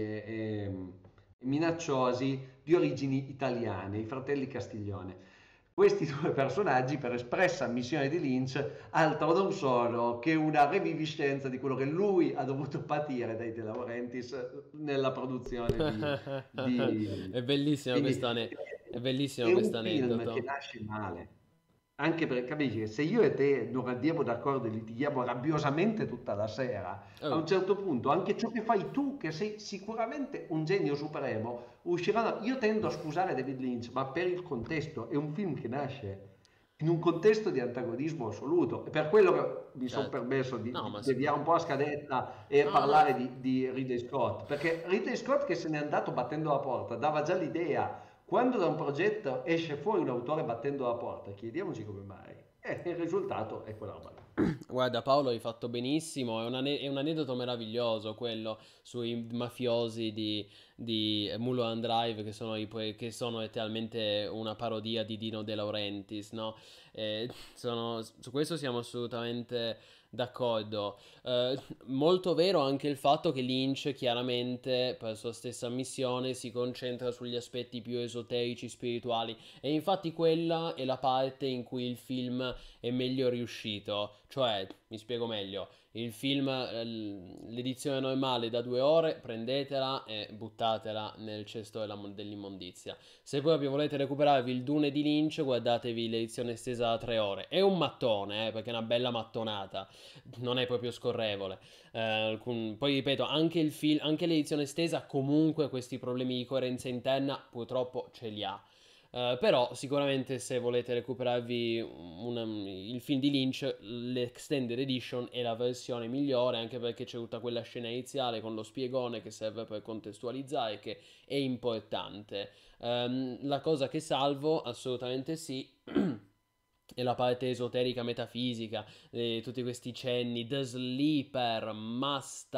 e minacciosi di origini italiane, i fratelli Castiglione. Questi due personaggi, per espressa missione di Lynch, altro non sono che una reviviscenza di quello che lui ha dovuto patire dai De Laurentiis nella produzione di... Quindi è bellissimo è questo un film che aneddoto. nasce male, anche perché capisci che se io e te non andiamo d'accordo e litighiamo rabbiosamente tutta la sera, a Oh, un certo punto anche ciò che fai tu, che sei sicuramente un genio supremo, usciranno. Io tendo a scusare David Lynch, ma per il contesto è un film che nasce in un contesto di antagonismo assoluto. E per quello che mi sono certo. permesso No, di ma deviare un po' a scadetta e no, no. parlare di Ridley Scott, perché Ridley Scott che se n'è andato battendo la porta dava già l'idea. Quando da un progetto esce fuori un autore battendo la porta, chiediamoci come mai. E il risultato è quella roba lì. Guarda Paolo, hai fatto benissimo, è un aneddoto meraviglioso quello sui mafiosi di Mulholland Drive che sono letteralmente una parodia di Dino De Laurentiis, no? Su questo siamo assolutamente d'accordo. Molto vero anche il fatto che Lynch chiaramente per sua stessa missione si concentra sugli aspetti più esoterici, spirituali e infatti quella è la parte in cui il film è meglio riuscito. Cioè, mi spiego meglio, il film, l'edizione normale da 2 ore, prendetela e buttatela nel cesto dell'immondizia. Se proprio volete recuperarvi il Dune di Lynch, guardatevi l'edizione estesa da 3 ore. È un mattone, perché è una bella mattonata, non è proprio scorrevole. Poi ripeto, anche l'edizione estesa comunque questi problemi di coerenza interna purtroppo ce li ha. Però sicuramente se volete recuperarvi il film di Lynch, l'Extended Edition è la versione migliore, anche perché c'è tutta quella scena iniziale con lo spiegone che serve per contestualizzare, che è importante. La cosa che salvo, assolutamente sì. E la parte esoterica metafisica, tutti questi cenni, The Sleeper, Must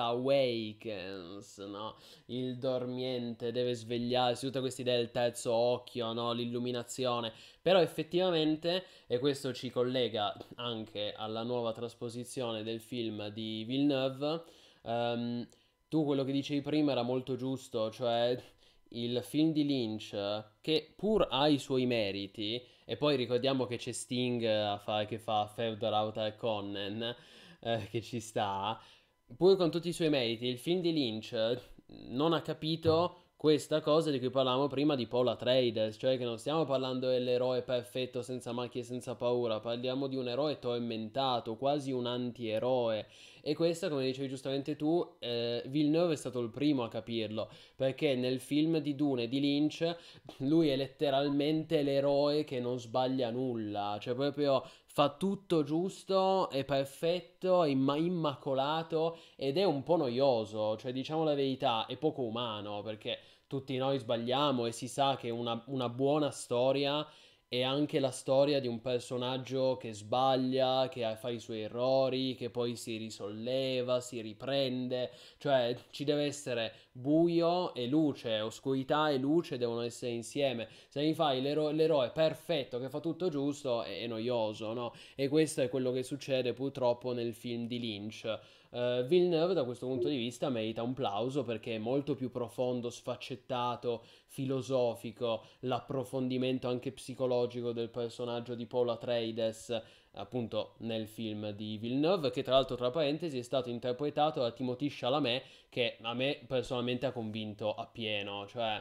Awakens, no? Il dormiente deve svegliarsi, tutte queste idee del terzo occhio, no? L'illuminazione. Però effettivamente, e questo ci collega anche alla nuova trasposizione del film di Villeneuve, ehm, tu quello che dicevi prima era molto giusto, cioè il film di Lynch, che pur ha i suoi meriti, e poi ricordiamo che c'è Sting che fa Further Out Conan, che ci sta. Pur con tutti i suoi meriti, il film di Lynch non ha capito questa cosa di cui parlavamo prima di Paul Atreides, cioè che non stiamo parlando dell'eroe perfetto senza macchie e senza paura, parliamo di un eroe tormentato, quasi un antieroe. E questa, come dicevi giustamente tu, Villeneuve è stato il primo a capirlo, perché nel film di Dune di Lynch lui è letteralmente l'eroe che non sbaglia nulla, cioè proprio fa tutto giusto, è perfetto, è immacolato ed è un po' noioso, cioè diciamo la verità, è poco umano perché tutti noi sbagliamo e si sa che una buona storia è anche la storia di un personaggio che sbaglia, che fa i suoi errori, che poi si risolleva, si riprende, cioè ci deve essere buio e luce, oscurità e luce devono essere insieme. Se mi fai l'eroe perfetto che fa tutto giusto è noioso, no? E questo è quello che succede purtroppo nel film di Lynch. Villeneuve da questo punto di vista merita un plauso perché è molto più profondo, sfaccettato, filosofico, l'approfondimento anche psicologico del personaggio di Paul Atreides, appunto nel film di Villeneuve, che tra l'altro tra parentesi è stato interpretato da Timothée Chalamet, che a me personalmente ha convinto appieno, cioè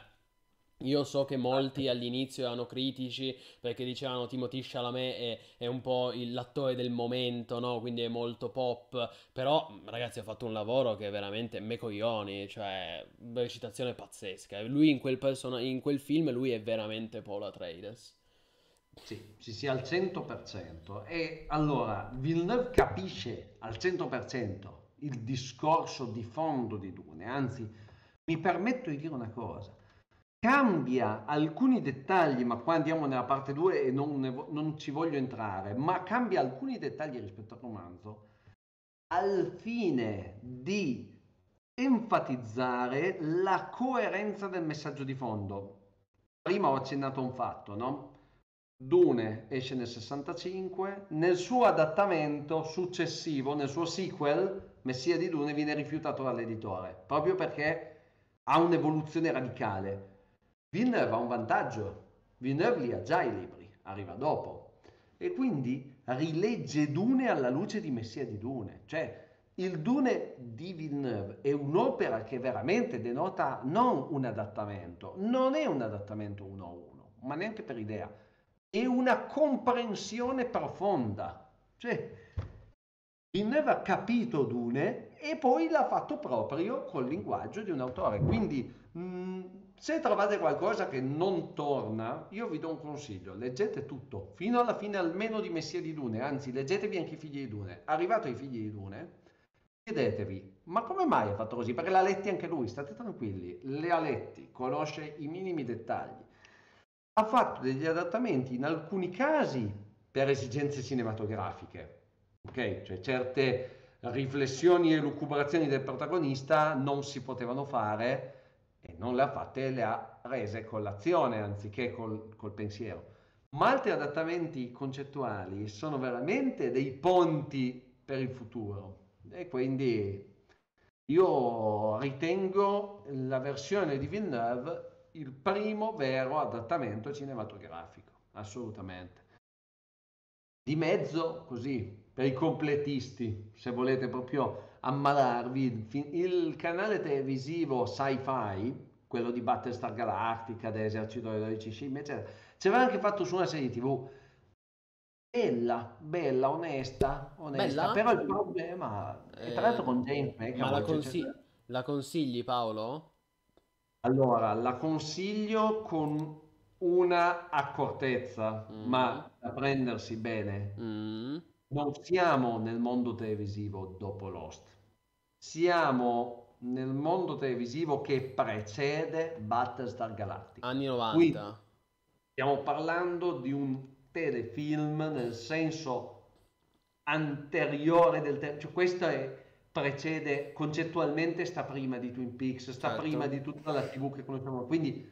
io so che molti all'inizio erano critici perché dicevano Timothée Chalamet è un po' l'attore del momento, no? Quindi è molto pop, però ragazzi ha fatto un lavoro che è veramente me coglioni, cioè recitazione pazzesca. Lui in quel film lui è veramente Paul Atreides. Sì, sì, sì, al 100%. E allora, Villeneuve capisce al 100% il discorso di fondo di Dune, anzi, mi permetto di dire una cosa. Cambia alcuni dettagli, ma qua andiamo nella parte 2 e non ci voglio entrare, ma cambia alcuni dettagli rispetto al romanzo al fine di enfatizzare la coerenza del messaggio di fondo. Prima ho accennato a un fatto, no? Dune esce nel 65, nel suo adattamento successivo, nel suo sequel, Messia di Dune viene rifiutato dall'editore, proprio perché ha un'evoluzione radicale. Villeneuve ha un vantaggio, Villeneuve li ha già i libri, arriva dopo, e quindi rilegge Dune alla luce di Messia di Dune, cioè il Dune di Villeneuve è un'opera che veramente denota non un adattamento, non è un adattamento uno a uno, ma neanche per idea, è una comprensione profonda. Cioè, Villeneuve ha capito Dune e poi l'ha fatto proprio col linguaggio di un autore. Quindi, se trovate qualcosa che non torna, io vi do un consiglio: leggete tutto, fino alla fine almeno di Messia di Dune, anzi, leggetevi anche i figli di Dune. Arrivato ai figli di Dune, chiedetevi, ma come mai ha fatto così? Perché l'ha letti anche lui, state tranquilli, le ha letti, conosce i minimi dettagli. Ha fatto degli adattamenti in alcuni casi per esigenze cinematografiche, ok? Cioè certe riflessioni e lucubrazioni del protagonista non si potevano fare e non le ha fatte, le ha rese con l'azione anziché col pensiero. Ma altri adattamenti concettuali sono veramente dei ponti per il futuro e quindi io ritengo la versione di Villeneuve il primo vero adattamento cinematografico, assolutamente. Di mezzo, così, per i completisti, se volete proprio ammalarvi, il canale televisivo Sci-Fi, quello di Battlestar Galactica, dell'esercito delle 12 scimmie, eccetera, ci aveva anche fatto su una serie TV. Bella, bella, onesta, onesta, Bella? però il problema, e tra l'altro Eh, con James ma McAvoy, la consigli, Paolo? allora la consiglio con una accortezza, Mm, ma da prendersi bene. mm. Non siamo nel mondo televisivo dopo Lost, siamo nel mondo televisivo che precede Battlestar Galactica. Anni Quindi 90. stiamo parlando di un telefilm nel senso anteriore cioè questo precede concettualmente, sta prima di Twin Peaks, sta prima Certo. di tutta la TV che conosciamo, quindi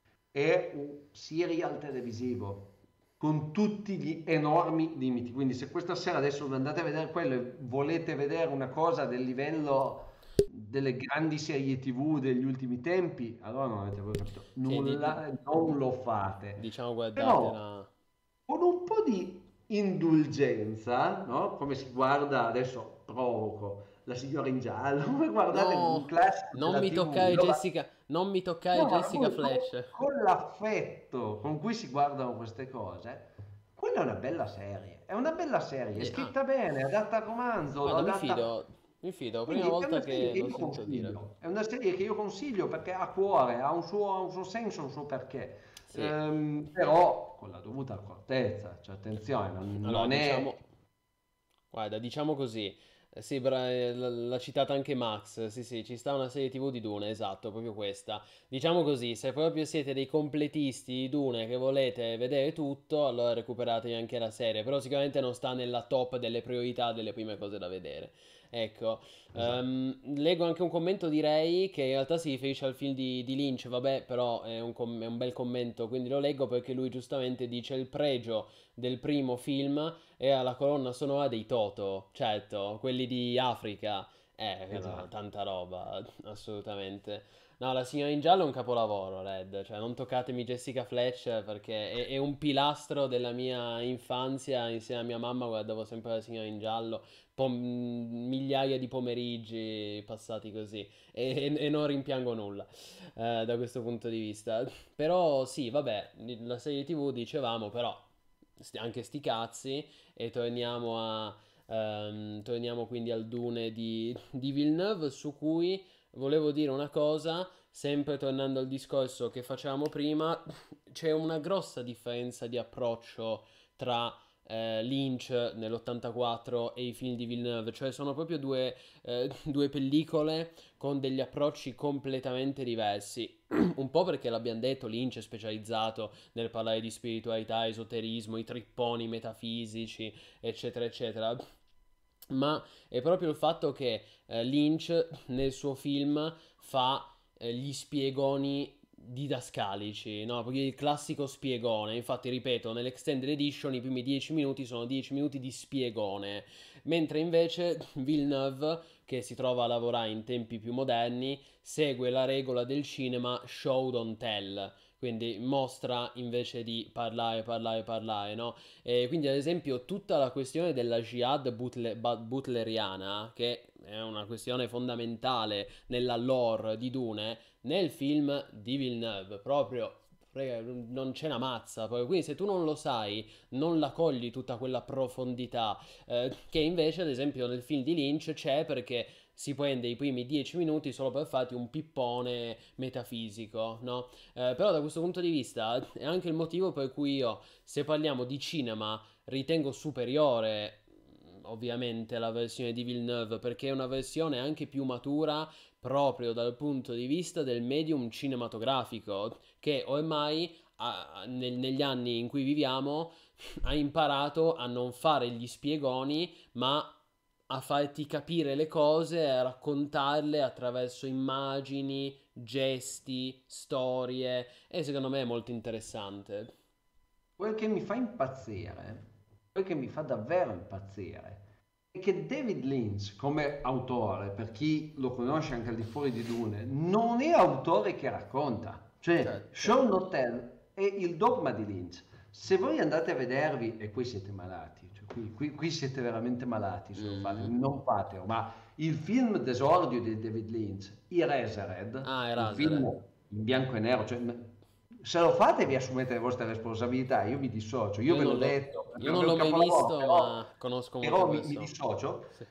è un serial televisivo con tutti gli enormi limiti. Quindi se questa sera adesso andate a vedere quello e volete vedere una cosa del livello delle grandi serie TV degli ultimi tempi, allora non avete proprio capito Sì, nulla, non lo fate. diciamo Però guardatela. con un po' di indulgenza, no? Come si guarda, adesso provoco, La signora in giallo, come guardate un No, classico della TV, Non mi toccare no, ma Jessica Fletcher. con l'affetto con cui si guardano queste cose, quella è una bella serie, è una bella serie, è Ah, scritta bene, è adatta a romanzo, guarda, adatta... mi fido, prima Quindi è volta una serie che che lo io sento dire. consiglio, è una serie che io consiglio perché ha cuore, ha un suo senso, un suo perché. Sì. Però con la dovuta accortezza, cioè attenzione, Allora, non è... diciamo, guarda, diciamo così. Sì, l'ha citata anche Max. Sì, sì, ci sta una serie TV di Dune, esatto, proprio questa. Diciamo così, se proprio siete dei completisti di Dune che volete vedere tutto, allora recuperatevi anche la serie. Però sicuramente non sta nella top delle priorità delle prime cose da vedere. Ecco, Esatto. leggo anche un commento di Ray che in realtà si riferisce al film di Lynch, vabbè, però è un bel commento, quindi lo leggo perché lui giustamente dice il pregio del primo film era la colonna sonora dei Toto, certo, quelli di Africa, no, Esatto. tanta roba, assolutamente. No, La signora in giallo è un capolavoro, Red, cioè non toccatemi Jessica Fletcher perché è un pilastro della mia infanzia, insieme a mia mamma guardavo sempre La signora in giallo, migliaia di pomeriggi passati così e non rimpiango nulla da questo punto di vista. Però sì, vabbè, la serie TV dicevamo, però anche sti cazzi e torniamo quindi al Dune di Villeneuve su cui volevo dire una cosa, sempre tornando al discorso che facevamo prima, c'è una grossa differenza di approccio tra Lynch nell'84 e i film di Villeneuve, cioè sono proprio due pellicole con degli approcci completamente diversi. Un po' perché l'abbiamo detto, Lynch è specializzato nel parlare di spiritualità, esoterismo, i tripponi metafisici, eccetera, eccetera. Ma è proprio il fatto che Lynch nel suo film fa gli spiegoni didascalici, no? Perché il classico spiegone, infatti ripeto, nell'Extended Edition i primi 10 minuti sono 10 minuti di spiegone, mentre invece Villeneuve, che si trova a lavorare in tempi più moderni, segue la regola del cinema show don't tell, quindi mostra invece di parlare, parlare, parlare, no? E quindi, ad esempio, tutta la questione della jihad butleriana, che è una questione fondamentale nella lore di Dune, nel film di Villeneuve, proprio non c'è una mazza. Quindi, se tu non lo sai, non la cogli tutta quella profondità che invece, ad esempio, nel film di Lynch c'è perché si prende i primi 10 minuti solo per farti un pippone metafisico, no? Però da questo punto di vista è anche il motivo per cui io, se parliamo di cinema, ritengo superiore ovviamente la versione di Villeneuve perché è una versione anche più matura proprio dal punto di vista del medium cinematografico che ormai negli anni in cui viviamo ha imparato a non fare gli spiegoni ma a farti capire le cose e a raccontarle attraverso immagini, gesti, storie e secondo me è molto interessante. Quel che mi fa impazzire, quel che mi fa davvero impazzire, è che David Lynch, come autore, per chi lo conosce anche al di fuori di Dune, non è autore che racconta. Cioè, Show Certo. Not Tell è il dogma di Lynch. Se voi andate a vedervi, e qui siete malati, cioè qui siete veramente malati se lo fate, Mm. non fatelo, ma il film d'esordio di David Lynch, Eraserhead, Ah, un film Eraserhead. in bianco e nero, cioè, se lo fate vi assumete le vostre responsabilità, io mi dissocio, io ve l'ho detto, perché Io è non un l'ho mai capolavoro, visto, ma conosco molte mi persone. dissocio. Sì,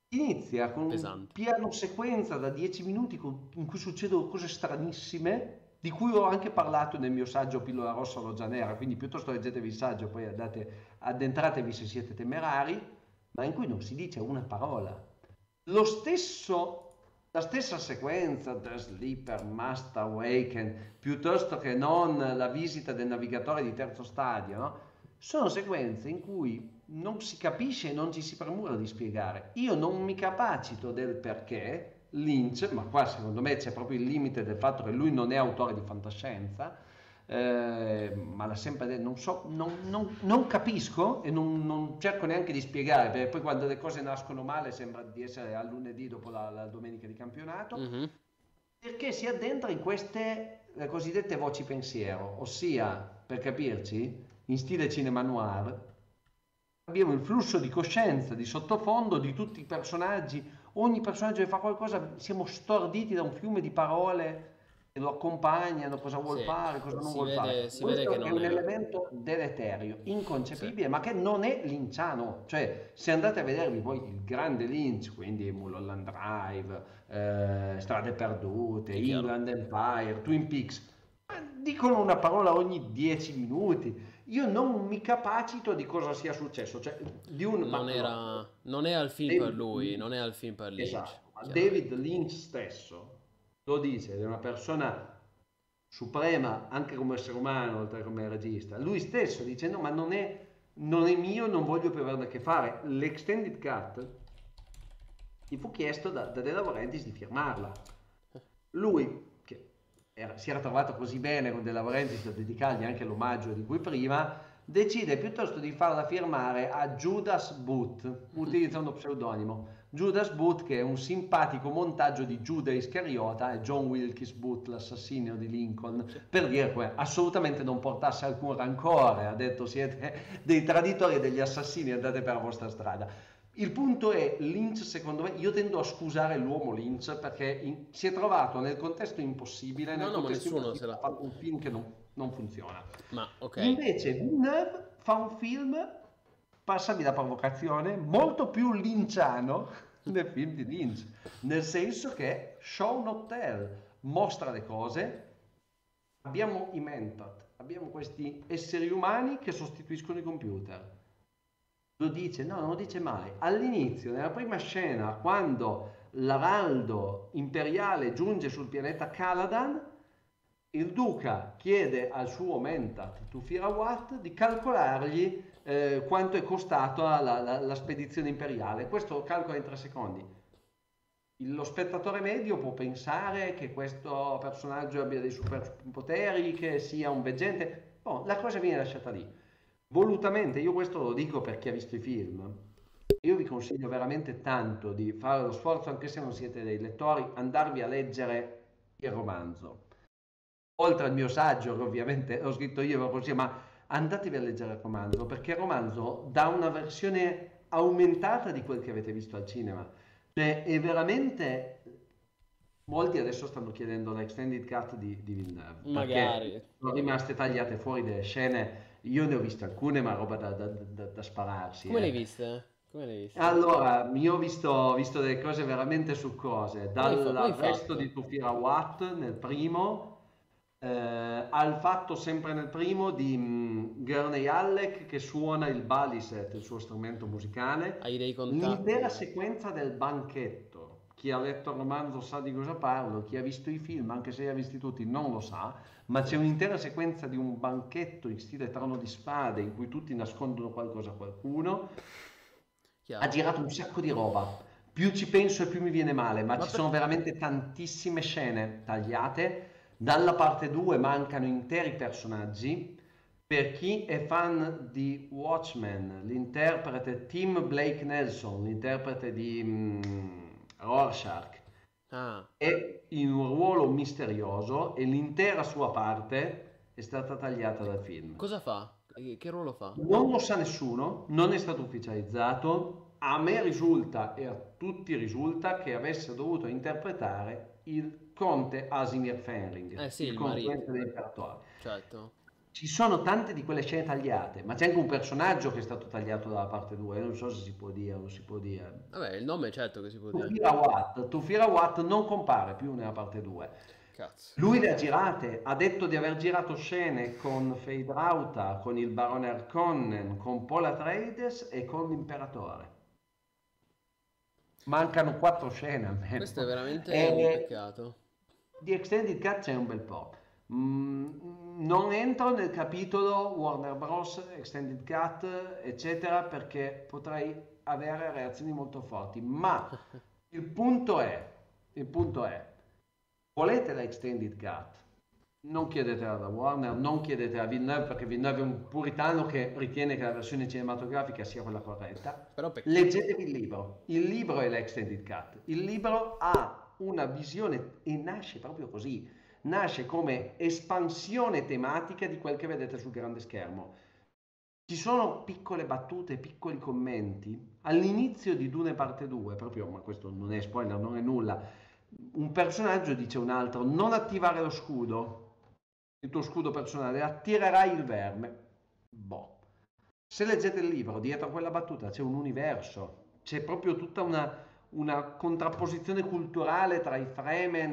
Inizia con un pesante. piano sequenza da 10 minuti in cui succedono cose stranissime di cui ho anche parlato nel mio saggio Pillola rossa, loggia nera, quindi piuttosto leggetevi il saggio, poi addentratevi se siete temerari, ma in cui non si dice una parola. Lo stesso, la stessa sequenza, The Sleeper Must Awaken, piuttosto che non la visita del navigatore di terzo stadio, no? Sono sequenze in cui non si capisce e non ci si premura di spiegare. Io non mi capacito del perché Lynch, ma qua secondo me c'è proprio il limite del fatto che lui non è autore di fantascienza, ma l'ha sempre detto, non so, non capisco e non cerco neanche di spiegare, perché poi quando le cose nascono male sembra di essere al lunedì dopo la domenica di campionato, perché si addentra in queste le cosiddette voci pensiero, ossia, per capirci, in stile cinema noir, abbiamo il flusso di coscienza, di sottofondo di tutti i personaggi, ogni personaggio che fa qualcosa, siamo storditi da un fiume di parole che lo accompagnano, cosa vuol Sì, fare, cosa non si vuol fare. vede, si vede che Questo è non un è... elemento deleterio, Sì, inconcepibile, ma che non è linciano. Cioè, se andate a vedervi poi il grande Lynch, quindi Mulholland Drive, Strade Perdute, è chiaro. Inland Empire, Twin Peaks, dicono una parola ogni 10 minuti. Io non mi capacito di cosa sia successo, cioè di un... Non era... Non è al film per David lui, Lynch, non è al film per Lynch, esatto, ma David chiaramente. Lynch stesso lo dice, è una persona suprema anche come essere umano, oltre che come regista. Lui stesso dice no, ma non è mio, non voglio più averne a che fare. L'extended cut gli fu chiesto da De Laurentiis di firmarla. Lui, che si era trovato così bene con De Laurentiis da dedicargli anche l'omaggio di cui prima, decide piuttosto di farla firmare a Judas Booth, utilizza uno pseudonimo. Judas Booth, che è un simpatico montaggio di Giuda Iscariota e John Wilkes Booth, l'assassino di Lincoln, Sì. per dire che assolutamente non portasse alcun rancore, ha detto siete dei traditori e degli assassini, andate per la vostra strada. Il punto è, Lynch secondo me, io tendo a scusare l'uomo Lynch perché si è trovato nel contesto impossibile, No, nel no, ma contesto nessuno se impossibile la... ha fatto un film che non funziona. Ma, ok. Invece Villeneuve fa un film, passami la provocazione, molto più linciano del film di Lynch, nel senso che Show Not Tell mostra le cose, abbiamo i Mentat, abbiamo questi esseri umani che sostituiscono i computer. Lo dice? No, non lo dice mai. All'inizio, nella prima scena, quando l'araldo imperiale giunge sul pianeta Caladan, il duca chiede al suo mentat Tufirawat di calcolargli quanto è costata la spedizione imperiale. Questo lo calcola in 3 secondi. Lo spettatore medio può pensare che questo personaggio abbia dei superpoteri, che sia un veggente. Oh, la cosa viene lasciata lì. Volutamente, io questo lo dico per chi ha visto i film. Io vi consiglio veramente tanto di fare lo sforzo, anche se non siete dei lettori, andarvi a leggere il romanzo. Oltre al mio saggio, che ovviamente ho scritto io, così, ma andatevi a leggere il romanzo, perché il romanzo dà una versione aumentata di quel che avete visto al cinema. Cioè, è veramente... Molti adesso stanno chiedendo l'extended cut di Villeneuve, perché Magari. sono rimaste tagliate fuori delle scene. Io ne ho viste alcune, ma roba da spararsi, Come le hai eh. viste? Come le hai viste? Allora, io ho visto delle cose veramente succose, Come hai dall'arresto di fatto? Tufira Watt nel primo, al fatto sempre nel primo di Gurney Halleck che suona il baliset, il suo strumento musicale, Hai dei l'intera contatti? sequenza del banchetto. Chi ha letto il romanzo sa di cosa parlo, chi ha visto i film, anche se li ha visti tutti, non lo sa, ma Sì, c'è un'intera sequenza di un banchetto in stile Trono di Spade in cui tutti nascondono qualcosa a qualcuno. Ha chiaro. girato un sacco di roba. Più ci penso e più mi viene male, ma Ma ci per... sono veramente tantissime scene tagliate. Dalla parte 2 mancano interi personaggi. Per chi è fan di Watchmen, l'interprete Tim Blake Nelson, l'interprete di Rorschach, Ah, è in un ruolo misterioso e l'intera sua parte è stata tagliata dal film. cosa fa? Che ruolo fa? Non lo sa nessuno, non è stato ufficializzato. A me risulta e a tutti risulta che avesse dovuto interpretare il conte Asimir Fenring, Eh sì, il il marito. consulente dell'imperatore. Certo. Ci sono tante di quelle scene tagliate, ma c'è anche un personaggio che è stato tagliato dalla parte 2, io non so se si può dire o non si può dire. Vabbè, il nome certo che si può dire. Tufira Watt non compare più nella parte 2. Cazzo. Lui le ha girate, ha detto di aver girato scene con Fade Rauta, con il Barone Harkonnen, con Paul Atreides e con l'Imperatore. Mancano 4 scene Questo è almeno. veramente un E peccato. di Extended Cut c'è un bel po'. Non entro nel capitolo Warner Bros. Extended Cut, eccetera, perché potrei avere reazioni molto forti. Ma il punto è, il punto è, volete la Extended Cut? Non chiedetela da Warner, non chiedetela a Villeneuve perché Villeneuve è un puritano che ritiene che la versione cinematografica sia quella corretta. Però peccato. Leggetevi il libro è l'Extended Cut. Il libro ha una visione e nasce proprio così, nasce come espansione tematica di quel che vedete sul grande schermo. Ci sono piccole battute, piccoli commenti. All'inizio di Dune parte 2, proprio, ma questo non è spoiler, non è nulla. Un personaggio dice a un altro: non attivare lo scudo, il tuo scudo personale, attirerai il verme. Boh. Se leggete il libro, dietro a quella battuta c'è un universo, c'è proprio tutta una contrapposizione culturale tra i Fremen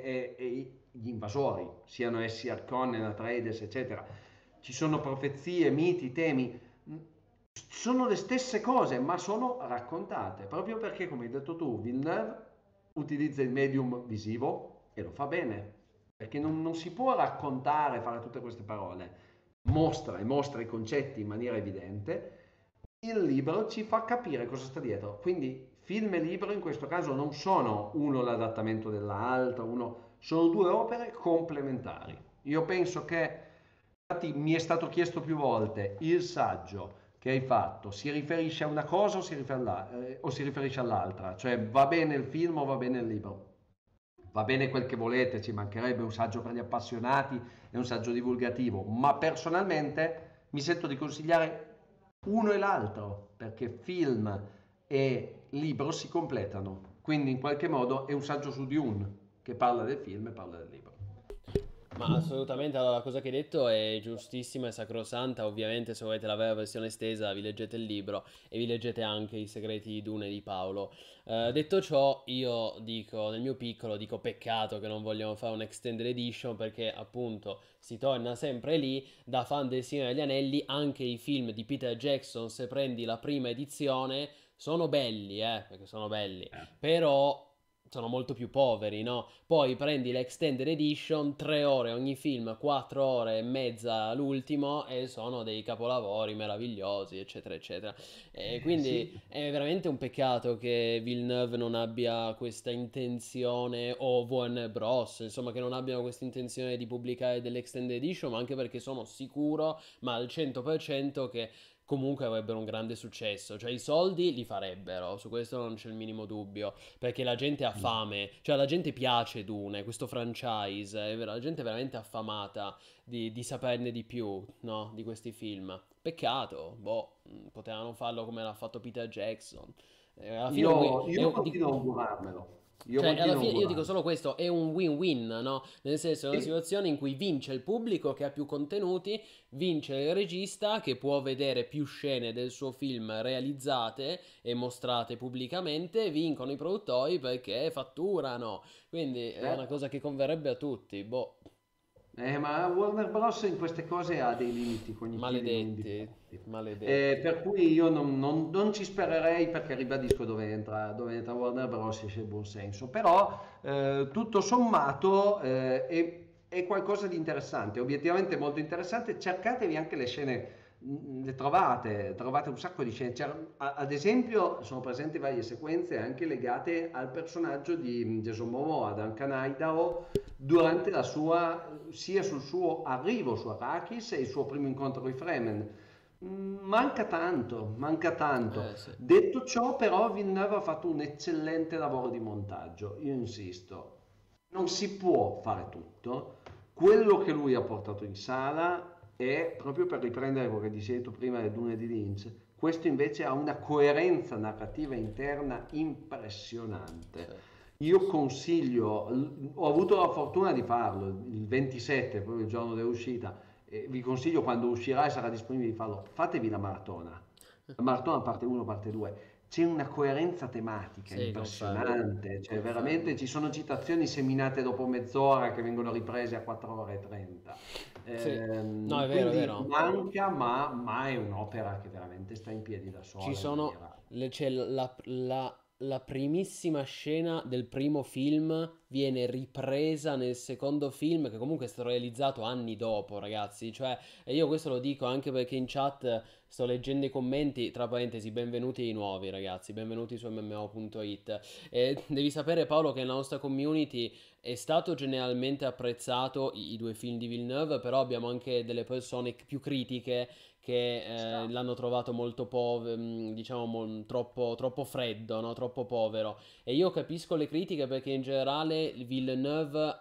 e gli invasori, siano essi Harkonnen, Atreides, eccetera. Ci sono profezie, miti, temi. Sono le stesse cose, ma sono raccontate, proprio perché, come hai detto tu, Villeneuve utilizza il medium visivo e lo fa bene, perché non si può raccontare, fare tutte queste parole. Mostra e mostra i concetti in maniera evidente. Il libro ci fa capire cosa sta dietro. Quindi film e libro in questo caso non sono uno l'adattamento dell'altro, sono due opere complementari. Io penso che, infatti mi è stato chiesto più volte, il saggio che hai fatto si riferisce a una cosa o si riferisce all'altra? Cioè va bene il film o va bene il libro? Va bene quel che volete, ci mancherebbe un saggio per gli appassionati e un saggio divulgativo, ma personalmente mi sento di consigliare uno e l'altro, perché film e libro si completano. Quindi in qualche modo è un saggio su Dune che parla del film e parla del libro. Ma assolutamente, allora, la cosa che hai detto è giustissima e sacrosanta. Ovviamente, se volete la vera versione estesa, vi leggete il libro e vi leggete anche I segreti di Dune di Paolo. Detto ciò, io dico, nel mio piccolo, dico peccato che non vogliamo fare un extended edition perché, appunto, si torna sempre lì. Da fan del Signore degli Anelli, anche i film di Peter Jackson, se prendi la prima edizione, sono belli, perché sono belli, però sono molto più poveri, no? Poi prendi l'Extended Edition, 3 ore ogni film, 4 ore e mezza l'ultimo, e sono dei capolavori meravigliosi, eccetera, eccetera. E quindi Sì, è veramente un peccato che Villeneuve non abbia questa intenzione, o Warner Bros., insomma, che non abbiano questa intenzione di pubblicare delle Extended Edition, ma anche perché sono sicuro, ma al 100%, che comunque avrebbero un grande successo, cioè i soldi li farebbero, su questo non c'è il minimo dubbio, perché la gente ha sì. fame, cioè la gente piace Dune, questo franchise, è vero, la gente è veramente affamata di saperne di più, no, di questi film. Peccato, boh, potevano farlo come l'ha fatto Peter Jackson. Alla fine Io continuo a augurarmelo. Io cioè, alla continuo a fine io dico augurarmelo. solo questo, è un win-win, no? Nel senso, è una Sì. situazione in cui vince il pubblico che ha più contenuti, vince il regista che può vedere più scene del suo film realizzate e mostrate pubblicamente, vincono i produttori perché fatturano. Quindi è una Certo. cosa che converrebbe a tutti, boh, Ma Warner Bros. In queste cose ha dei limiti cognitivi non maledetti, indifferenti. maledetti. Per cui io non ci spererei perché ribadisco dove entra Warner Bros. C'è il buon senso. Però tutto sommato è qualcosa di interessante, obiettivamente molto interessante. Cercatevi anche le scene, le trovate un sacco di scene. Ad esempio sono presenti varie sequenze anche legate al personaggio di Jason Momoa, Duncan Idaho durante sia sul suo arrivo su Arrakis e il suo primo incontro con i Fremen. Manca tanto, manca tanto. Sì. Detto ciò, però, Villeneuve ha fatto un eccellente lavoro di montaggio. Io insisto, non si può fare tutto. Quello che lui ha portato in sala è proprio per riprendere quello che dicevi tu prima del Dune di Lynch. Questo invece ha una coerenza narrativa interna Sì, impressionante. sì, Io sì. consiglio, ho avuto la fortuna di farlo il 27, proprio il giorno dell'uscita, e vi consiglio quando uscirà e sarà disponibile di farlo, fatevi la maratona parte 1, parte 2. c'è una coerenza tematica Sì, confermo, impressionante, cioè confermo. veramente ci sono citazioni seminate dopo mezz'ora che vengono riprese a 4 ore e 30. Sì, no, è vero, è Quindi vero. manca, ma è un'opera che veramente sta in piedi da Ci sola in sono, maniera... c'è la primissima scena del primo film viene ripresa nel secondo film, che comunque è stato realizzato anni dopo, ragazzi. Cioè, e io questo lo dico anche perché in chat sto leggendo i commenti, tra parentesi, benvenuti ai nuovi, ragazzi, benvenuti su MMO.it. E devi sapere, Paolo, che nella nostra community è stato generalmente apprezzato i due film di Villeneuve, però abbiamo anche delle persone più critiche che l'hanno trovato molto diciamo troppo freddo, no? Troppo povero. E io capisco le critiche perché in generale Villeneuve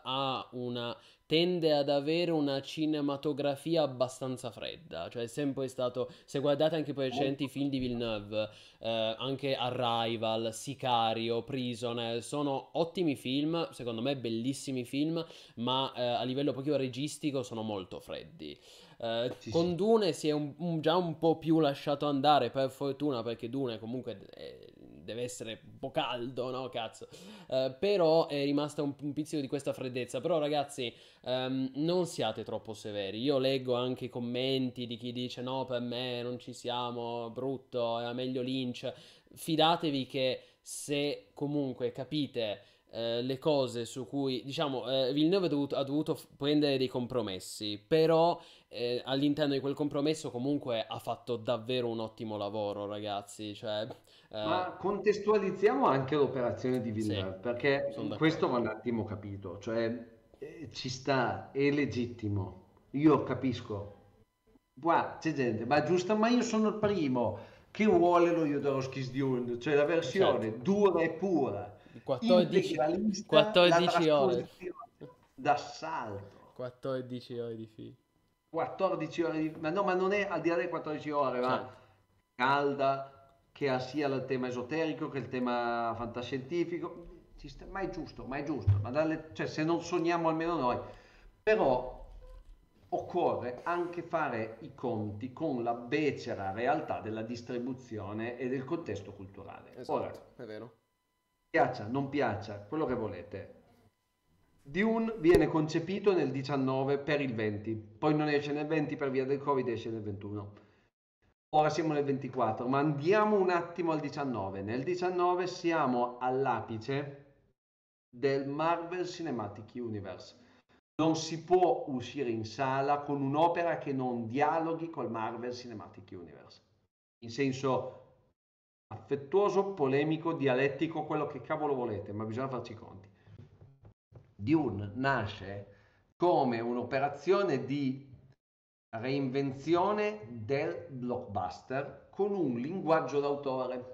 tende ad avere una cinematografia abbastanza fredda, cioè è sempre stato, se guardate anche i precedenti Molto film di Villeneuve, anche Arrival, Sicario, Prisoner, sono ottimi film, secondo me bellissimi film, ma a livello proprio registico sono molto freddi. sì, sì. Con Dune si è già un po' più lasciato andare, per fortuna, perché Dune comunque deve essere un po' caldo, no? Cazzo. Però è rimasta un pizzico di questa freddezza. Però ragazzi, non siate troppo severi. Io leggo anche i commenti di chi dice no, per me non ci siamo, brutto, era meglio Lynch. Fidatevi che se comunque capite le cose su cui, diciamo, Villeneuve ha dovuto prendere dei compromessi, però all'interno di quel compromesso comunque ha fatto davvero un ottimo lavoro, ragazzi. Cioè, eh, Ma contestualizziamo anche l'operazione di sì, Villeneuve, sono perché questo va d'accordo. un attimo capito, cioè ci sta, è legittimo, io capisco. Qua c'è gente, ma giusto, ma io sono il primo che vuole lo Jodorowsky's Dune, cioè la Certo, versione dura e pura, 14, integralista, la 14 ore. trasposizione d'assalto. 14 ore di film. 14 ore ma no, ma non è al di là delle 14 ore, ma Certo. calda, che ha sia il tema esoterico che il tema fantascientifico. Ma è giusto, ma è giusto. Cioè, se non sogniamo almeno noi. Però occorre anche fare i conti con la becera realtà della distribuzione e del contesto culturale. Ora, Esatto, è vero. piaccia, non piaccia, quello che volete. Dune viene concepito nel 19 per il 20, poi non esce nel 20 per via del Covid, esce nel 21. Ora siamo nel 24, ma andiamo un attimo al 19. Nel 19 siamo all'apice del Marvel Cinematic Universe. Non si può uscire in sala con un'opera che non dialoghi col Marvel Cinematic Universe. In senso affettuoso, polemico, dialettico, quello che cavolo volete, ma bisogna farci i conti. Dune nasce come un'operazione di reinvenzione del blockbuster con un linguaggio d'autore.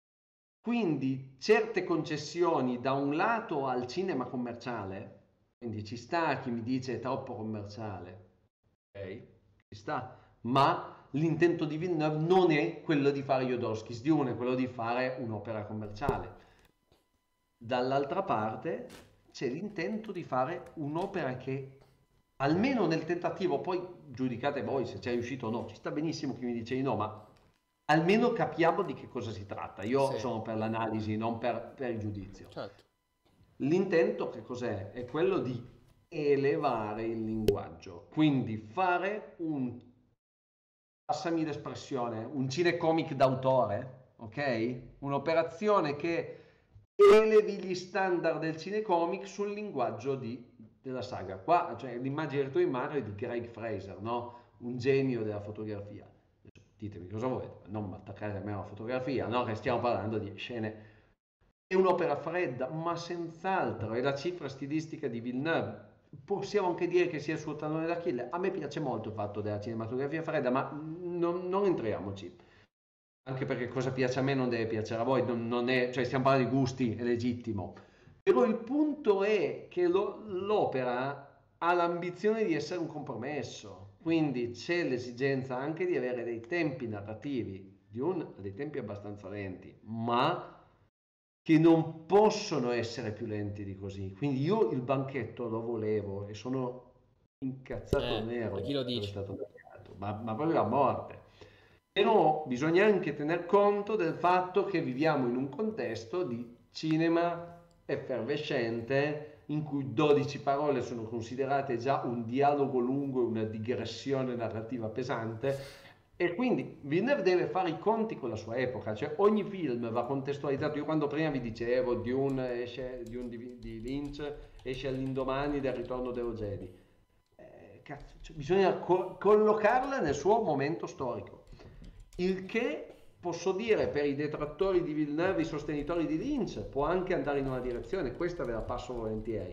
Quindi certe concessioni da un lato al cinema commerciale, quindi ci sta chi mi dice è troppo commerciale, ok, ci sta, ma l'intento di Villeneuve non è quello di fare Jodorowsky's Dune, è quello di fare un'opera commerciale. Dall'altra parte c'è l'intento di fare un'opera che, almeno nel tentativo, poi giudicate voi se ci è riuscito o no, ci sta benissimo chi mi dice di no, ma almeno capiamo di che cosa si tratta. Io Sì, sono per l'analisi, non per il giudizio. certo. L'intento che cos'è? È quello di elevare il linguaggio, quindi fare passami l'espressione, un cinecomic d'autore, ok? Un'operazione che elevi gli standard del cinecomic sul linguaggio della saga. Qua, cioè, l'immagine che tu immagini è di Craig Fraser, no? Un genio della fotografia. Adesso, ditemi cosa volete, non attaccate a me la fotografia, no? Che stiamo parlando di scene. È un'opera fredda, ma senz'altro è la cifra stilistica di Villeneuve. Possiamo anche dire che sia il suo tallone d'Achille. A me piace molto il fatto della cinematografia fredda, ma non entriamoci. Anche perché cosa piace a me non deve piacere a voi, non è, cioè stiamo parlando di gusti, è legittimo. Però il punto è che l'opera ha l'ambizione di essere un compromesso, quindi c'è l'esigenza anche di avere dei tempi narrativi, dei tempi abbastanza lenti, ma che non possono essere più lenti di così. Quindi io il banchetto lo volevo e sono incazzato A chi nero lo per dove è dici? stato tagliato, ma proprio a morte. Però bisogna anche tener conto del fatto che viviamo in un contesto di cinema effervescente in cui 12 parole sono considerate già un dialogo lungo e una digressione narrativa pesante. E quindi Villeneuve deve fare i conti con la sua epoca, cioè ogni film va contestualizzato. Io quando prima vi dicevo Dune di Lynch esce all'indomani del Ritorno dello Jedi, cazzo, cioè, bisogna collocarla nel suo momento storico. Il che posso dire per i detrattori di Villeneuve, i sostenitori di Lynch, può anche andare in una direzione, questa ve la passo volentieri.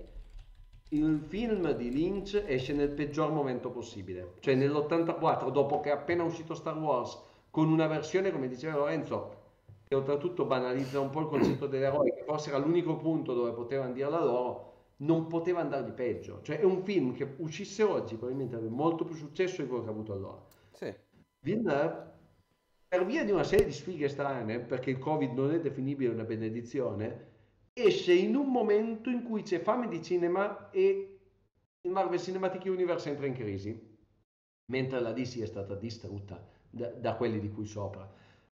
Il film di Lynch esce nel peggior momento possibile, cioè nell'84, dopo che è appena uscito Star Wars, con una versione, come diceva Lorenzo, che oltretutto banalizza un po' il concetto dell'eroe, che forse era l'unico punto dove potevano dirla loro, non poteva andare di peggio. Cioè è un film che uscisse oggi probabilmente avrebbe molto più successo di quello che ha avuto allora. Sì. Villeneuve, per via di una serie di sfighe strane, perché il Covid non è definibile una benedizione, esce in un momento in cui c'è fame di cinema e il Marvel Cinematic Universe entra in crisi, mentre la DC è stata distrutta da quelli di cui sopra,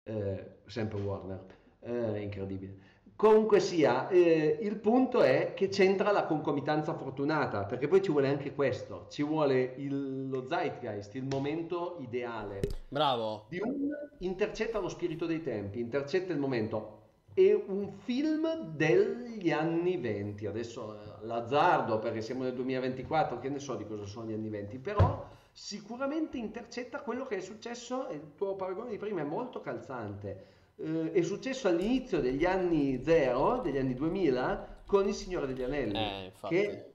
sempre Warner, incredibile. Comunque sia, il punto è che c'entra la concomitanza fortunata, perché poi ci vuole anche questo, ci vuole lo zeitgeist, il momento ideale. Bravo. Di un intercetta lo spirito dei tempi, intercetta il momento. È un film degli anni 20, adesso l'azzardo perché siamo nel 2024, che ne so di cosa sono gli anni 20, però sicuramente intercetta quello che è successo, e il tuo paragone di prima è molto calzante. È successo all'inizio degli anni 0, degli anni 2000, con Il Signore degli Anelli, Infatti. che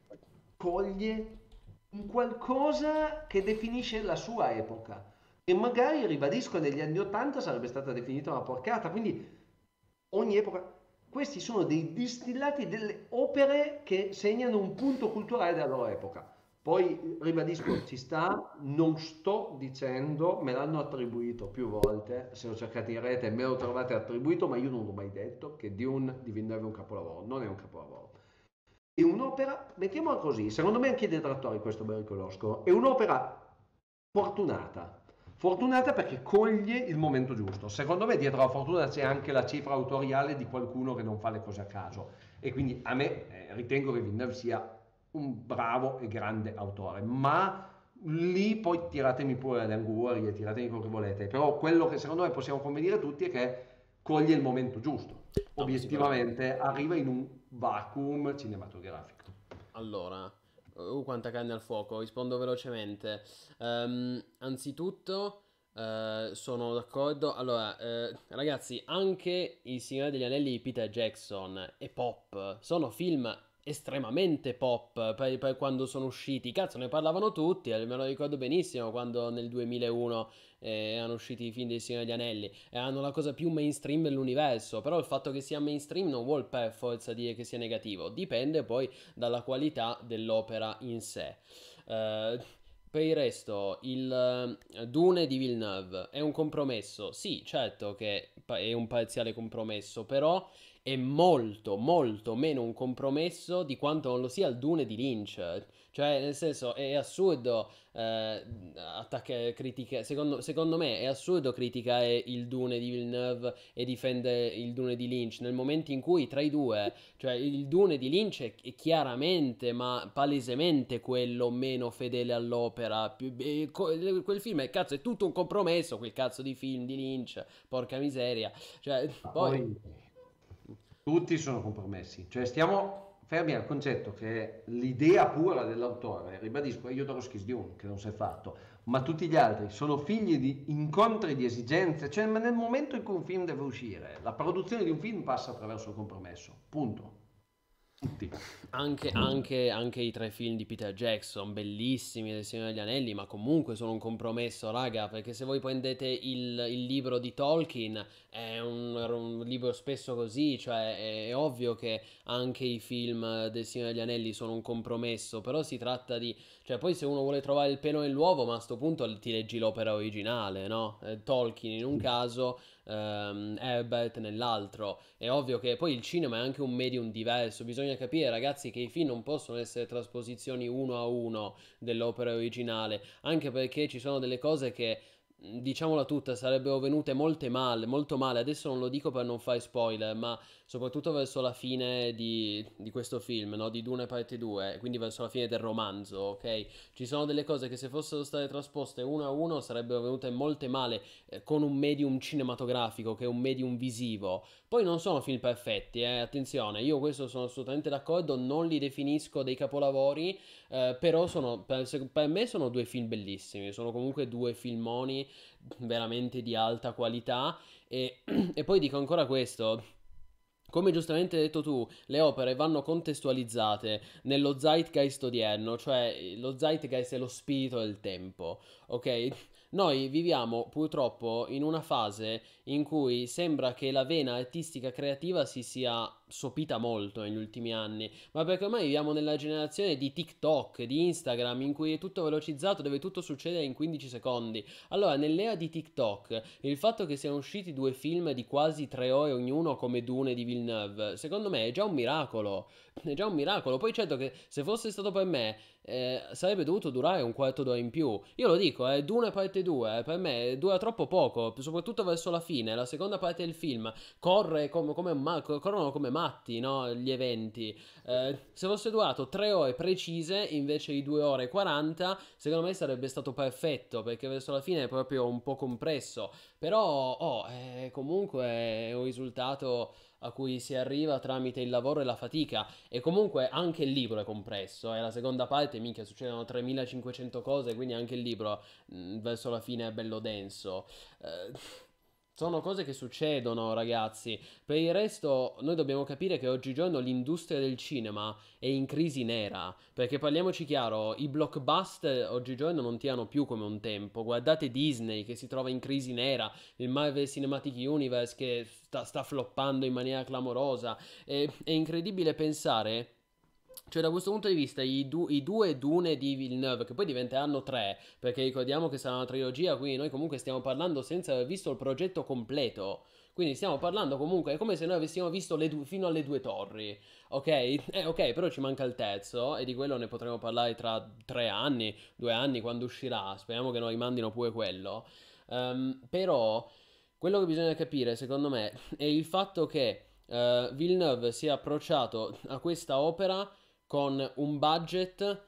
coglie un qualcosa che definisce la sua epoca, e magari, ribadisco, negli anni 80 sarebbe stata definita una porcata, quindi ogni epoca. Questi sono dei distillati delle opere che segnano un punto culturale della loro epoca. Poi, ribadisco, ci sta, non sto dicendo, me l'hanno attribuito più volte, se lo cercate in rete me lo trovate attribuito, ma io non l'ho mai detto, che Dune di Villeneuve è un capolavoro, non è un capolavoro. È un'opera, mettiamola così, secondo me anche i detrattori questo me lo riconoscono, è un'opera fortunata. Fortunata perché coglie il momento giusto. Secondo me dietro la fortuna c'è anche la cifra autoriale di qualcuno che non fa le cose a caso. E quindi a me ritengo che Villeneuve sia un bravo e grande autore. Ma lì poi tiratemi pure le angurie, tiratemi quello che volete. Però quello che secondo me possiamo convenire tutti è che coglie il momento giusto. No, ma sicuramente. Obiettivamente arriva in un vacuum cinematografico. Allora, quanta carne al fuoco, rispondo velocemente. Anzitutto, sono d'accordo. Allora, ragazzi, anche Il Signore degli Anelli di Peter Jackson e Pop sono film estremamente pop per quando sono usciti. Cazzo, ne parlavano tutti, me lo ricordo benissimo quando nel 2001 erano usciti i film del Signore degli Anelli. Erano la cosa più mainstream dell'universo, però il fatto che sia mainstream non vuol per forza dire che sia negativo, dipende poi dalla qualità dell'opera in sé. Eh, per il resto, il Dune di Villeneuve è un compromesso? Sì, certo che è un parziale compromesso, però è molto, molto meno un compromesso di quanto non lo sia il Dune di Lynch. Cioè, nel senso, è assurdo attaccare critiche. Secondo me è assurdo criticare il Dune di Villeneuve e difendere il Dune di Lynch nel momento in cui tra i due, cioè il Dune di Lynch è chiaramente, ma palesemente quello meno fedele all'opera. Quel film è cazzo, è tutto un compromesso, quel cazzo di film di Lynch, porca miseria. Cioè, Ma poi. poi tutti sono compromessi, cioè stiamo fermi al concetto che l'idea pura dell'autore, ribadisco, io darò schis di uno che non si è fatto, ma tutti gli altri sono figli di incontri di esigenze, cioè ma nel momento in cui un film deve uscire, la produzione di un film passa attraverso il compromesso, punto. Tutti. Anche i tre film di Peter Jackson, bellissimi del Signore degli Anelli, ma comunque sono un compromesso, raga, perché se voi prendete il libro di Tolkien, era un libro spesso così, cioè è ovvio che anche i film del Signore degli Anelli sono un compromesso, però si tratta di. Cioè poi se uno vuole trovare il pelo nell'uovo, ma a sto punto ti leggi l'opera originale, no? Tolkien in un caso, Herbert nell'altro. È ovvio che poi il cinema è anche un medium diverso, bisogna capire ragazzi che i film non possono essere trasposizioni uno a uno dell'opera originale, anche perché ci sono delle cose che diciamola tutta, sarebbero venute molte male, molto male. Adesso non lo dico per non fare spoiler, ma soprattutto verso la fine di questo film, no? Di Dune parte 2, quindi verso la fine del romanzo, ok? Ci sono delle cose che se fossero state trasposte uno a uno sarebbero venute molte male con un medium cinematografico, che è un medium visivo. Poi non sono film perfetti, attenzione, io questo sono assolutamente d'accordo, non li definisco dei capolavori, però per me sono due film bellissimi, sono comunque due filmoni veramente di alta qualità e, e poi dico ancora questo. Come giustamente hai detto tu, le opere vanno contestualizzate nello zeitgeist odierno, cioè lo zeitgeist è lo spirito del tempo, ok? Noi viviamo purtroppo in una fase in cui sembra che la vena artistica creativa si sia sopita molto negli ultimi anni, ma perché ormai viviamo nella generazione di TikTok, di Instagram, in cui è tutto velocizzato, dove tutto succede in 15 secondi. Allora, nell'era di TikTok, il fatto che siano usciti due film di quasi 3 ore ognuno come Dune di Villeneuve, secondo me è già un miracolo. È già un miracolo. Poi certo che se fosse stato per me, sarebbe dovuto durare un quarto d'ora in più. Io lo dico, Dune parte 2, per me dura troppo poco, soprattutto verso la fine, la seconda parte del film. Corrono come matti, no? Gli eventi. Se fosse durato 3 ore precise invece di 2 ore e 40, secondo me sarebbe stato perfetto, perché verso la fine è proprio un po' compresso. Però, comunque è un risultato a cui si arriva tramite il lavoro e la fatica. E comunque anche il libro è compresso. E la seconda parte, minchia, succedono 3500 cose, quindi anche il libro verso la fine è bello denso. Eh, sono cose che succedono, ragazzi. Per il resto, noi dobbiamo capire che oggigiorno l'industria del cinema è in crisi nera. Perché parliamoci chiaro, i blockbuster oggigiorno non tirano più come un tempo. Guardate Disney che si trova in crisi nera, il Marvel Cinematic Universe che sta floppando in maniera clamorosa. È incredibile pensare. Cioè, da questo punto di vista, i due Dune di Villeneuve, che poi diventeranno tre, perché ricordiamo che sarà una trilogia, quindi noi comunque stiamo parlando senza aver visto il progetto completo. Quindi stiamo parlando comunque, è come se noi avessimo visto fino alle due torri, ok? Ok, però ci manca il terzo, e di quello ne potremo parlare tra 3 anni, 2 anni, quando uscirà. Speriamo che non rimandino pure quello. Però, quello che bisogna capire, secondo me, è il fatto che Villeneuve si è approcciato a questa opera con un budget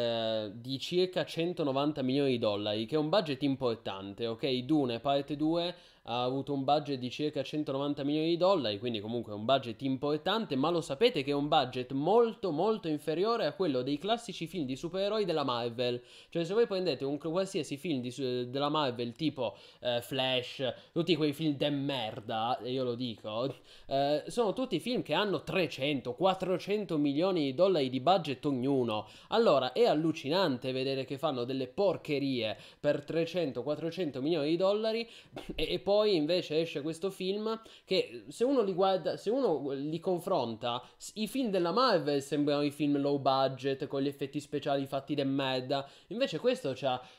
di circa 190 milioni di dollari, che è un budget importante, ok? Dune parte 2 ha avuto un budget di circa 190 milioni di dollari, quindi comunque è un budget importante, ma lo sapete che è un budget molto molto inferiore a quello dei classici film di supereroi della Marvel. Cioè se voi prendete un qualsiasi film della Marvel tipo Flash, tutti quei film de merda, e io lo dico, sono tutti film che hanno 300-400 milioni di dollari di budget ognuno. Allora è allucinante vedere che fanno delle porcherie per 300-400 milioni di dollari e poi invece esce questo film che se uno li guarda, se uno li confronta, i film della Marvel sembrano i film low budget con gli effetti speciali fatti de merda. Invece questo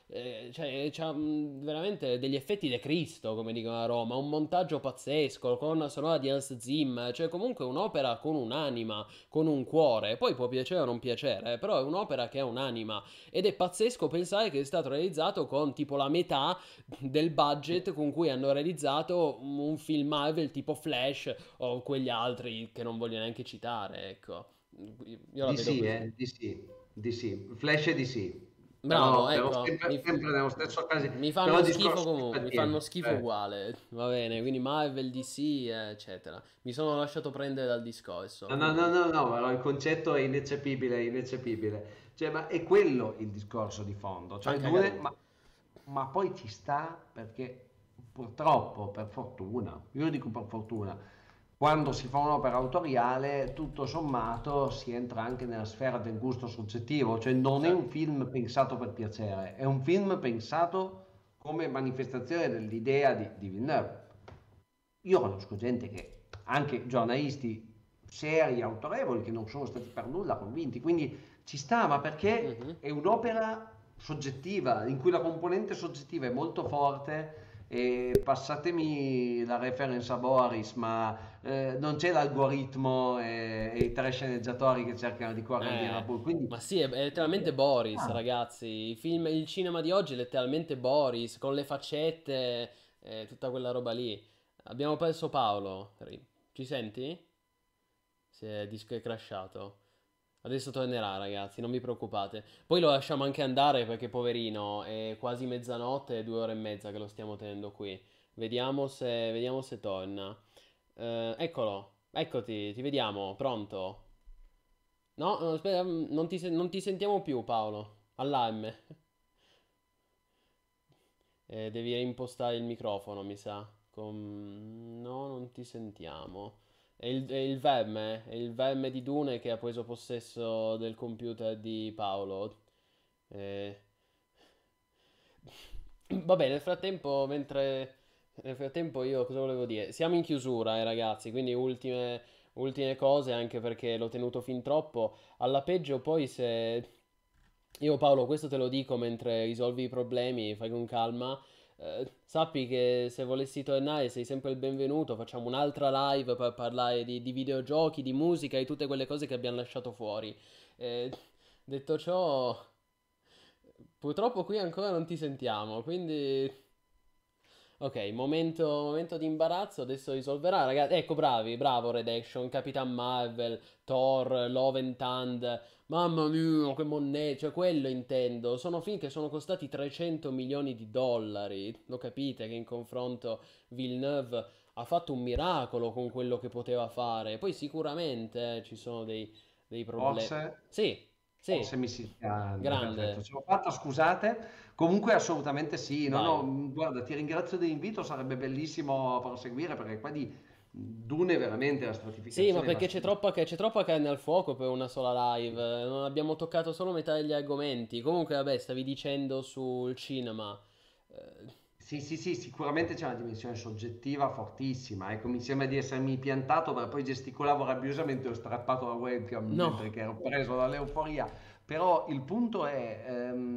c'ha veramente degli effetti de Cristo, come dicono a Roma, un montaggio pazzesco, con una sonora di Hans Zimmer, cioè comunque un'opera con un'anima, con un cuore. Poi può piacere o non piacere, però è un'opera che ha un'anima ed è pazzesco pensare che è stato realizzato con tipo la metà del budget con cui hanno realizzato un film Marvel tipo Flash o quegli altri che non voglio neanche citare, ecco. Io la vedo DC, così. DC, DC, Flash e DC, Bravo, però ecco, sempre nello stesso caso, mi però fanno il schifo discorso comunque, mi fanno di schifo uguale, va bene, quindi Marvel, DC, eccetera. Mi sono lasciato prendere dal discorso, no, no, no, comunque. no, no, ma il concetto è ineccepibile, è ineccepibile. Cioè, ma è quello il discorso di fondo. Fan Cioè, cagare due, tutti. ma poi ci sta perché purtroppo, per fortuna, io dico per fortuna, quando si fa un'opera autoriale, tutto sommato si entra anche nella sfera del gusto soggettivo. Cioè, non è un Certo. film pensato per piacere, è un film pensato come manifestazione dell'idea di Villeneuve. Io conosco gente che, anche giornalisti seri, autorevoli, che non sono stati per nulla convinti, quindi ci sta, ma perché Mhm. è un'opera soggettiva, in cui la componente soggettiva è molto forte e passatemi la reference a Boris, ma non c'è l'algoritmo e i tre sceneggiatori che cercano di correre dietro la Eh, Pooh, quindi ma sì, è letteralmente Boris, ah, ragazzi. Il cinema di oggi è letteralmente Boris, con le faccette, tutta quella roba lì. Abbiamo perso Paolo. Ci senti? Si è disco è crashato. Adesso tornerà, ragazzi, non vi preoccupate. Poi lo lasciamo anche andare perché, poverino, è quasi mezzanotte e 2 ore e mezza che lo stiamo tenendo qui. Vediamo se torna. Eccolo, eccoti, ti vediamo, pronto? No, no, aspetta, non ti sentiamo più, Paolo. Allarme. Devi reimpostare il microfono, mi sa. No, non ti sentiamo. È il verme di Dune che ha preso possesso del computer di Paolo. Eh, Vabbè, nel frattempo io cosa volevo dire? Siamo in chiusura, ragazzi, quindi ultime cose, anche perché l'ho tenuto fin troppo. Alla peggio poi se... Io Paolo, questo te lo dico mentre risolvi i problemi, fai con calma. Sappi che se volessi tornare sei sempre il benvenuto, facciamo un'altra live per parlare di videogiochi, di musica e tutte quelle cose che abbiamo lasciato fuori. Eh, Detto ciò, purtroppo qui ancora non ti sentiamo, quindi... Ok, momento di imbarazzo, adesso risolverà, ragazzi. Ecco, bravi, bravo Redaction, Capitan Marvel, Thor, Love and Thunder. Mamma mia, che monete, cioè quello intendo. Sono film che sono costati 300 milioni di dollari. Lo capite che in confronto Villeneuve ha fatto un miracolo con quello che poteva fare. Poi sicuramente ci sono dei problemi. forse. Sì, sì, Forse mi si scande, perfetto. grande. Ce l'ho fatta, scusate. Comunque assolutamente sì. No, no, Vai. guarda, ti ringrazio dell'invito, sarebbe bellissimo proseguire perché qua di Dune veramente la Sì, ma stratificazione è perché vastissima. c'è troppa carne al fuoco per una sola live. Non abbiamo toccato solo metà degli argomenti. Comunque, vabbè, stavi dicendo sul cinema. Eh, Sì, sì, sì, sicuramente c'è una dimensione soggettiva fortissima. Ecco, mi sembra di essermi piantato, ma poi gesticolavo rabbiosamente e ho strappato la webcam mentre no. che ero preso dall'euforia. Però il punto è,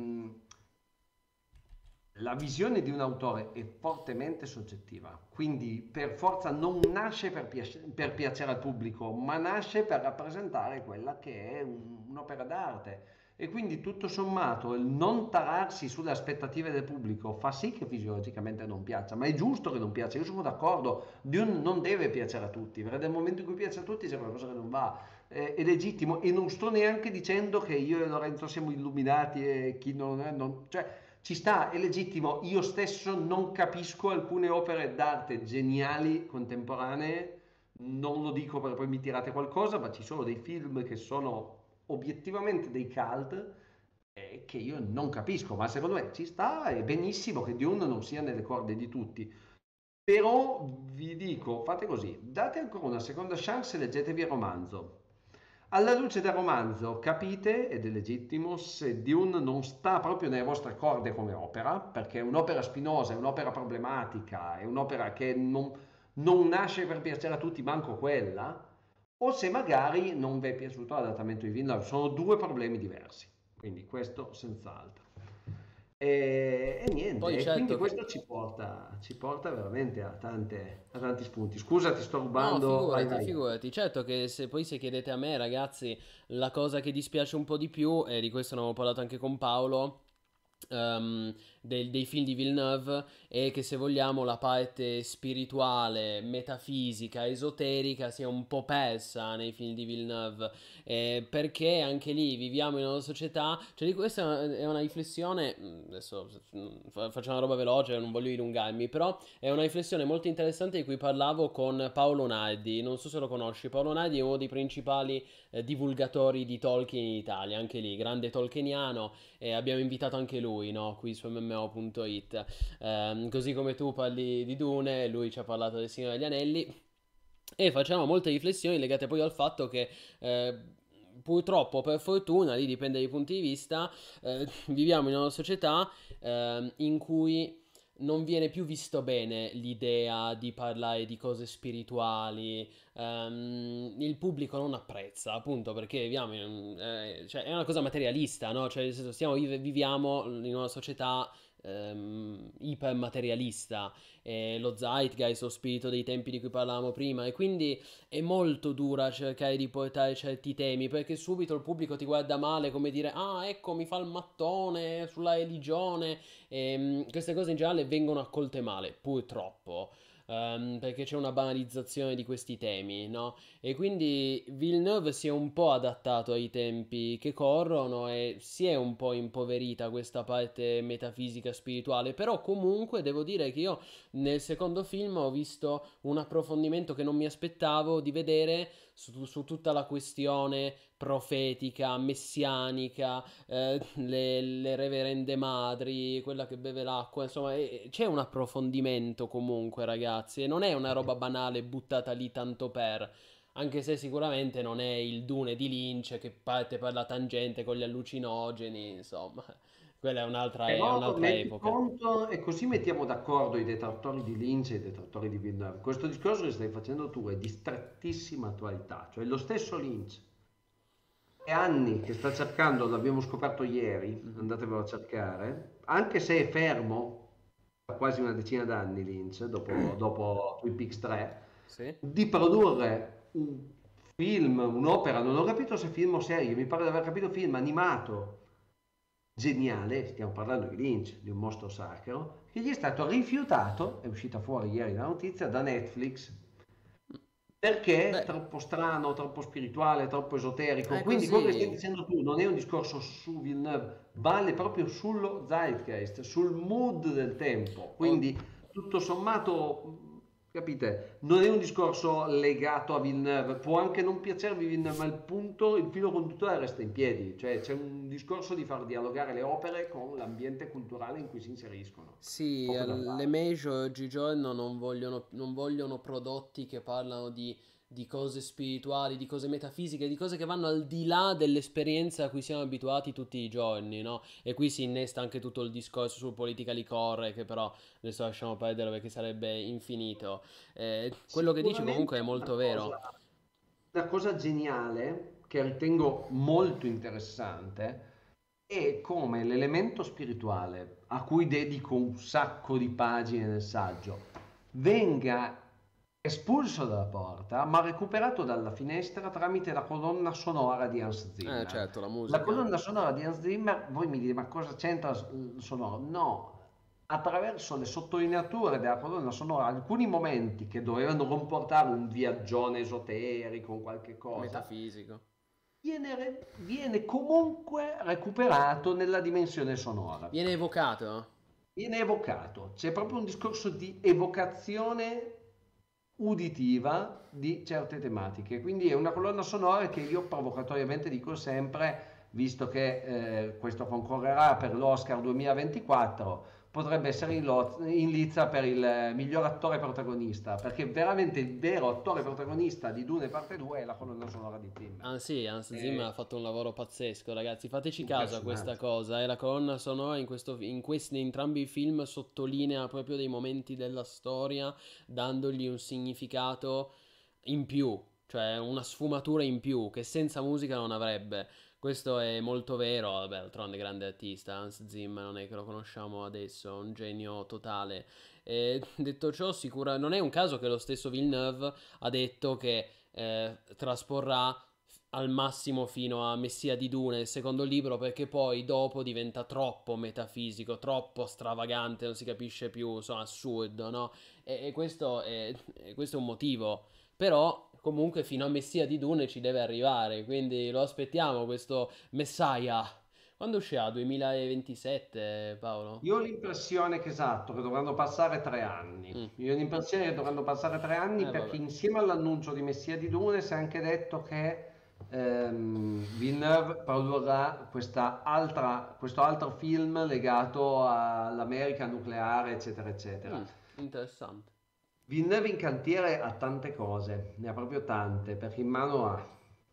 la visione di un autore è fortemente soggettiva, quindi per forza non nasce per piacere al pubblico, ma nasce per rappresentare quella che è un'opera d'arte. E quindi tutto sommato il non tararsi sulle aspettative del pubblico fa sì che fisiologicamente non piaccia, ma è giusto che non piaccia, io sono d'accordo, Dune non deve piacere a tutti, perché nel momento in cui piace a tutti c'è qualcosa che non va, è legittimo e non sto neanche dicendo che io e Lorenzo siamo illuminati e chi non è, cioè ci sta, è legittimo. Io stesso non capisco alcune opere d'arte geniali contemporanee, non lo dico perché poi mi tirate qualcosa, ma ci sono dei film che sono obiettivamente dei cult che io non capisco, ma secondo me ci sta, è benissimo che Dune non sia nelle corde di tutti. Però vi dico, fate così, date ancora una seconda chance e leggetevi il romanzo. Alla luce del romanzo capite, ed è legittimo, se Dune non sta proprio nelle vostre corde come opera, perché è un'opera spinosa, è un'opera problematica, è un'opera che non nasce per piacere a tutti, manco quella, o se magari non vi è piaciuto l'adattamento di Villeneuve. Sono due problemi diversi, quindi questo senz'altro. E niente, Poi e quindi certo che... questo ci porta veramente a tanti spunti. Scusa, ti sto No, rubando, vai figurati, vai. figurati. Certo che se chiedete a me, ragazzi, la cosa che dispiace un po' di più, e di questo ne avevo parlato anche con Paolo, dei film di Villeneuve, è che se vogliamo la parte spirituale, metafisica, esoterica sia un po' persa nei film di Villeneuve, perché anche lì viviamo in una società, cioè di questa è una riflessione, adesso faccio una roba veloce, non voglio dilungarmi, però è una riflessione molto interessante di cui parlavo con Paolo Nardi, non so se lo conosci. Paolo Nardi è uno dei principali divulgatori di Tolkien in Italia, anche lì, grande tolkieniano, e abbiamo invitato anche lui, no, qui su MMO.it. Così come tu parli di Dune, lui ci ha parlato del Signore degli Anelli, e facciamo molte riflessioni legate poi al fatto che... purtroppo, per fortuna, lì dipende dai punti di vista, viviamo in una società in cui non viene più visto bene l'idea di parlare di cose spirituali, il pubblico non apprezza, appunto perché viviamo cioè, è una cosa materialista, no? Cioè, nel senso, viviamo in una società ipermaterialista, lo zeitgeist, lo spirito dei tempi di cui parlavamo prima, e quindi è molto dura cercare di portare certi temi, perché subito il pubblico ti guarda male, come dire, ah, ecco, mi fa il mattone sulla religione, e queste cose in generale vengono accolte male, purtroppo. Perché c'è una banalizzazione di questi temi, no? E quindi Villeneuve si è un po' adattato ai tempi che corrono e si è un po' impoverita questa parte metafisica spirituale, però comunque devo dire che io nel secondo film ho visto un approfondimento che non mi aspettavo di vedere su tutta la questione profetica, messianica, le reverende madri, quella che beve l'acqua, insomma, c'è un approfondimento comunque, ragazzi, e non è una roba banale buttata lì tanto per. Anche se sicuramente non è il Dune di Lynch che parte per la tangente con gli allucinogeni, insomma, quella è Però un'altra metti epoca. conto e così mettiamo d'accordo i detrattori di Lynch e i detrattori di Villeneuve. Questo discorso che stai facendo tu è di strettissima attualità, cioè lo stesso Lynch è anni che sta cercando, l'abbiamo scoperto ieri, Mhm. andatevelo a cercare, anche se è fermo da quasi una decina d'anni Lynch, dopo Twin Peaks 3, Sì? di produrre un film, un'opera, non ho capito se film o serie, mi pare di aver capito film animato geniale, stiamo parlando di Lynch, di un mostro sacro, che gli è stato rifiutato, è uscita fuori ieri la notizia, da Netflix, perché è Beh, troppo strano, troppo spirituale, troppo esoterico. è Quindi quello che stai così. dicendo tu non è un discorso su Villeneuve, vale proprio sullo zeitgeist, sul mood del tempo. Oh, Quindi tutto sommato, capite, non è un discorso legato a Villeneuve, può anche non piacervi Villeneuve, ma il punto, il filo conduttore resta in piedi, cioè c'è un discorso di far dialogare le opere con l'ambiente culturale in cui si inseriscono. sì, Poco da le fare. major oggigiorno non vogliono prodotti che parlano di cose spirituali, di cose metafisiche, di cose che vanno al di là dell'esperienza a cui siamo abituati tutti i giorni, no? E qui si innesta anche tutto il discorso sul politically correct, che però adesso lasciamo perdere perché sarebbe infinito. Quello che dici comunque è Sicuramente molto vero. una cosa geniale che ritengo molto interessante è come l'elemento spirituale, a cui dedico un sacco di pagine nel saggio, venga espulso dalla porta, ma recuperato dalla finestra tramite la colonna sonora di Hans Zimmer. Certo, la La musica. colonna sonora di Hans Zimmer, voi mi dite, ma cosa c'entra il sonoro? No, attraverso le sottolineature della colonna sonora, alcuni momenti che dovevano comportare un viaggione esoterico, o qualche cosa, Metafisico. viene comunque recuperato nella dimensione sonora. Viene evocato? Viene evocato, c'è proprio un discorso di evocazione uditiva di certe tematiche, quindi è una colonna sonora che io provocatoriamente dico sempre, visto che questo concorrerà per l'Oscar 2024, potrebbe essere in lizza per il miglior attore protagonista, perché veramente il vero attore protagonista di Dune parte 2 è la colonna sonora di Zimmer. Ah sì, Hans Zimmer È ha fatto un lavoro pazzesco, ragazzi. Fateci un caso a questa personaggio. cosa. La colonna sonora in questi entrambi i film sottolinea proprio dei momenti della storia, dandogli un significato in più, cioè una sfumatura in più che senza musica non avrebbe. Questo è molto vero. Vabbè, d'altronde grande artista, Hans Zimmer, non è che lo conosciamo adesso, è un genio totale. E, detto ciò, non è un caso che lo stesso Villeneuve ha detto che trasporrà al massimo fino a Messia di Dune, il secondo libro, perché poi dopo diventa troppo metafisico, troppo stravagante, non si capisce più, insomma, assurdo, no? Questo è un motivo. Però comunque fino a Messia di Dune ci deve arrivare, quindi lo aspettiamo questo Messiah. Quando uscirà? 2027, Paolo? Io ho l'impressione che esatto, che dovranno passare 3 anni. Mm. Io ho l'impressione che dovranno passare 3 anni perché Vabbè. insieme all'annuncio di Messia di Dune si è anche detto che Villeneuve produrrà questo altro film legato all'America nucleare, eccetera, eccetera. Interessante. Villeneuve in cantiere ha tante cose, ne ha proprio tante, perché in mano ha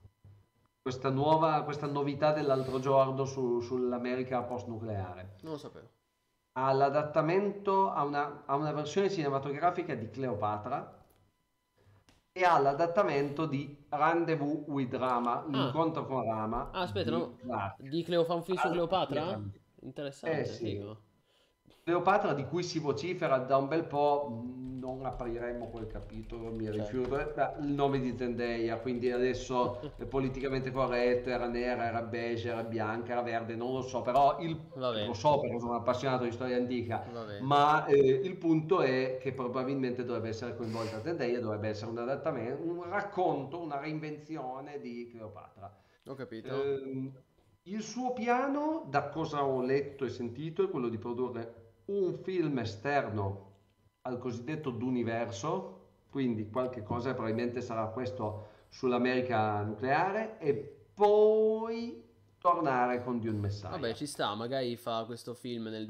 questa novità dell'altro giorno sull'America post-nucleare. Non lo sapevo. Ha l'adattamento a una versione cinematografica di Cleopatra e ha l'adattamento di Rendezvous with Rama, Ah, l'incontro con Rama aspetta, di no. Clark. Di Cleo, fa un film su Altri Cleopatra? grandi. Eh Interessante, sì, figo. Cleopatra, di cui si vocifera da un bel po', non apriremo quel capitolo, mi Certo. rifiuto. Il nome di Zendaya, quindi adesso è politicamente corretto, era nera, era beige, era bianca, era verde, non lo so, però Va lo bene, so perché sono appassionato di storia antica, va bene. ma il punto è che probabilmente dovrebbe essere coinvolta Zendaya, dovrebbe essere un adattamento, un racconto, una reinvenzione di Cleopatra. Ho capito. Ehm, il suo piano, da cosa ho letto e sentito, è quello di produrre un film esterno al cosiddetto D'Universo, quindi qualche cosa probabilmente sarà questo sull'America nucleare, e poi tornare con Dune Vabbè, Messiah. ci sta, magari fa questo film nel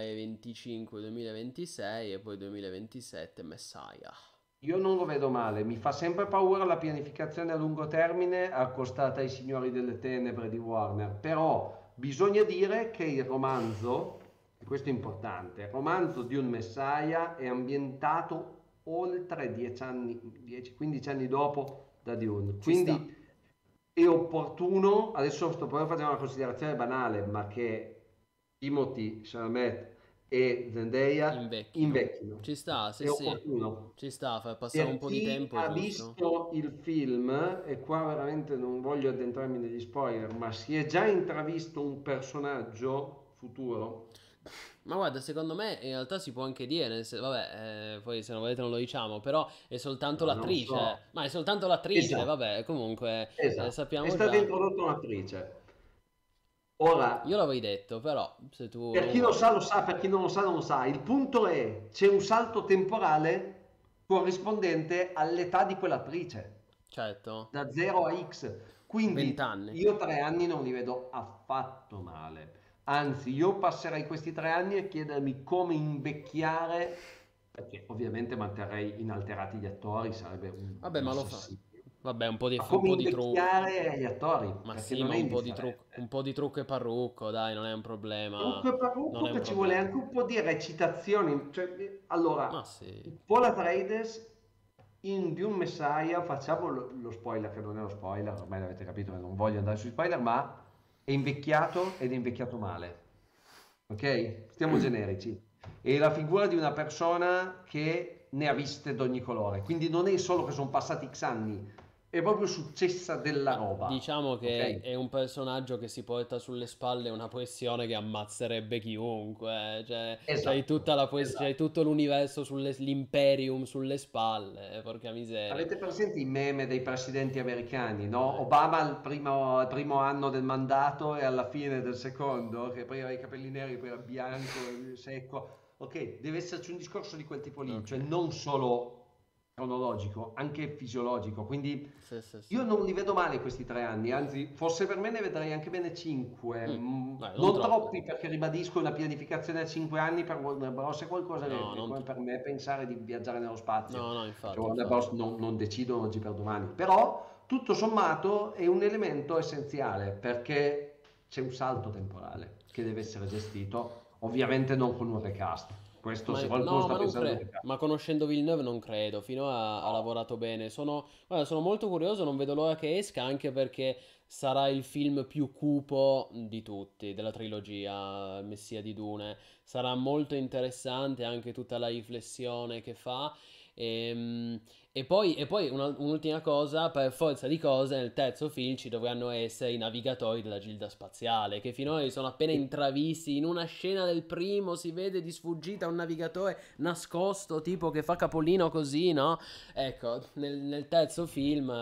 2025-2026 e poi 2027 Messiah. Io non lo vedo male, mi fa sempre paura la pianificazione a lungo termine accostata ai Signori delle Tenebre di Warner, però bisogna dire che il romanzo, e questo è importante, il romanzo di un Messiah è ambientato oltre 10 anni, 10-15 anni dopo da Dune, Ci sta, quindi è opportuno, adesso sto poi facendo una considerazione banale, ma che Timothy Chalamet e Zendaya invecchino. invecchino. Ci sta, sì È sì, opportuno. ci sta, far passare un Per po' di chi tempo, ha giusto? visto il film, e qua veramente non voglio addentrarmi negli spoiler, ma si è già intravisto un personaggio futuro. Ma guarda, secondo me in realtà si può anche dire, vabbè, poi se non volete non lo diciamo, però è soltanto No, non l'attrice, so. ma è soltanto l'attrice, Esatto, vabbè, comunque esatto. È sappiamo stata già. introdotta un'attrice. Ora, Io l'avevi detto, però se tu per non chi lo vuoi. sa, lo sa, per chi non lo sa, non lo sa. Il punto è, c'è un salto temporale corrispondente all'età di quell'attrice, Certo, da 0 a X. 20 Quindi anni. io 3 anni non li vedo affatto male. Anzi, io passerei questi 3 anni a chiedermi come invecchiare, perché ovviamente manterrei inalterati gli attori, sarebbe Vabbè, un ma lo fa. assassino. Vabbè, Ma un come po' di trucco. invecchiare gli attori, Ma perché sì, non ma è indifferente. un po' di trucco e parrucco, dai, non è un problema. Trucco e Non parrucco è un che ci vuole problema. anche un po' di recitazioni. Cioè, Ma allora, sì. Paul Atreides in Dune Messiah, facciamo lo spoiler, che non è lo spoiler, ormai l'avete capito, non voglio andare sui spoiler, ma è invecchiato ed è invecchiato male. Ok? Stiamo generici. È la figura di una persona che ne ha viste d'ogni colore, quindi non è solo che sono passati X anni, è proprio successa della Ma roba. diciamo che Ok? è un personaggio che si porta sulle spalle una pressione che ammazzerebbe chiunque. Cioè, c'hai Esatto, tutta c'hai esatto. tutto l'universo l'Imperium sulle spalle, porca miseria. Avete presente i meme dei presidenti americani, no? Eh, Obama al primo anno del mandato e alla fine del secondo, che prima aveva i capelli neri, poi era bianco, secco. Ok, deve esserci un discorso di quel tipo lì, ok. cioè non solo cronologico, anche fisiologico. Quindi Sì, sì, sì. io non li vedo male questi 3 anni, anzi, forse per me ne vedrei anche bene 5. Dai, non Non troppi. troppi perché ribadisco una pianificazione a 5 anni per Warner Bros. È qualcosa che No, è non... come per me pensare di viaggiare nello spazio, No, no, perché infatti, Warner infatti. Bros. Non decidono oggi per domani. Però tutto sommato è un elemento essenziale perché c'è un salto temporale che deve essere gestito, ovviamente non con un recast. Questo se qualcuno No, sta ma non pensando a un credo. recast. Ma conoscendo Villeneuve non credo. Finora ha No. lavorato bene. Guarda, sono molto curioso, non vedo l'ora che esca, anche perché sarà il film più cupo di tutti, della trilogia Il Messia di Dune. Sarà molto interessante anche tutta la riflessione che fa. Ehm, e poi un'ultima cosa, per forza di cose, nel terzo film ci dovranno essere i navigatori della Gilda Spaziale, che finora li sono appena intravisti. In una scena del primo si vede di sfuggita un navigatore nascosto, tipo che fa capolino così, no? Ecco, nel terzo film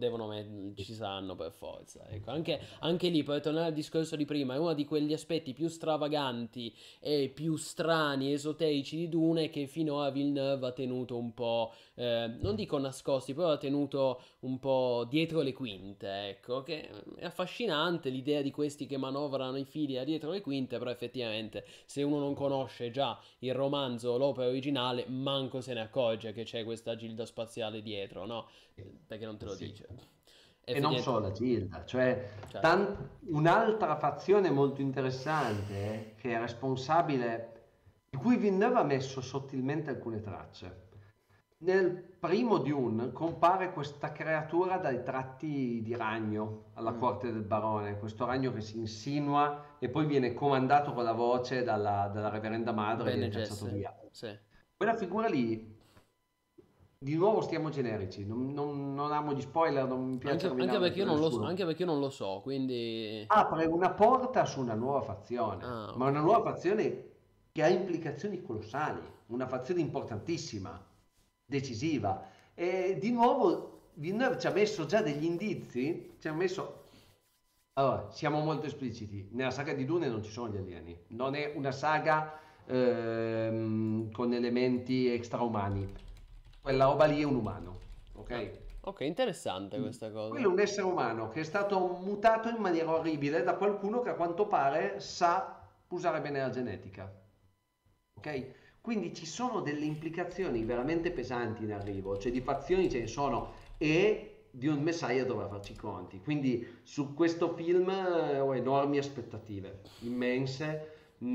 ci saranno per forza. Ecco, anche lì, per tornare al discorso di prima, è uno di quegli aspetti più stravaganti e più strani, esoterici di Dune che finora Villeneuve ha tenuto un po', non dico nascosti, però ha tenuto un po' dietro le quinte, ecco, che è affascinante l'idea di questi che manovrano i fili a dietro le quinte, però effettivamente se uno non conosce già il romanzo o l'opera originale, manco se ne accorge che c'è questa gilda spaziale dietro, no? Perché non te lo Sì. dice. E non Effettivamente, solo la Gilda, cioè certo. un'altra fazione molto interessante che è responsabile, di cui Villeneuve ha messo sottilmente alcune tracce. Nel primo Dune compare questa creatura dai tratti di ragno alla Mm. corte del barone, questo ragno che si insinua e poi viene comandato con la voce dalla reverenda madre e Bene viene cacciato Gesserit, via. sì. Quella figura lì, di nuovo stiamo generici, non amo gli spoiler, non mi piace Anche rovinarli perché io per non lo so, nessuno. anche perché io non lo so, quindi... Apre una porta su una nuova fazione, Ah, ma ok. una nuova fazione che ha implicazioni colossali, una fazione importantissima, decisiva. E di nuovo Villeneuve ci ha messo già degli indizi, ci ha messo... Allora, siamo molto espliciti, nella saga di Dune non ci sono gli alieni, non è una saga con elementi extraumani, quella roba lì è un umano, Ah, ok? ok, interessante questa Quello cosa. è un essere umano che è stato mutato in maniera orribile da qualcuno che a quanto pare sa usare bene la genetica. Ok? Quindi ci sono delle implicazioni veramente pesanti in arrivo, cioè di fazioni ce ne sono e di un Messiah dovrà farci i conti. Quindi su questo film ho enormi aspettative, immense.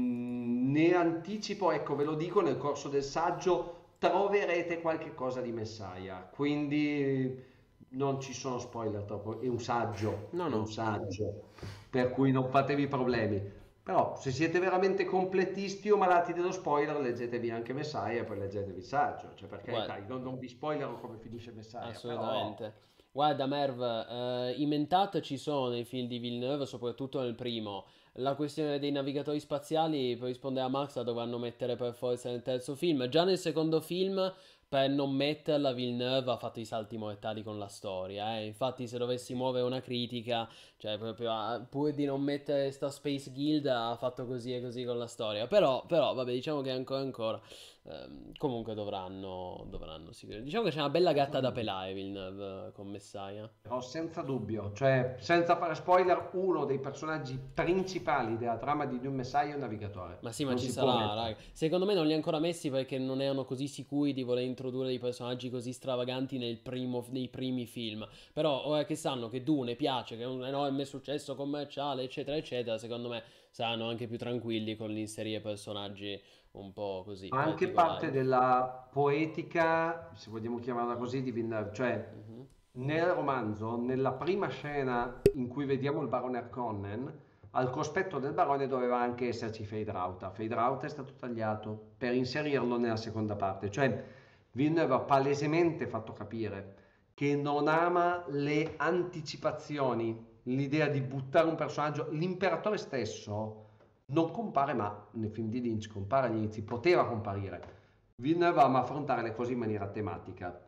Ne anticipo, ecco, ve lo dico, nel corso del saggio troverete qualche cosa di Messiah. Quindi non ci sono spoiler troppo, No, è un no. saggio, per cui non fatevi problemi. Però se siete veramente completisti o malati dello spoiler, leggetevi anche Messiah e poi leggetevi il saggio, cioè per carità, Guarda, non vi spoilerò come finisce Messiah, però assolutamente. Guarda, Merv, i mentat ci sono nei film di Villeneuve, soprattutto nel primo. La questione dei navigatori spaziali, per rispondere a Max, la dovranno mettere per forza nel terzo film. Già nel secondo film, per non metterla, Villeneuve ha fatto i salti mortali con la storia. Infatti, se dovessi sì. muovere una critica, cioè proprio pur di non mettere sta Space Guild, ha fatto così e così con la storia. Però, vabbè, diciamo che ancora. Comunque dovranno sicuramente. Diciamo che c'è una bella Senza gatta da dubbio. pelare Villeneuve con Messiah. Però senza dubbio, cioè senza fare spoiler, uno dei personaggi principali della trama di Dune Messiah è un navigatore, Ma sì, ma non ci si può sarà, mettere. raga. Secondo me non li ha ancora messi perché non erano così sicuri di voler introdurre dei personaggi così stravaganti nei primi film. Però ora che sanno che Dune piace, che è un enorme successo commerciale, eccetera, eccetera, secondo me saranno anche più tranquilli con l'inserire personaggi un po' così Ma anche parte particolari. della poetica, se vogliamo chiamarla così, di Villeneuve, cioè Mhm. nel romanzo, nella prima scena in cui vediamo il barone Harkonnen, al cospetto del barone doveva anche esserci Feyd-Rautha. Feyd-Rautha è stato tagliato per inserirlo nella seconda parte, cioè Villeneuve ha palesemente fatto capire che non ama le anticipazioni, l'idea di buttare un personaggio, l'imperatore stesso non compare, ma nel film di Lynch compare agli inizi, poteva comparire. Villeneuve ama affrontare le cose in maniera tematica.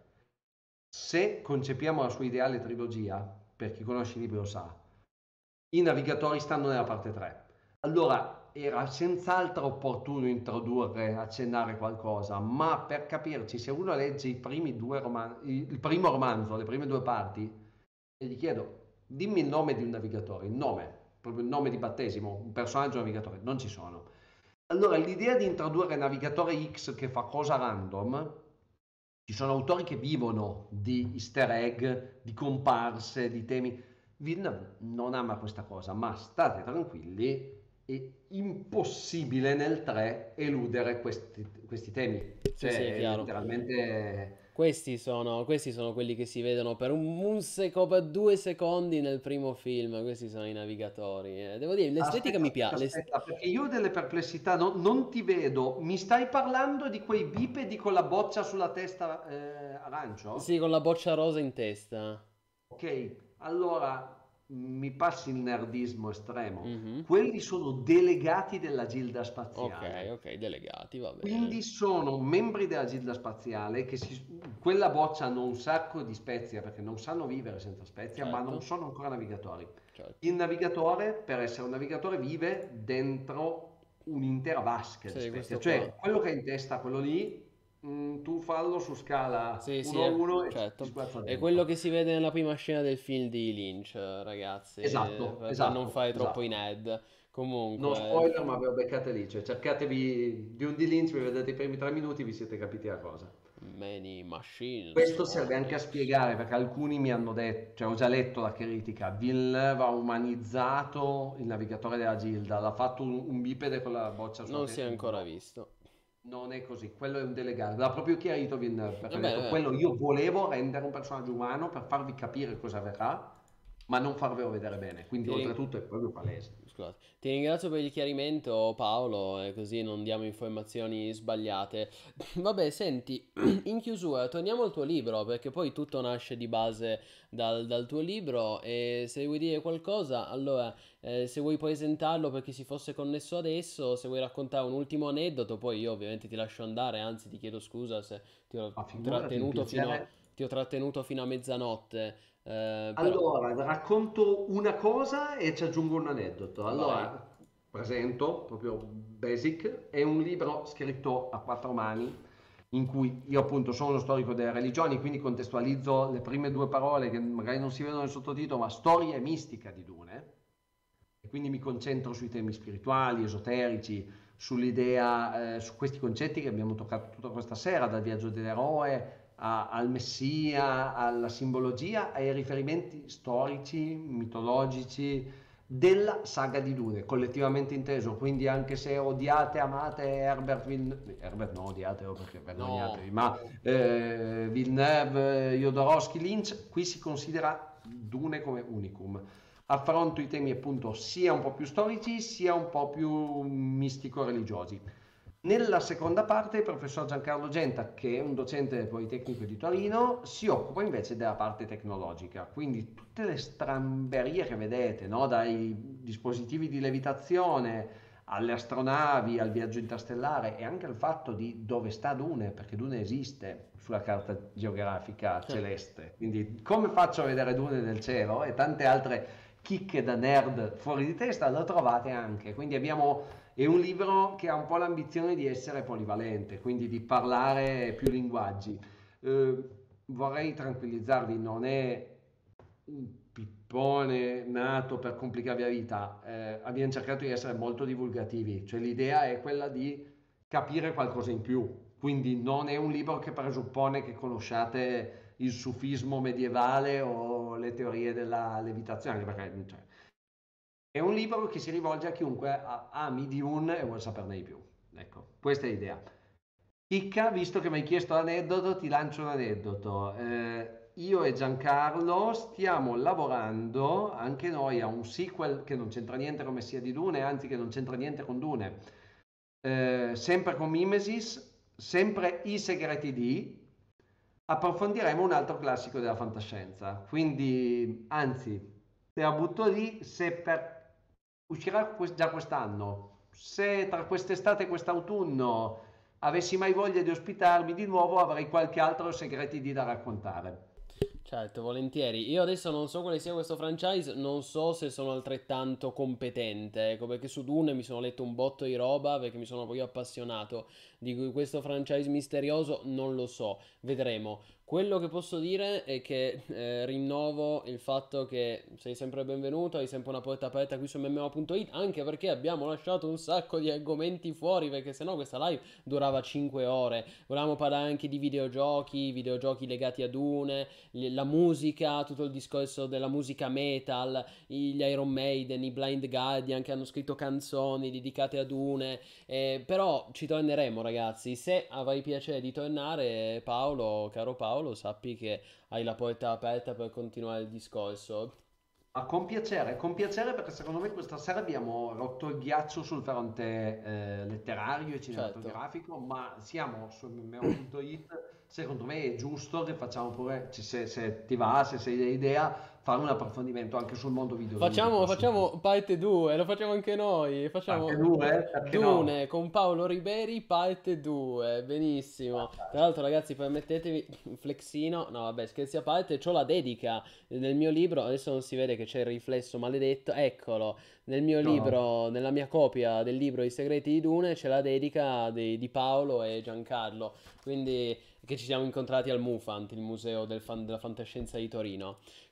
Se concepiamo la sua ideale trilogia, per chi conosce i libri lo sa, i navigatori stanno nella parte 3. Allora era senz'altro opportuno introdurre, accennare qualcosa, ma per capirci, se uno legge i primi due romanzi, il primo romanzo, le prime due parti, e gli chiedo, dimmi il nome di un navigatore, il nome, proprio il nome di battesimo, un personaggio navigatore, non ci sono. Allora, l'idea di introdurre navigatore X che fa cosa random, ci sono autori che vivono di easter egg, di comparse, di temi. Villeneuve non ama questa cosa, ma state tranquilli, è impossibile nel 3 eludere questi temi. Sì, sì, è Cioè, chiaro. letteralmente... Questi sono quelli che si vedono per per 2 secondi nel primo film. Questi sono i navigatori. Devo dire, l'estetica Aspetta, mi aspetta, piace. aspetta, perché io ho delle perplessità, non ti vedo. Mi stai parlando di quei bipedi con la boccia sulla testa Sì, arancio? con la boccia rosa in testa. Ok, allora mi passi il nerdismo estremo. Mhm. Quelli sono delegati della Gilda Ok, Spaziale. ok, delegati, va bene. Quindi sono membri della Gilda Spaziale quella boccia hanno un sacco di spezia perché non sanno vivere senza spezia, ma non Certo, sono ancora navigatori. certo. Il navigatore, per essere un navigatore, vive dentro un'intera vasca di Sì, spezia, questo qua. cioè quello che è in testa, quello lì, tu fallo su scala Sì, sì, 1 a 1 e ti certo. sguazza È quello dentro. che si vede nella prima scena del film di Lynch, ragazzi, Esatto, per non esatto, fare troppo i esatto. nerd. Non Comunque, spoiler, ma ve lo beccate lì, cioè cercatevi di un di Lynch, vi vedete i primi 3 minuti, vi siete capiti la cosa. many machines Questo serve on anche a this. spiegare, perché alcuni mi hanno detto, cioè ho già letto la critica, Villeneuve ha umanizzato il navigatore della Gilda, l'ha fatto un bipede con la boccia sulla Non si è testa. ancora No, visto. Non è così, quello è un delegato, l'ha proprio chiarito Villeneuve, perché ha Vabbè, detto vabbè. quello io volevo rendere un personaggio umano per farvi capire cosa avverrà, ma non farvelo vedere bene, quindi Ti rin- oltretutto è proprio palese. Scusate. Ti ringrazio per il chiarimento, Paolo, e così non diamo informazioni sbagliate. Vabbè, senti, in chiusura, torniamo al tuo libro, perché poi tutto nasce di base dal tuo libro e se vuoi dire qualcosa, allora, se vuoi presentarlo per chi si fosse connesso adesso, se vuoi raccontare un ultimo aneddoto, poi io ovviamente ti lascio andare, anzi ti chiedo scusa se ti ho Ma figurati, un trattenuto piacere. ti ho trattenuto fino a mezzanotte, però Allora, racconto una cosa e ci aggiungo un aneddoto. vai. Allora, presento, proprio basic, è un libro scritto a quattro mani in cui io appunto sono uno storico delle religioni, quindi contestualizzo le prime due parole che magari non si vedono nel sottotitolo, ma storia e mistica di Dune. E quindi mi concentro sui temi spirituali, esoterici, sull'idea, su questi concetti che abbiamo toccato tutta questa sera, dal viaggio dell'eroe al Messia, alla simbologia, ai riferimenti storici, mitologici della saga di Dune, collettivamente inteso. Quindi anche se odiate, amate Herbert Villeneuve, Herbert no, odiatelo perché No. vergognatevi, ma Villeneuve, Jodorowsky, Lynch, qui si considera Dune come unicum. Affronto i temi appunto sia un po' più storici sia un po' più mistico-religiosi. Nella seconda parte il professor Giancarlo Genta, che è un docente del Politecnico di Torino, si occupa invece della parte tecnologica, quindi tutte le stramberie che vedete, no? Dai dispositivi di levitazione alle astronavi, al viaggio interstellare e anche al fatto di dove sta Dune, perché Dune esiste sulla carta geografica celeste. Quindi come faccio a vedere Dune nel cielo e tante altre chicche da nerd fuori di testa lo trovate anche. Quindi è un libro che ha un po' l'ambizione di essere polivalente, quindi di parlare più linguaggi. Eh, Vorrei tranquillizzarvi, non è un pippone nato per complicarvi la vita, abbiamo cercato di essere molto divulgativi, cioè l'idea è quella di capire qualcosa in più, quindi non è un libro che presuppone che conosciate il sufismo medievale o le teorie della levitazione, anche perché cioè, è un libro che si rivolge a chiunque ami Dune e vuole saperne di più. Ecco, questa è l'idea. Chicca, visto che mi hai chiesto l'aneddoto, ti lancio un aneddoto. Io e Giancarlo stiamo lavorando anche noi a un sequel che non c'entra niente come sia di Dune, anzi che non c'entra niente con Dune. Sempre con Mimesis, sempre I segreti di, approfondiremo un altro classico della fantascienza. Quindi, anzi, te la butto lì, se uscirà già quest'anno, se tra quest'estate e quest'autunno avessi mai voglia di ospitarmi di nuovo, avrei qualche altro segreti di da raccontare. Certo, volentieri. Io adesso non so quale sia questo franchise, non so se sono altrettanto competente, ecco, perché su Dune mi sono letto un botto di roba, perché mi sono proprio appassionato di questo franchise misterioso, non lo so, vedremo. Quello che posso dire è che rinnovo il fatto che sei sempre benvenuto, hai sempre una porta aperta qui su mmo.it, anche perché abbiamo lasciato un sacco di argomenti fuori, perché sennò questa live durava 5 ore. Volevamo parlare anche di videogiochi, videogiochi legati a Dune, la musica, tutto il discorso della musica metal, gli Iron Maiden, i Blind Guardian che hanno scritto canzoni dedicate ad une, però ci torneremo ragazzi, se avrai piacere di tornare Paolo, caro Paolo, sappi che hai la porta aperta per continuare il discorso. Ma con piacere perché secondo me questa sera abbiamo rotto il ghiaccio sul fronte letterario e Certo. cinematografico, ma siamo su mmeo.it, secondo me è giusto che facciamo pure, se ti va, se sei dell'idea, fare un approfondimento anche sul mondo Facciamo, videoludico. facciamo parte 2, lo facciamo anche noi. Parte Facciamo 2? Perché no? Dune con Paolo Riberi, parte 2. Benissimo. Tra l'altro, ragazzi, permettetemi un flexino. No, vabbè, scherzi a parte, c'ho la dedica nel mio libro. Adesso non si vede che c'è il riflesso maledetto. Eccolo, nel mio Eccolo. libro, nella mia copia del libro I segreti di Dune, c'è la dedica di Paolo e Giancarlo. Quindi, che ci siamo incontrati al MUFANT, il museo della fantascienza di Torino. Quindi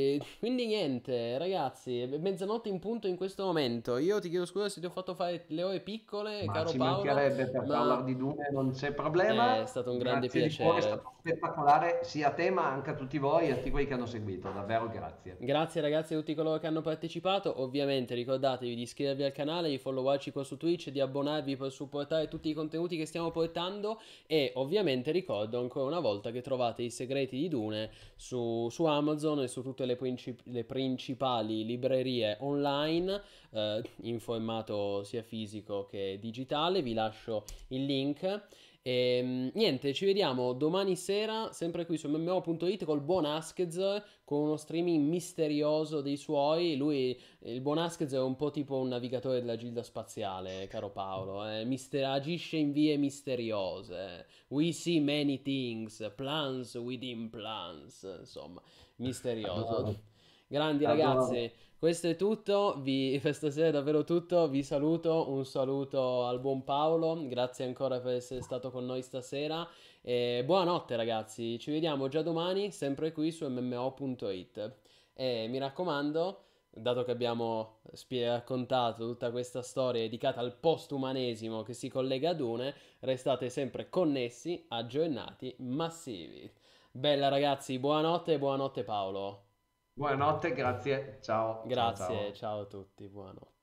quindi niente, ragazzi, è mezzanotte in punto in questo momento. Io ti chiedo scusa se ti ho fatto fare le ore piccole, Ma caro ci Paolo, mancherebbe, per ma parlare di Dune non c'è è problema. stato un grande Grazie di cuore, è piacere. stato spettacolare sia a te ma anche a tutti voi e a tutti quelli che hanno seguito. Davvero grazie. Grazie ragazzi a tutti coloro che hanno partecipato. Ovviamente ricordatevi di iscrivervi al canale, di followarci qua su Twitch, di abbonarvi per supportare tutti i contenuti che stiamo portando. E ovviamente ricordo ancora una volta che trovate i segreti di Dune su Amazon e su tutte le principali librerie online, in formato sia fisico che digitale. Vi lascio il link. E niente, ci vediamo domani sera, sempre qui su MMO.it col buon Askez, con uno streaming misterioso dei suoi. Lui, il buon Askez, è un po' tipo un navigatore della Gilda Spaziale, caro Paolo. Agisce in vie misteriose. We see many things, plans within plans. Insomma, misterioso. Adoro, Grandi adoro. ragazzi, questo è tutto. Per stasera è davvero tutto. Vi saluto. Un saluto al buon Paolo. Grazie ancora per essere stato con noi stasera. E buonanotte, ragazzi. Ci vediamo già domani, sempre qui su MMO.it. E mi raccomando, dato che abbiamo raccontato tutta questa storia dedicata al postumanesimo che si collega ad Dune, restate sempre connessi, aggiornati, massivi. Bella ragazzi, buonanotte e buonanotte Paolo. Buonanotte, grazie. Ciao, ciao, Grazie, ciao. ciao a tutti, buonanotte.